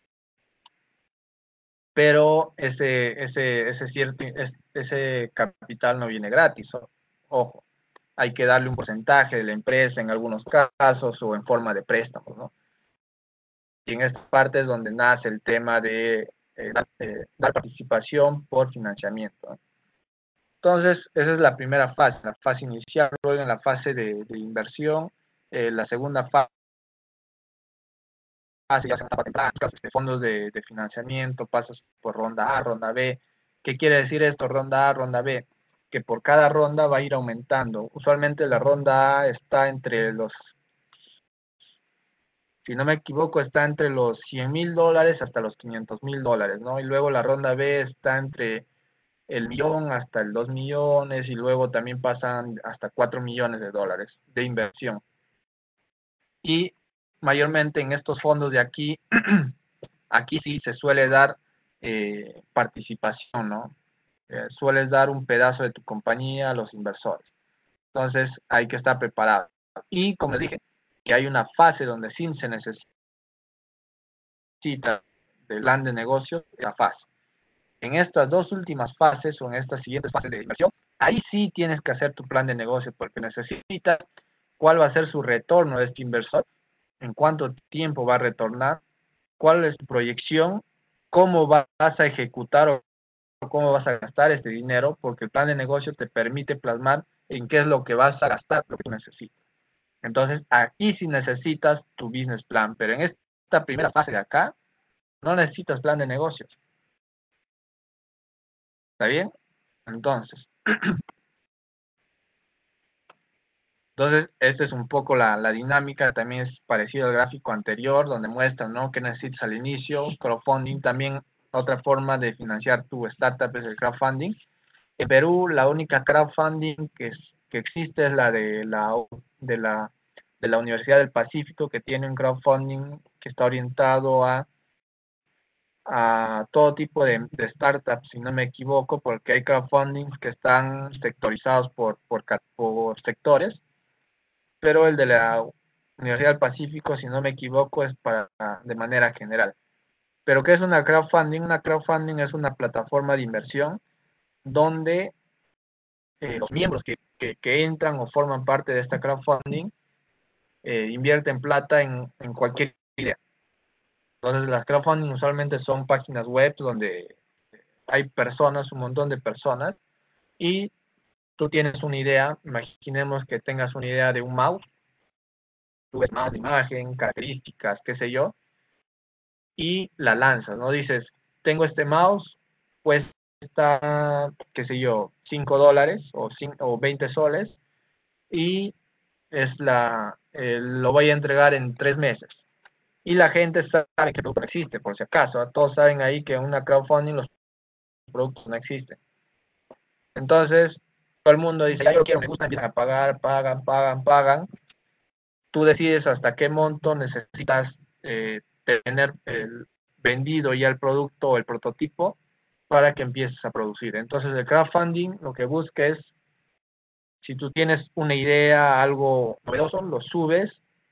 Pero ese, ese, ese, cierto, ese capital no viene gratis, ojo, hay que darle un porcentaje de la empresa en algunos casos o en forma de préstamos, ¿no? Y en esta parte es donde nace el tema de eh, dar, eh, dar participación por financiamiento, ¿no? Entonces, esa es la primera fase, la fase inicial. Luego en la fase de, de inversión, eh, la segunda fase ya son de fondos de, de financiamiento, pasas por ronda A, ronda B. ¿Qué quiere decir esto? Ronda A, ronda B, que por cada ronda va a ir aumentando. Usualmente la ronda A está entre los, si no me equivoco, está entre los cien mil dólares hasta los quinientos mil dólares, ¿no? Y luego la ronda B está entre el millón hasta el dos millones y luego también pasan hasta cuatro millones de dólares de inversión. Y mayormente en estos fondos de aquí, aquí sí se suele dar eh, participación, ¿no? Eh, sueles dar un pedazo de tu compañía a los inversores. Entonces hay que estar preparado. Y como les dije, que hay una fase donde sí se necesita del plan de negocio, la fase. En estas dos últimas fases o en estas siguientes fases de inversión, ahí sí tienes que hacer tu plan de negocio porque necesitas cuál va a ser su retorno de este inversor, en cuánto tiempo va a retornar, cuál es tu proyección, cómo vas a ejecutar cómo vas a gastar este dinero, porque el plan de negocio te permite plasmar en qué es lo que vas a gastar, lo que tú necesitas. Entonces, aquí sí necesitas tu business plan, pero en esta primera fase de acá, no necesitas plan de negocios. ¿Está bien? Entonces, entonces esta es un poco la, la dinámica, también es parecido al gráfico anterior, donde muestra, ¿no?, qué necesitas al inicio, crowdfunding, también otra forma de financiar tu startup es el crowdfunding. En Perú, la única crowdfunding que, es, que existe es la de la, de, la, de la Universidad del Pacífico, que tiene un crowdfunding que está orientado a a todo tipo de, de, startups, si no me equivoco, porque hay crowdfundings que están sectorizados por, por, por sectores, pero el de la Universidad del Pacífico, si no me equivoco, es para de manera general. ¿Pero qué es una crowdfunding? Una crowdfunding es una plataforma de inversión donde eh, los miembros que, que, que, entran o forman parte de esta crowdfunding eh, invierten plata en, en cualquier idea. Entonces, las crowdfunding usualmente son páginas web donde hay personas, un montón de personas, y tú tienes una idea, imaginemos que tengas una idea de un mouse, tú ves más de imagen, características, qué sé yo, y la lanzas, ¿no? Dices, tengo este mouse, cuesta, qué sé yo, cinco dólares o, cinco, o veinte soles, y es la, eh, lo voy a entregar en tres meses. Y la gente sabe que el producto no existe, por si acaso, ¿eh? Todos saben ahí que en una crowdfunding los productos no existen. Entonces, todo el mundo dice, ya yo quiero, me gusta, empiezan a pagar, pagan, pagan, pagan. Tú decides hasta qué monto necesitas eh, tener el vendido ya el producto o el prototipo para que empieces a producir. Entonces, el crowdfunding lo que busca es, si tú tienes una idea, algo novedoso, lo subes,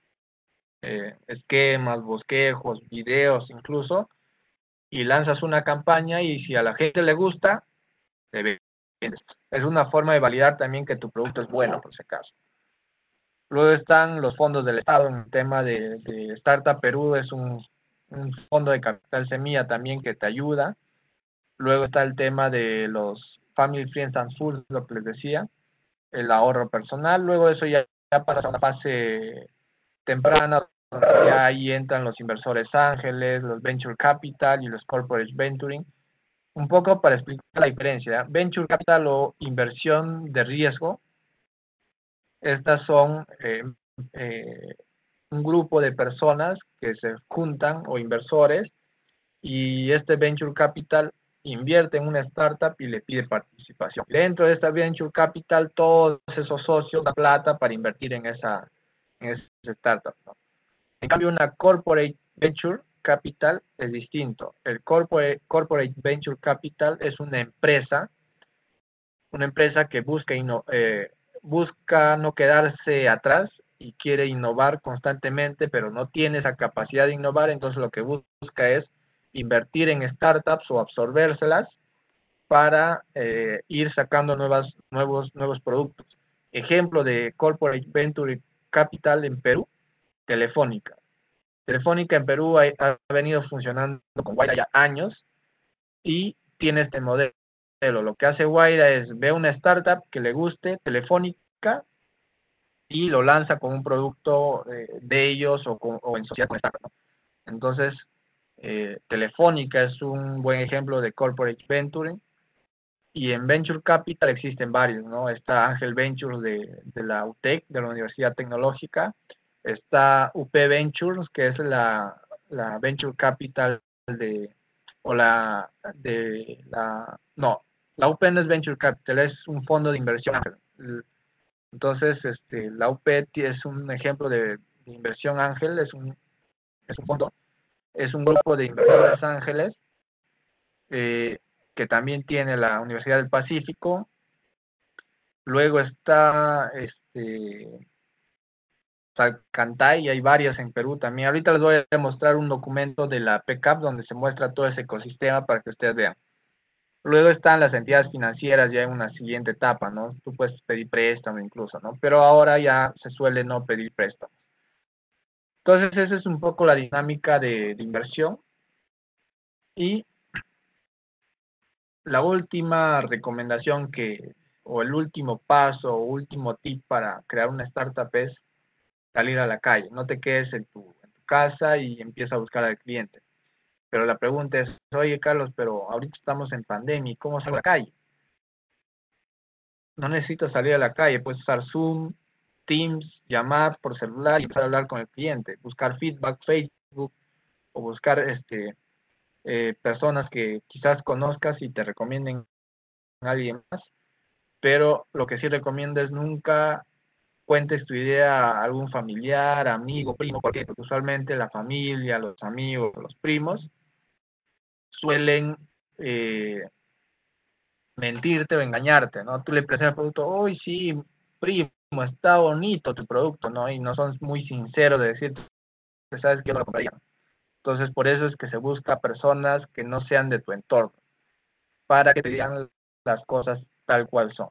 eh, esquemas, bosquejos, videos incluso, y lanzas una campaña y si a la gente le gusta, te vendes. Es una forma de validar también que tu producto es bueno, por si acaso. Luego están los fondos del Estado en el tema de, de Startup Perú, es un, un fondo de capital semilla también que te ayuda. Luego está el tema de los Family Friends and Foods, lo que les decía, el ahorro personal. Luego eso ya, ya pasa a una fase temprana, donde ya ahí entran los inversores ángeles, los Venture Capital y los Corporate Venturing. Un poco para explicar la diferencia, ¿eh? Venture Capital o inversión de riesgo, estas son eh, eh, un grupo de personas que se juntan o inversores y este Venture Capital invierte en una startup y le pide participación. Dentro de esta Venture Capital, todos esos socios dan plata para invertir en esa, en esa startup, ¿no? En cambio, una Corporate Venture Capital es distinto. El Corporate, Corporate Venture Capital es una empresa, una empresa que busca, eh, busca no quedarse atrás y quiere innovar constantemente, pero no tiene esa capacidad de innovar, entonces lo que busca es invertir en startups o absorbérselas para eh, ir sacando nuevas, nuevos, nuevos productos. Ejemplo de Corporate Venture Capital en Perú, Telefónica. Telefónica en Perú ha, ha venido funcionando con Guaira ya años y tiene este modelo. Lo que hace Guaira es ve una startup que le guste, Telefónica, y lo lanza con un producto eh, de ellos o, con, o en sociedad con startup, ¿no? Entonces, eh, Telefónica es un buen ejemplo de corporate venture y en Venture Capital existen varios, ¿no? Está Ángel Ventures de, de la U T E C, de la Universidad Tecnológica, está U P Ventures, que es la, la Venture Capital de, o la, de la, no, la U P no es Venture Capital, es un fondo de inversión ángel. Entonces, este, la U P es un ejemplo de, de inversión ángel, es un, es un fondo, es un grupo de inversores ángeles, eh, que también tiene la Universidad del Pacífico. Luego está este Salcantay, y hay varias en Perú también. Ahorita les voy a mostrar un documento de la P C A P donde se muestra todo ese ecosistema para que ustedes vean. Luego están las entidades financieras ya en una siguiente etapa, ¿no? Tú puedes pedir préstamo incluso, ¿no? Pero ahora ya se suele no pedir préstamo. Entonces, esa es un poco la dinámica de, de inversión. Y la última recomendación que, o el último paso o último tip para crear una startup es salir a la calle. No te quedes en tu, en tu casa y empieza a buscar al cliente. Pero la pregunta es, oye Carlos, pero ahorita estamos en pandemia, ¿cómo salgo a la calle? No necesitas salir a la calle, puedes usar Zoom, Teams, llamar por celular y empezar a hablar con el cliente, buscar feedback, Facebook o buscar este, eh, personas que quizás conozcas y te recomienden a alguien más, pero lo que sí recomiendo es nunca cuentes tu idea a algún familiar, amigo, primo, porque usualmente la familia, los amigos, los primos suelen eh, mentirte o engañarte, ¿no? Tú le presentas el producto, hoy sí, primo, está bonito tu producto, ¿no? Y no son muy sinceros de decirte, sabes que yo lo compraría. Entonces, por eso es que se busca personas que no sean de tu entorno, para que te digan las cosas tal cual son.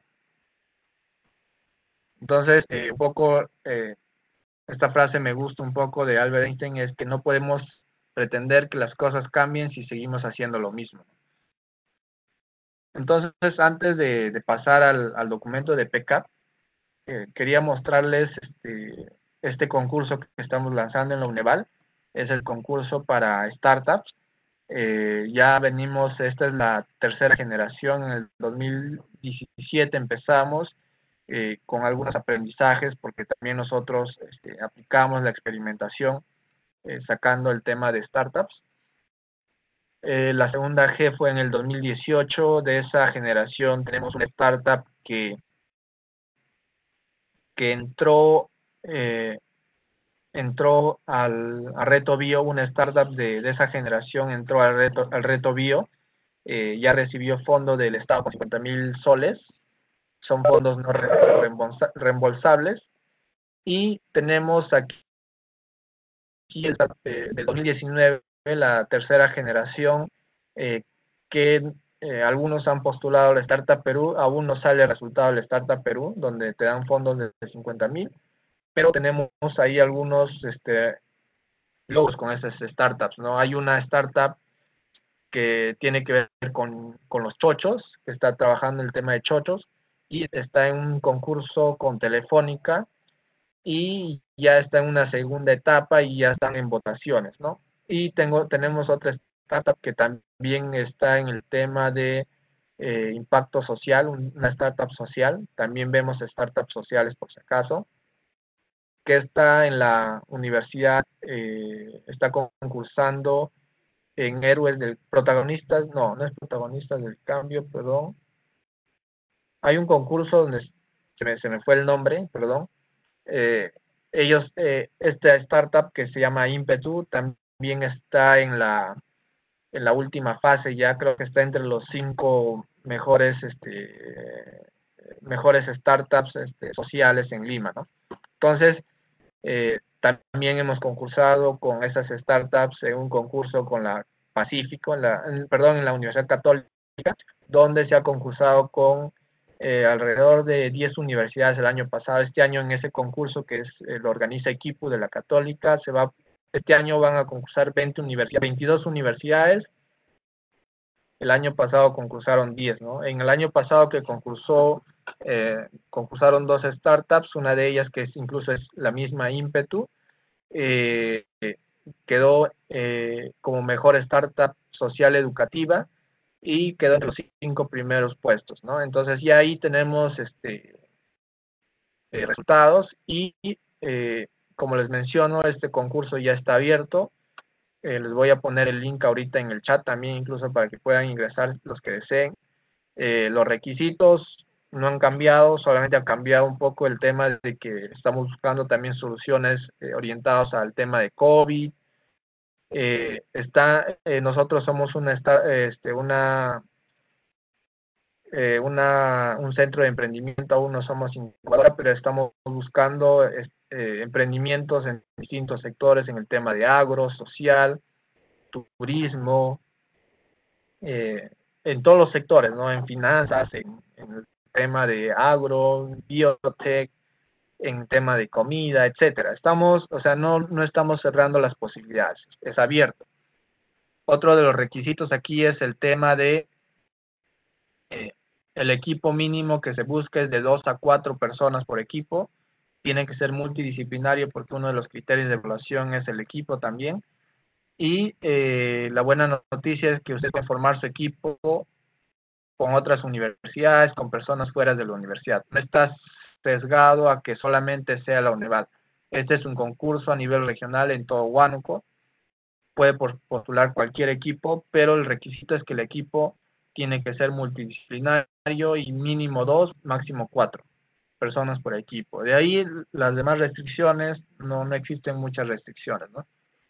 Entonces, eh, un poco, eh, esta frase me gusta un poco de Albert Einstein, es que no podemos pretender que las cosas cambien si seguimos haciendo lo mismo. Entonces, antes de, de pasar al, al documento de P C A P, eh, quería mostrarles este, este concurso que estamos lanzando en la UNEVAL. Es el concurso para startups. Eh, ya venimos, esta es la tercera generación, en el dos mil diecisiete empezamos eh, con algunos aprendizajes, porque también nosotros este, aplicamos la experimentación eh, sacando el tema de startups. Eh, la segunda G fue en el dos mil dieciocho. De esa generación tenemos una startup que, que entró, eh, entró al a Reto Bio, una startup de, de esa generación entró al Reto, al Reto Bio, eh, ya recibió fondo del Estado con cincuenta mil soles, son fondos no reembolsables, y tenemos aquí el, eh, del dos mil diecinueve, la tercera generación, eh, que eh, algunos han postulado la Startup Perú, aún no sale el resultado del Startup Perú, donde te dan fondos de cincuenta mil, pero tenemos ahí algunos este, logros con esas startups, ¿no? Hay una startup que tiene que ver con, con los chochos, que está trabajando el tema de chochos, y está en un concurso con Telefónica, y ya está en una segunda etapa y ya están en votaciones, ¿no? Y tengo, tenemos otra startup que también está en el tema de eh, impacto social, una startup social, también vemos startups sociales por si acaso, que está en la universidad, eh, está concursando en Héroes del Protagonistas, no, no es Protagonistas del Cambio, perdón. Hay un concurso donde se me, se me fue el nombre, perdón. Eh, ellos, eh, esta startup que se llama Impetu también está en la, en la última fase, ya creo que está entre los cinco mejores, este, mejores startups este, sociales en Lima, ¿no? Entonces, eh, también hemos concursado con esas startups en un concurso con la Pacífico, en la, en, perdón, en la Universidad Católica, donde se ha concursado con eh, alrededor de diez universidades el año pasado. Este año en ese concurso que es, eh, lo organiza Equipo de la Católica, se va, este año van a concursar veinte universidades, veintidós universidades. El año pasado concursaron diez, ¿no? En el año pasado que concursó, eh, concursaron dos startups, una de ellas que es, incluso es la misma Impetu, eh, quedó eh, como mejor startup social educativa y quedó entre los cinco primeros puestos, ¿no? Entonces ya ahí tenemos este eh, resultados y eh, como les menciono, este concurso ya está abierto. Eh, les voy a poner el link ahorita en el chat también, incluso para que puedan ingresar los que deseen. Eh, los requisitos no han cambiado, solamente ha cambiado un poco el tema de que estamos buscando también soluciones eh, orientadas al tema de COVID. Eh, está, eh, nosotros somos una, este, una, eh, una, un centro de emprendimiento, aún no somos incubadora, pero estamos buscando eh, emprendimientos en distintos sectores, en el tema de agro, social, turismo, eh, en todos los sectores, ¿no? En finanzas, en, en el tema de agro, biotech, en tema de comida, etcétera. Estamos, o sea, no, no estamos cerrando las posibilidades, es abierto. Otro de los requisitos aquí es el tema de Eh, el equipo mínimo que se busca es de dos a cuatro personas por equipo. Tiene que ser multidisciplinario porque uno de los criterios de evaluación es el equipo también. Y eh, la buena noticia es que usted puede formar su equipo con otras universidades, con personas fuera de la universidad. No está sesgado a que solamente sea la UNEVAD. Este es un concurso a nivel regional en todo Huánuco. Puede postular cualquier equipo, pero el requisito es que el equipo tiene que ser multidisciplinario y mínimo dos, máximo cuatro personas por equipo. De ahí las demás restricciones, no, no existen muchas restricciones, ¿no?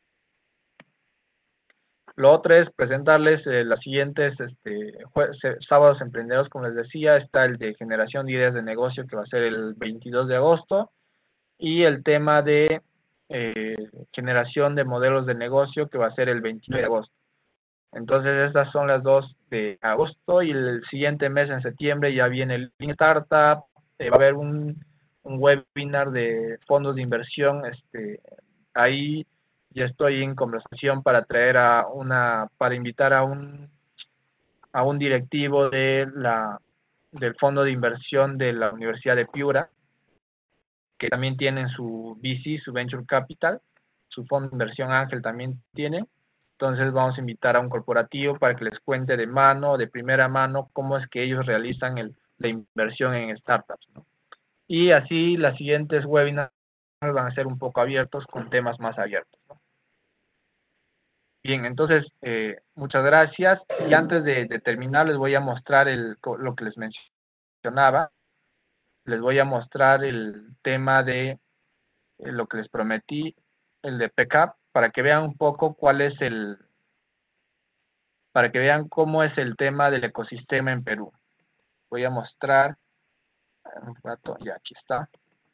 Lo otro es presentarles eh, las siguientes este, sábados emprendedores, como les decía, está el de generación de ideas de negocio que va a ser el veintidós de agosto y el tema de eh, generación de modelos de negocio que va a ser el veintinueve de agosto. Entonces estas son las dos de agosto y el siguiente mes en septiembre ya viene el Lean Startup, eh, va a haber un, un webinar de fondos de inversión, este, ahí ya estoy en conversación para traer a una, para invitar a un, a un directivo de la, del fondo de inversión de la Universidad de Piura, que también tienen su V C, su Venture Capital, su fondo de inversión Ángel también tiene. Entonces vamos a invitar a un corporativo para que les cuente de mano, de primera mano, cómo es que ellos realizan el, la inversión en startups, ¿no? Y así las siguientes webinars van a ser un poco abiertos con temas más abiertos, ¿no? Bien, entonces, eh, muchas gracias. Y antes de, de, terminar, les voy a mostrar el, lo que les mencionaba. Les voy a mostrar el tema de eh, lo que les prometí, el de P C A P, para que vean un poco cuál es el, para que vean cómo es el tema del ecosistema en Perú. Voy a mostrar un rato, ya aquí está.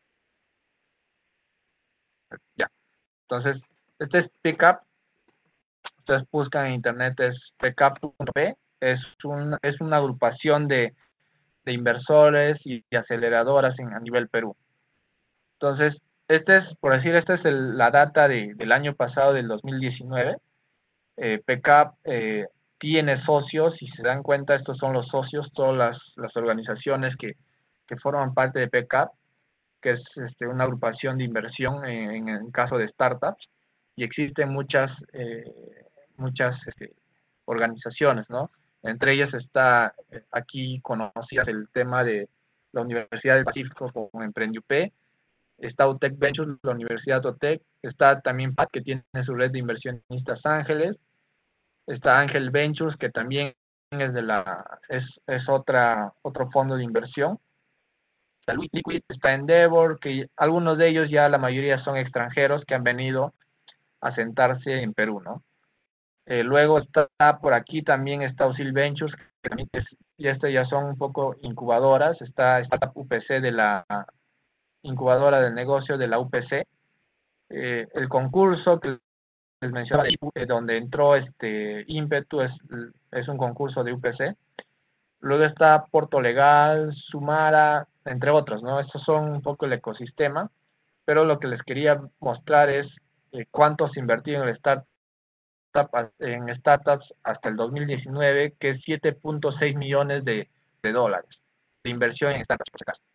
Ya. Entonces, este es P C A P. Ustedes buscan en internet, es P C A P punto P. Es, un, es una agrupación de, de inversores y, y aceleradoras en, a nivel Perú. Entonces, este es, por decir, esta es el, la data de, del año pasado, del dos mil diecinueve. Eh, P C A P eh, tiene socios, si se dan cuenta, estos son los socios, todas las, las organizaciones que, que forman parte de P C A P, que es este, una agrupación de inversión en, en el caso de startups, y existen muchas, eh, muchas este, organizaciones, ¿no? Entre ellas está eh, aquí conocidas el tema de la Universidad del Pacífico con EmprendiUP, está UTEC Ventures, la Universidad UTEC, está también P A T, que tiene su red de inversionistas ángeles, está Ángel Ventures, que también es de la, es, es otra, otro fondo de inversión, está Liquid, está Endeavor, que algunos de ellos ya la mayoría son extranjeros que han venido a sentarse en Perú, ¿no? Eh, luego está por aquí también está Usil Ventures, que también es, y estas ya son un poco incubadoras, está Startup U P C de la incubadora del negocio de la U P C, eh, el concurso que les mencionaba, eh, donde entró este ímpetu, es, es un concurso de U P C. Luego está Porto Legal, Sumara, entre otros, ¿no? Estos son un poco el ecosistema, pero lo que les quería mostrar es eh, cuánto se invirtió en el startup, en startups hasta el dos mil diecinueve, que es siete punto seis millones de, de dólares de inversión en startups, por si acaso.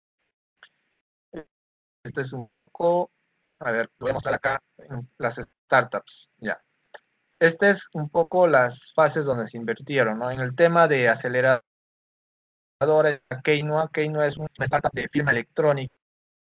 Este es un poco, a ver, voy a mostrar acá en las startups, ya. Este es un poco las fases donde se invirtieron, ¿no? En el tema de aceleradora, Keinoa, Keinoa es una startup de firma electrónica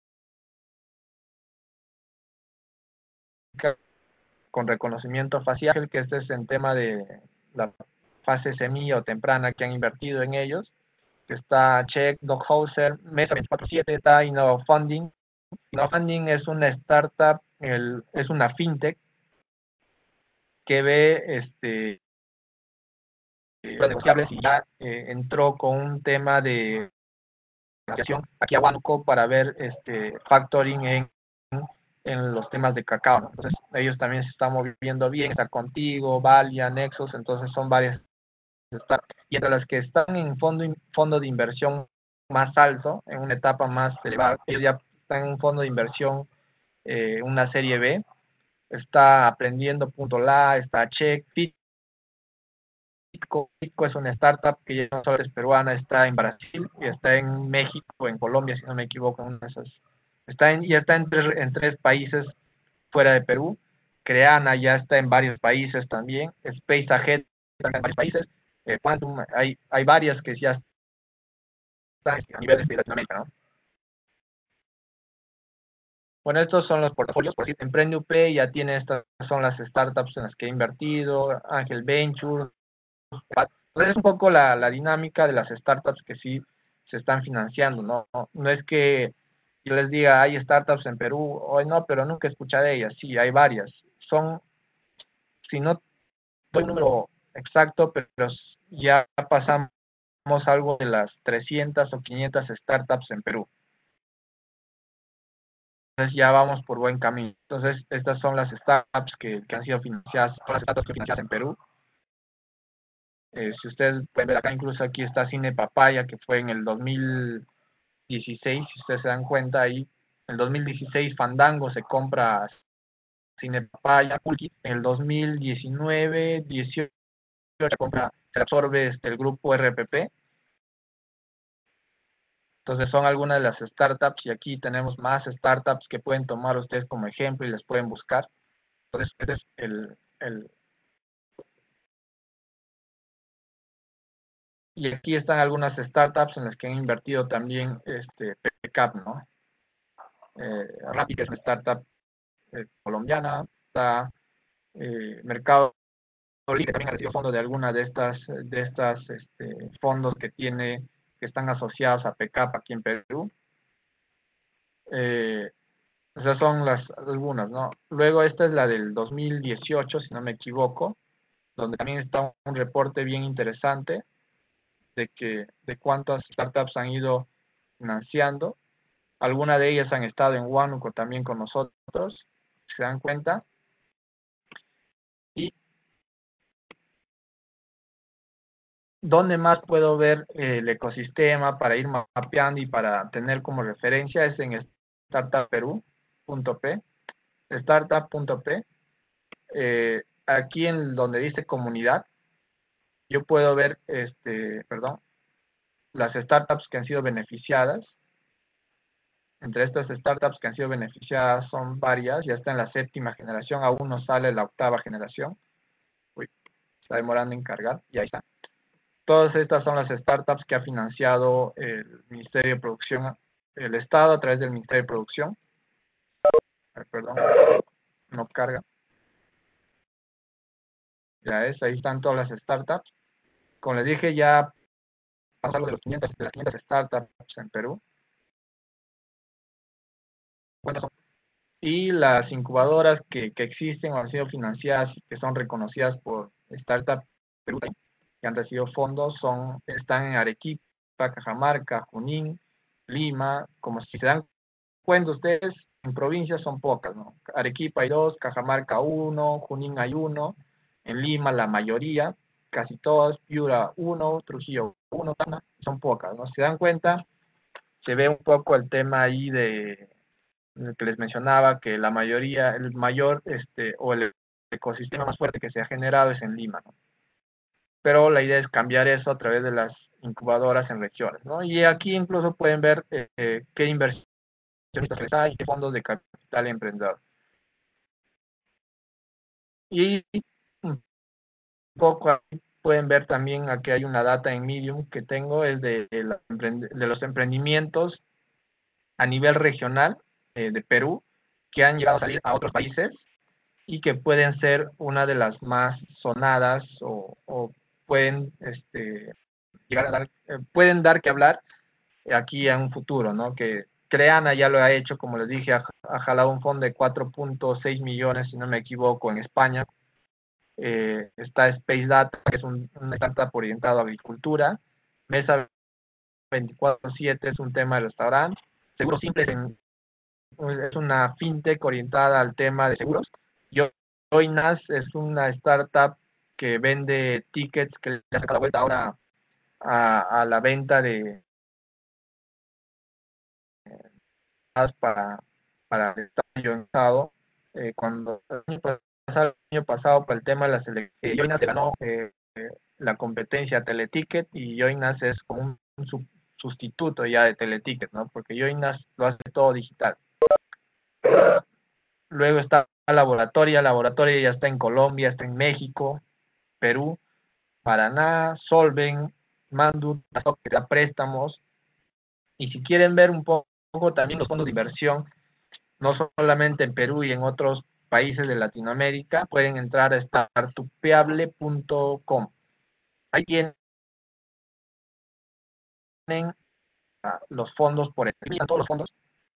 con reconocimiento facial, que este es en tema de la fase semilla o temprana que han invertido en ellos, que está Check, Doghauser, Mesa veinticuatro siete, está InnovaFunding. InnovaFunding es una startup, el, es una fintech que ve este negociables y ya eh, entró con un tema de aquí a Huánuco para ver este factoring en, en los temas de cacao, ¿no? Entonces ellos también se están moviendo bien, está Contigo, Valia, Nexus, entonces son varias startups. Y entre las que están en fondo, fondo de inversión más alto, en una etapa más elevada, ellos ya están en un fondo de inversión, eh, una serie B, está Aprendiendo.la, está Check, Fit, Pico. Pico es una startup que ya no solo es peruana, está en Brasil y está en México, en Colombia, si no me equivoco, en una de esas. Está en, ya está en tres, en tres países fuera de Perú. Creana ya está en varios países también. Space Ahead está en varios países. Eh, Quantum, hay, hay varias que ya están a nivel de Latinoamérica, ¿no? Bueno, estos son los portafolios. Por decir, Emprende U P ya tiene estas, son las startups en las que he invertido, Ángel Venture. Entonces es un poco la, la dinámica de las startups que sí se están financiando, ¿no? No, no es que yo les diga, hay startups en Perú, hoy no, pero nunca escuché de ellas. Sí, hay varias. Son, si no doy un número exacto, pero ya pasamos algo de las trescientas o quinientas startups en Perú. Entonces ya vamos por buen camino. Entonces estas son las startups que, que han sido financiadas, todas las startups que financiadas en Perú. Eh, si ustedes pueden ver acá, incluso aquí está Cine Papaya, que fue en el dos mil dieciséis, si ustedes se dan cuenta ahí, en el dos mil dieciséis Fandango se compra Cine Papaya, en el dos mil diecinueve, dieciocho se compra, se absorbe este, el grupo R P P. Entonces son algunas de las startups y aquí tenemos más startups que pueden tomar ustedes como ejemplo y les pueden buscar. Entonces este es el, el y aquí están algunas startups en las que han invertido también este P C A P, ¿no? Eh, Rappi, que es una startup eh, colombiana, está eh, Mercado Libre, que también ha recibido fondos de alguna de estas, de estas este, fondos que tiene, que están asociados a P C A P aquí en Perú. Eh, esas son las algunas, ¿no? Luego esta es la del dos mil dieciocho, si no me equivoco, donde también está un reporte bien interesante de que de cuántas startups han ido financiando. Algunas de ellas han estado en Huánuco también con nosotros, se dan cuenta. Y dónde más puedo ver eh, el ecosistema para ir mapeando y para tener como referencia es en startup perú punto p, startup punto p. Eh, aquí en donde dice comunidad, yo puedo ver, este, perdón, las startups que han sido beneficiadas. Entre estas startups que han sido beneficiadas son varias, ya está en la séptima generación, aún no sale la octava generación. Uy, está demorando en cargar, y ahí está. Todas estas son las startups que ha financiado el Ministerio de Producción, el Estado a través del Ministerio de Producción. Ay, perdón, no carga. Ya es, ahí están todas las startups. Como les dije, ya pasamos de los quinientos, de las quinientas startups en Perú. Y las incubadoras que, que existen o han sido financiadas y que son reconocidas por Startup Perú, que han recibido fondos, son, están en Arequipa, Cajamarca, Junín, Lima. Como si se dan cuenta ustedes, en provincias son pocas, ¿no? Arequipa hay dos, Cajamarca uno, Junín hay uno, en Lima la mayoría, casi todas, Piura uno, Trujillo uno, son pocas, ¿no? Si se dan cuenta, se ve un poco el tema ahí de que les mencionaba, que la mayoría, el mayor este o el ecosistema más fuerte que se ha generado es en Lima, ¿no? Pero la idea es cambiar eso a través de las incubadoras en regiones, ¿no? Y aquí incluso pueden ver eh, qué inversionistas hay, qué fondos de capital emprendedor. Y un poco ahí pueden ver también, aquí hay una data en Medium que tengo, es de, de, la, de los emprendimientos a nivel regional eh, de Perú, que han llegado a salir a otros países y que pueden ser una de las más sonadas o, o pueden este, llegar a dar, eh, pueden dar que hablar aquí en un futuro, ¿no? Que Creana ya lo ha hecho, como les dije, ha, ha jalado un fondo de cuatro punto seis millones, si no me equivoco, en España. Eh, está Space Data, que es un, una startup orientado a agricultura. Mesa veinticuatro siete es un tema de restaurante. Seguros Simples en, es una fintech orientada al tema de seguros. Yo Joinas es una startup que vende tickets que le ha sacado la vuelta ahora a, a la venta de eh, para, para el estado eh, cuando el año pasado, el año pasado para el tema de la selección, Joinas ganó eh, la competencia Teleticket y Joinas es como un, un sub, sustituto ya de Teleticket, ¿no? Porque Joinas lo hace todo digital. Luego está Laboratoria, Laboratoria ya está en Colombia, está en México, Perú, Paraná, Solven, Mandu, que da préstamos. Y si quieren ver un poco también los fondos de inversión, no solamente en Perú y en otros países de Latinoamérica, pueden entrar a startupeable punto com. Ahí tienen los fondos por encima, todos los fondos.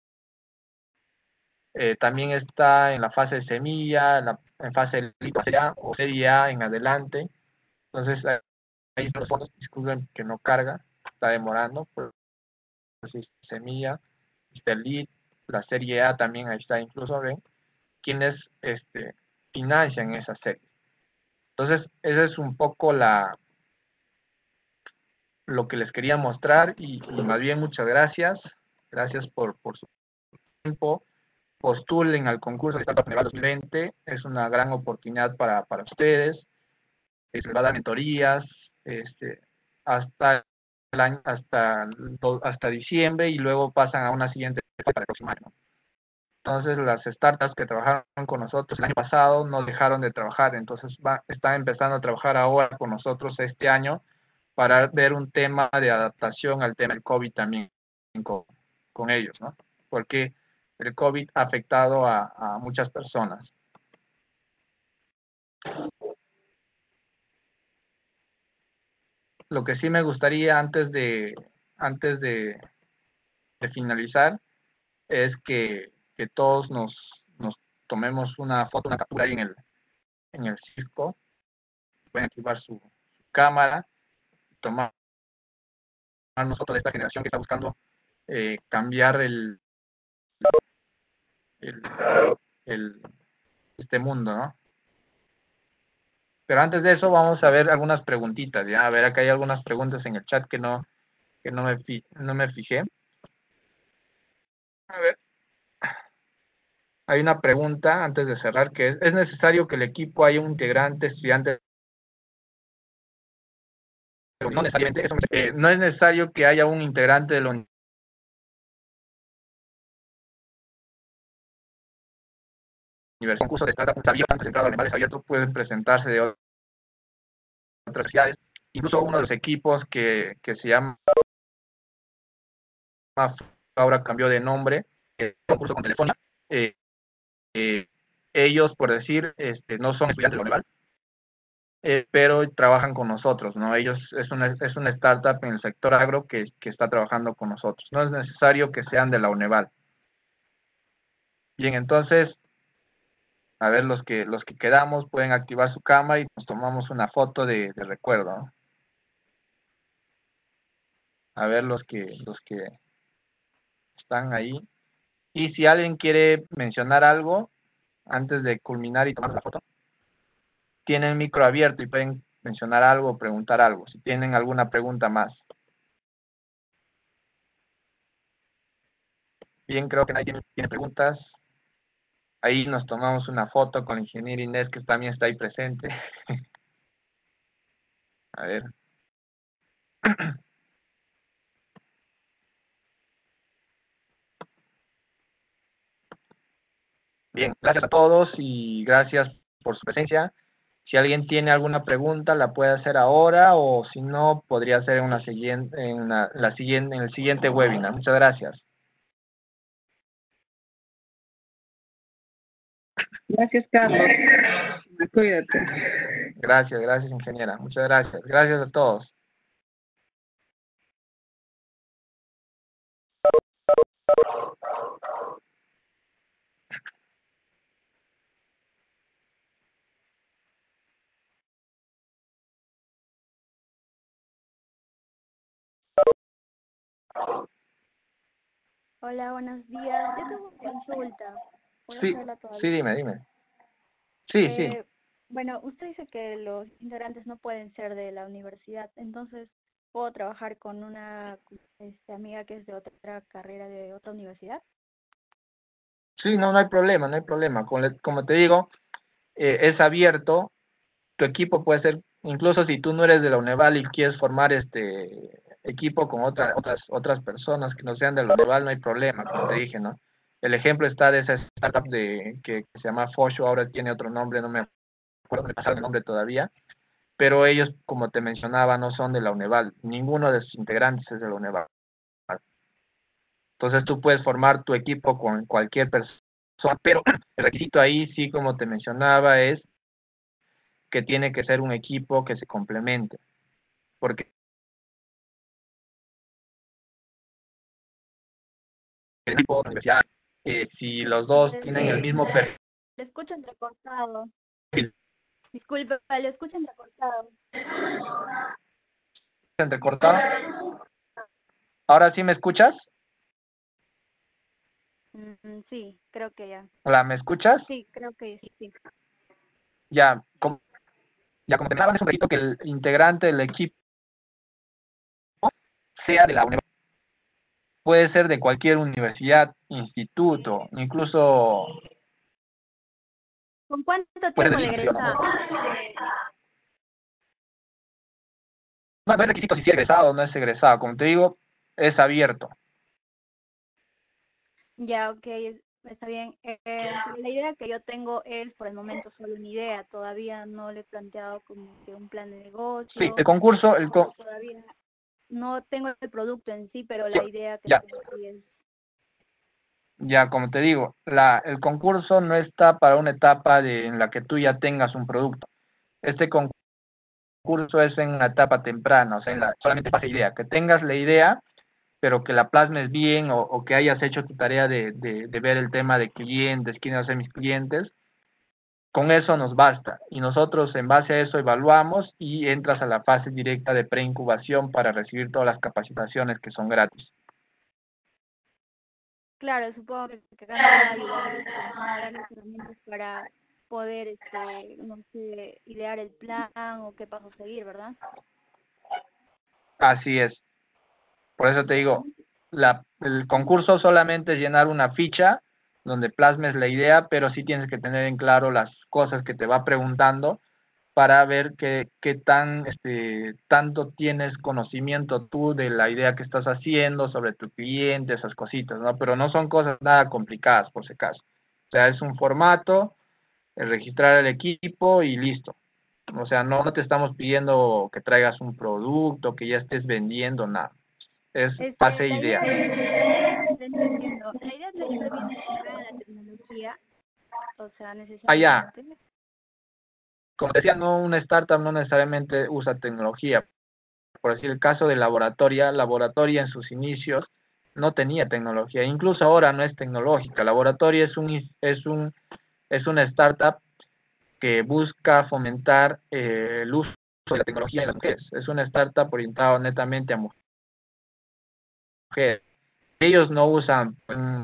Eh, también está en la fase de semilla, en, la, en fase de serie A o serie A en adelante. Entonces, ahí están los fondos. Disculpen que no carga, está demorando. Por si semilla, está el lead, la serie A también ahí está, incluso ven quienes este, financian esa serie. Entonces, esa es un poco la lo que les quería mostrar y, y más bien muchas gracias. Gracias por, por su tiempo. Postulen al concurso de Startup Neval dos mil veinte. Es una gran oportunidad para, para ustedes. Se les va a dar mentorías este, hasta el año, hasta, hasta diciembre y luego pasan a una siguiente para el próximo año. Entonces, las startups que trabajaron con nosotros el año pasado no dejaron de trabajar, entonces va, están empezando a trabajar ahora con nosotros este año para ver un tema de adaptación al tema del COVID también con, con ellos, ¿no? Porque el COVID ha afectado a, a muchas personas. Lo que sí me gustaría antes de, antes de, de finalizar es que, que todos nos, nos tomemos una foto, una captura ahí en el, en el circo. Pueden activar su, su cámara, tomar nosotros de esta generación que está buscando eh, cambiar el, el, el, este mundo, ¿no? Pero antes de eso vamos a ver algunas preguntitas, ¿ya? A ver, acá hay algunas preguntas en el chat que no, que no me, fi, no me fijé. A ver. Hay una pregunta antes de cerrar que es, ¿es necesario que el equipo haya un integrante estudiante? Pero no necesariamente, eso me, eh, no es necesario que haya un integrante de la universidad. Un curso de startup abierto, antes de entrar a animales abiertos, pueden presentarse de otras universidades. Incluso uno de los equipos que, que se llama, ahora cambió de nombre, eh, un curso con Telefónica, eh, eh, ellos, por decir, este, no son estudiantes de la Unival, eh, pero trabajan con nosotros, ¿no? Ellos, es una, es una startup en el sector agro que, que está trabajando con nosotros. No es necesario que sean de la Uneval. Bien, entonces, a ver, los que, los que quedamos pueden activar su cámara y nos tomamos una foto de, de recuerdo, ¿no? A ver los que, los que están ahí. Y si alguien quiere mencionar algo antes de culminar y tomar la foto, tienen micro abierto y pueden mencionar algo o preguntar algo, si tienen alguna pregunta más. Bien, creo que nadie tiene, tiene preguntas. Ahí nos tomamos una foto con la ingeniera Inés, que también está ahí presente. A ver. Bien, gracias a todos y gracias por su presencia. Si alguien tiene alguna pregunta, la puede hacer ahora o si no, podría ser en, una siguiente, en, la, la siguiente, en el siguiente webinar. Muchas gracias. Gracias, Carlos. Cuídate. Gracias, gracias, ingeniera. Muchas gracias. Gracias a todos. Hola, buenos días. Yo tengo una consulta. ¿Puedo Sí, hacerla todavía? sí, dime, dime. Sí, eh, sí. Bueno, usted dice que los integrantes no pueden ser de la universidad, entonces, ¿puedo trabajar con una este, amiga que es de otra carrera de otra universidad? Sí, no, no hay problema, no hay problema. Como, le, como te digo, eh, es abierto. Tu equipo puede ser Incluso si tú no eres de la UNEVAL y quieres formar este equipo con otra, otras otras personas que no sean de la UNEVAL, no hay problema, como te dije, ¿no? El ejemplo está de esa startup de que, que se llama Fosho, ahora tiene otro nombre, no me acuerdo, me pasa el nombre todavía, pero ellos, como te mencionaba, no son de la UNEVAL, ninguno de sus integrantes es de la UNEVAL. Entonces tú puedes formar tu equipo con cualquier persona, pero el requisito ahí, sí, como te mencionaba, es que tiene que ser un equipo que se complemente, porque el equipo de la universidad, eh, si los dos Le, tienen el mismo perfil, le escucho entrecortado. Disculpe, le escucho entrecortado. entrecortado. ¿Ahora sí me escuchas? Mm, sí, creo que ya. Hola, ¿me escuchas? Sí, creo que sí, sí. Ya, como, ya como te mencionaba, es un requisito que el integrante del equipo sea de la universidad. Puede ser de cualquier universidad, instituto, incluso ¿Con cuánto puede tiempo ser de instituto, ¿no? egresado? No, no es requisito si es egresado o no es egresado, como te digo, es abierto. Ya, ok, es- está bien. Eh, eh, la idea que yo tengo es, por el momento, solo una idea. Todavía no le he planteado como que un plan de Sí, negocio. el concurso, el Tampoco co todavía no tengo el producto en sí, pero la ya, idea que ya, tengo sí es. ya, como te digo, la, el concurso no está para una etapa de, en la que tú ya tengas un producto. Este concurso es en una etapa temprana, o sea, en la, solamente fase idea, que tengas la idea, pero que la plasmes bien o, o que hayas hecho tu tarea de, de, de ver el tema de clientes, quiénes van a ser mis clientes, con eso nos basta. Y nosotros en base a eso evaluamos y entras a la fase directa de preincubación para recibir todas las capacitaciones que son gratis. Claro, supongo que, que acá me van a ayudar, este, me van a dar las herramientas para poder, este, no sé, idear el plan o qué paso seguir, ¿verdad? Así es. Por eso te digo, la, el concurso solamente es llenar una ficha donde plasmes la idea, pero sí tienes que tener en claro las cosas que te va preguntando para ver qué, qué tan este, tanto tienes conocimiento tú de la idea que estás haciendo, sobre tu cliente, esas cositas, ¿no? Pero no son cosas nada complicadas, por si acaso. O sea, es un formato, el registrar el equipo y listo. O sea, no, no te estamos pidiendo que traigas un producto, que ya estés vendiendo, nada. Es Este, fase la idea. idea, te entiendo, la idea de estar bien enfocada en la tecnología, o sea, Allá, necesariamente. como decía, no, una startup no necesariamente usa tecnología. Por decir el caso de Laboratoria, Laboratoria en sus inicios no tenía tecnología, incluso ahora no es tecnológica. Laboratoria es un es un es una startup que busca fomentar eh, el uso de la tecnología en las mujeres. Es una startup orientada netamente a mujeres. Ellos no usan un,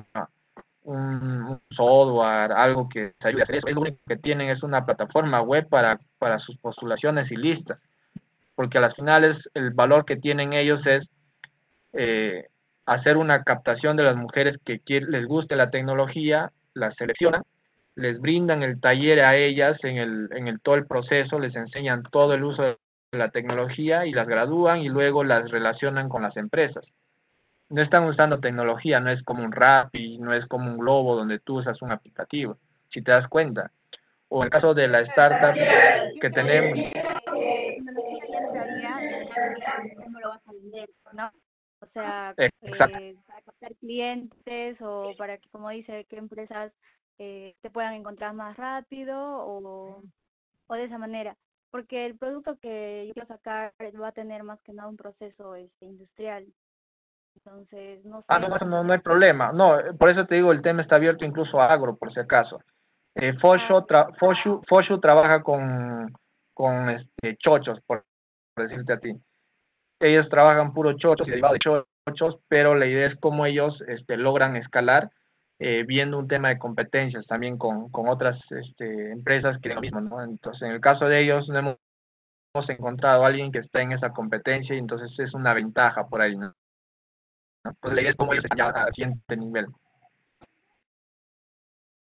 un software, algo que te ayude a hacer eso. Es lo único que tienen es una plataforma web para, para sus postulaciones y listas. Porque a las finales el valor que tienen ellos es eh, hacer una captación de las mujeres que quieren, les guste la tecnología, las seleccionan, les brindan el taller a ellas en el, en el todo el proceso, les enseñan todo el uso de la tecnología y las gradúan y luego las relacionan con las empresas. No están usando tecnología, no es como un Rappi, no es como un Globo donde tú usas un aplicativo, si te das cuenta. O en el caso de la startup que tenemos, La tecnología ya entraría depende de cómo lo vas a vender, ¿no? O sea, exacto. eh, para captar clientes o para que, como dice, que empresas eh, te puedan encontrar más rápido o, o de esa manera. Porque el producto que yo quiero sacar va a tener más que nada un proceso este, industrial. Entonces, no Ah, no, sé no, no, no si... hay problema. No, eh, por eso te digo, el tema está abierto incluso a agro, por si acaso. Eh, Ah, Fosho, tra Foshu, Foshu trabaja con, con este, chochos, por, por decirte a ti. Ellos trabajan puro chochos y derivado de chochos, pero la idea es cómo ellos este, logran escalar eh, viendo un tema de competencias también con, con otras este, empresas que lo mismo, ¿no? Entonces, en el caso de ellos, no hemos, hemos encontrado a alguien que está en esa competencia y entonces es una ventaja por ahí, ¿no? Pues la idea es cómo ellos están ya al siguiente nivel.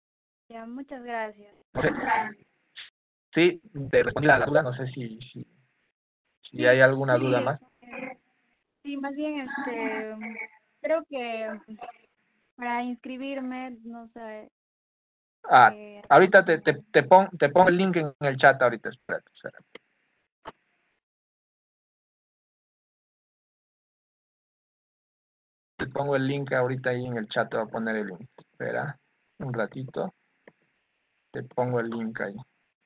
ya, muchas gracias. No sé, sí, te respondí la duda, no sé si, si si hay alguna duda más. eh, sí, más bien, este, creo que para inscribirme, no sé, Ah, eh, ahorita te, te, te, pon, te pongo el link en el chat ahorita, espérate, espérate. Te pongo el link ahorita ahí en el chat, te voy a poner el link. Espera un ratito, te pongo el link ahí.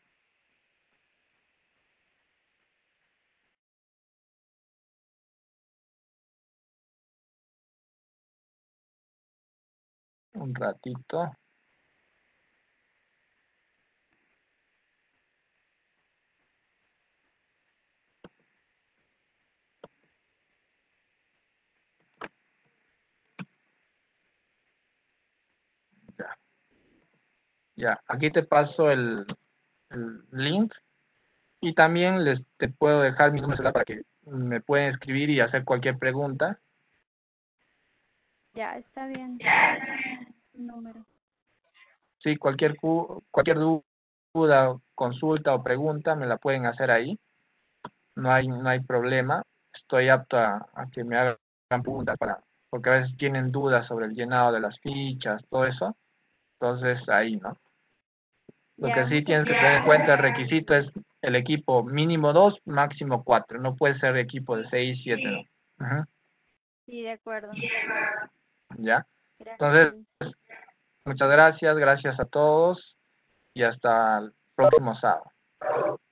Un ratito. Ya, ya, aquí te paso el, el link y también les te puedo dejar mi número de celular para que me pueden escribir y hacer cualquier pregunta. ya está bien. Número. Sí, cualquier cu- cualquier du- duda, consulta o pregunta me la pueden hacer ahí. No hay no hay problema. Estoy apto a, a que me hagan preguntas para porque a veces tienen dudas sobre el llenado de las fichas, todo eso. Entonces ahí, ¿no? Lo Ya, que sí muchas tienes que tener en cuenta, el requisito es el equipo mínimo dos, máximo cuatro. No puede ser equipo de seis, siete, ¿no? Ajá. sí, de acuerdo. ¿Ya? Entonces, Gracias. muchas gracias, gracias a todos y hasta el próximo sábado.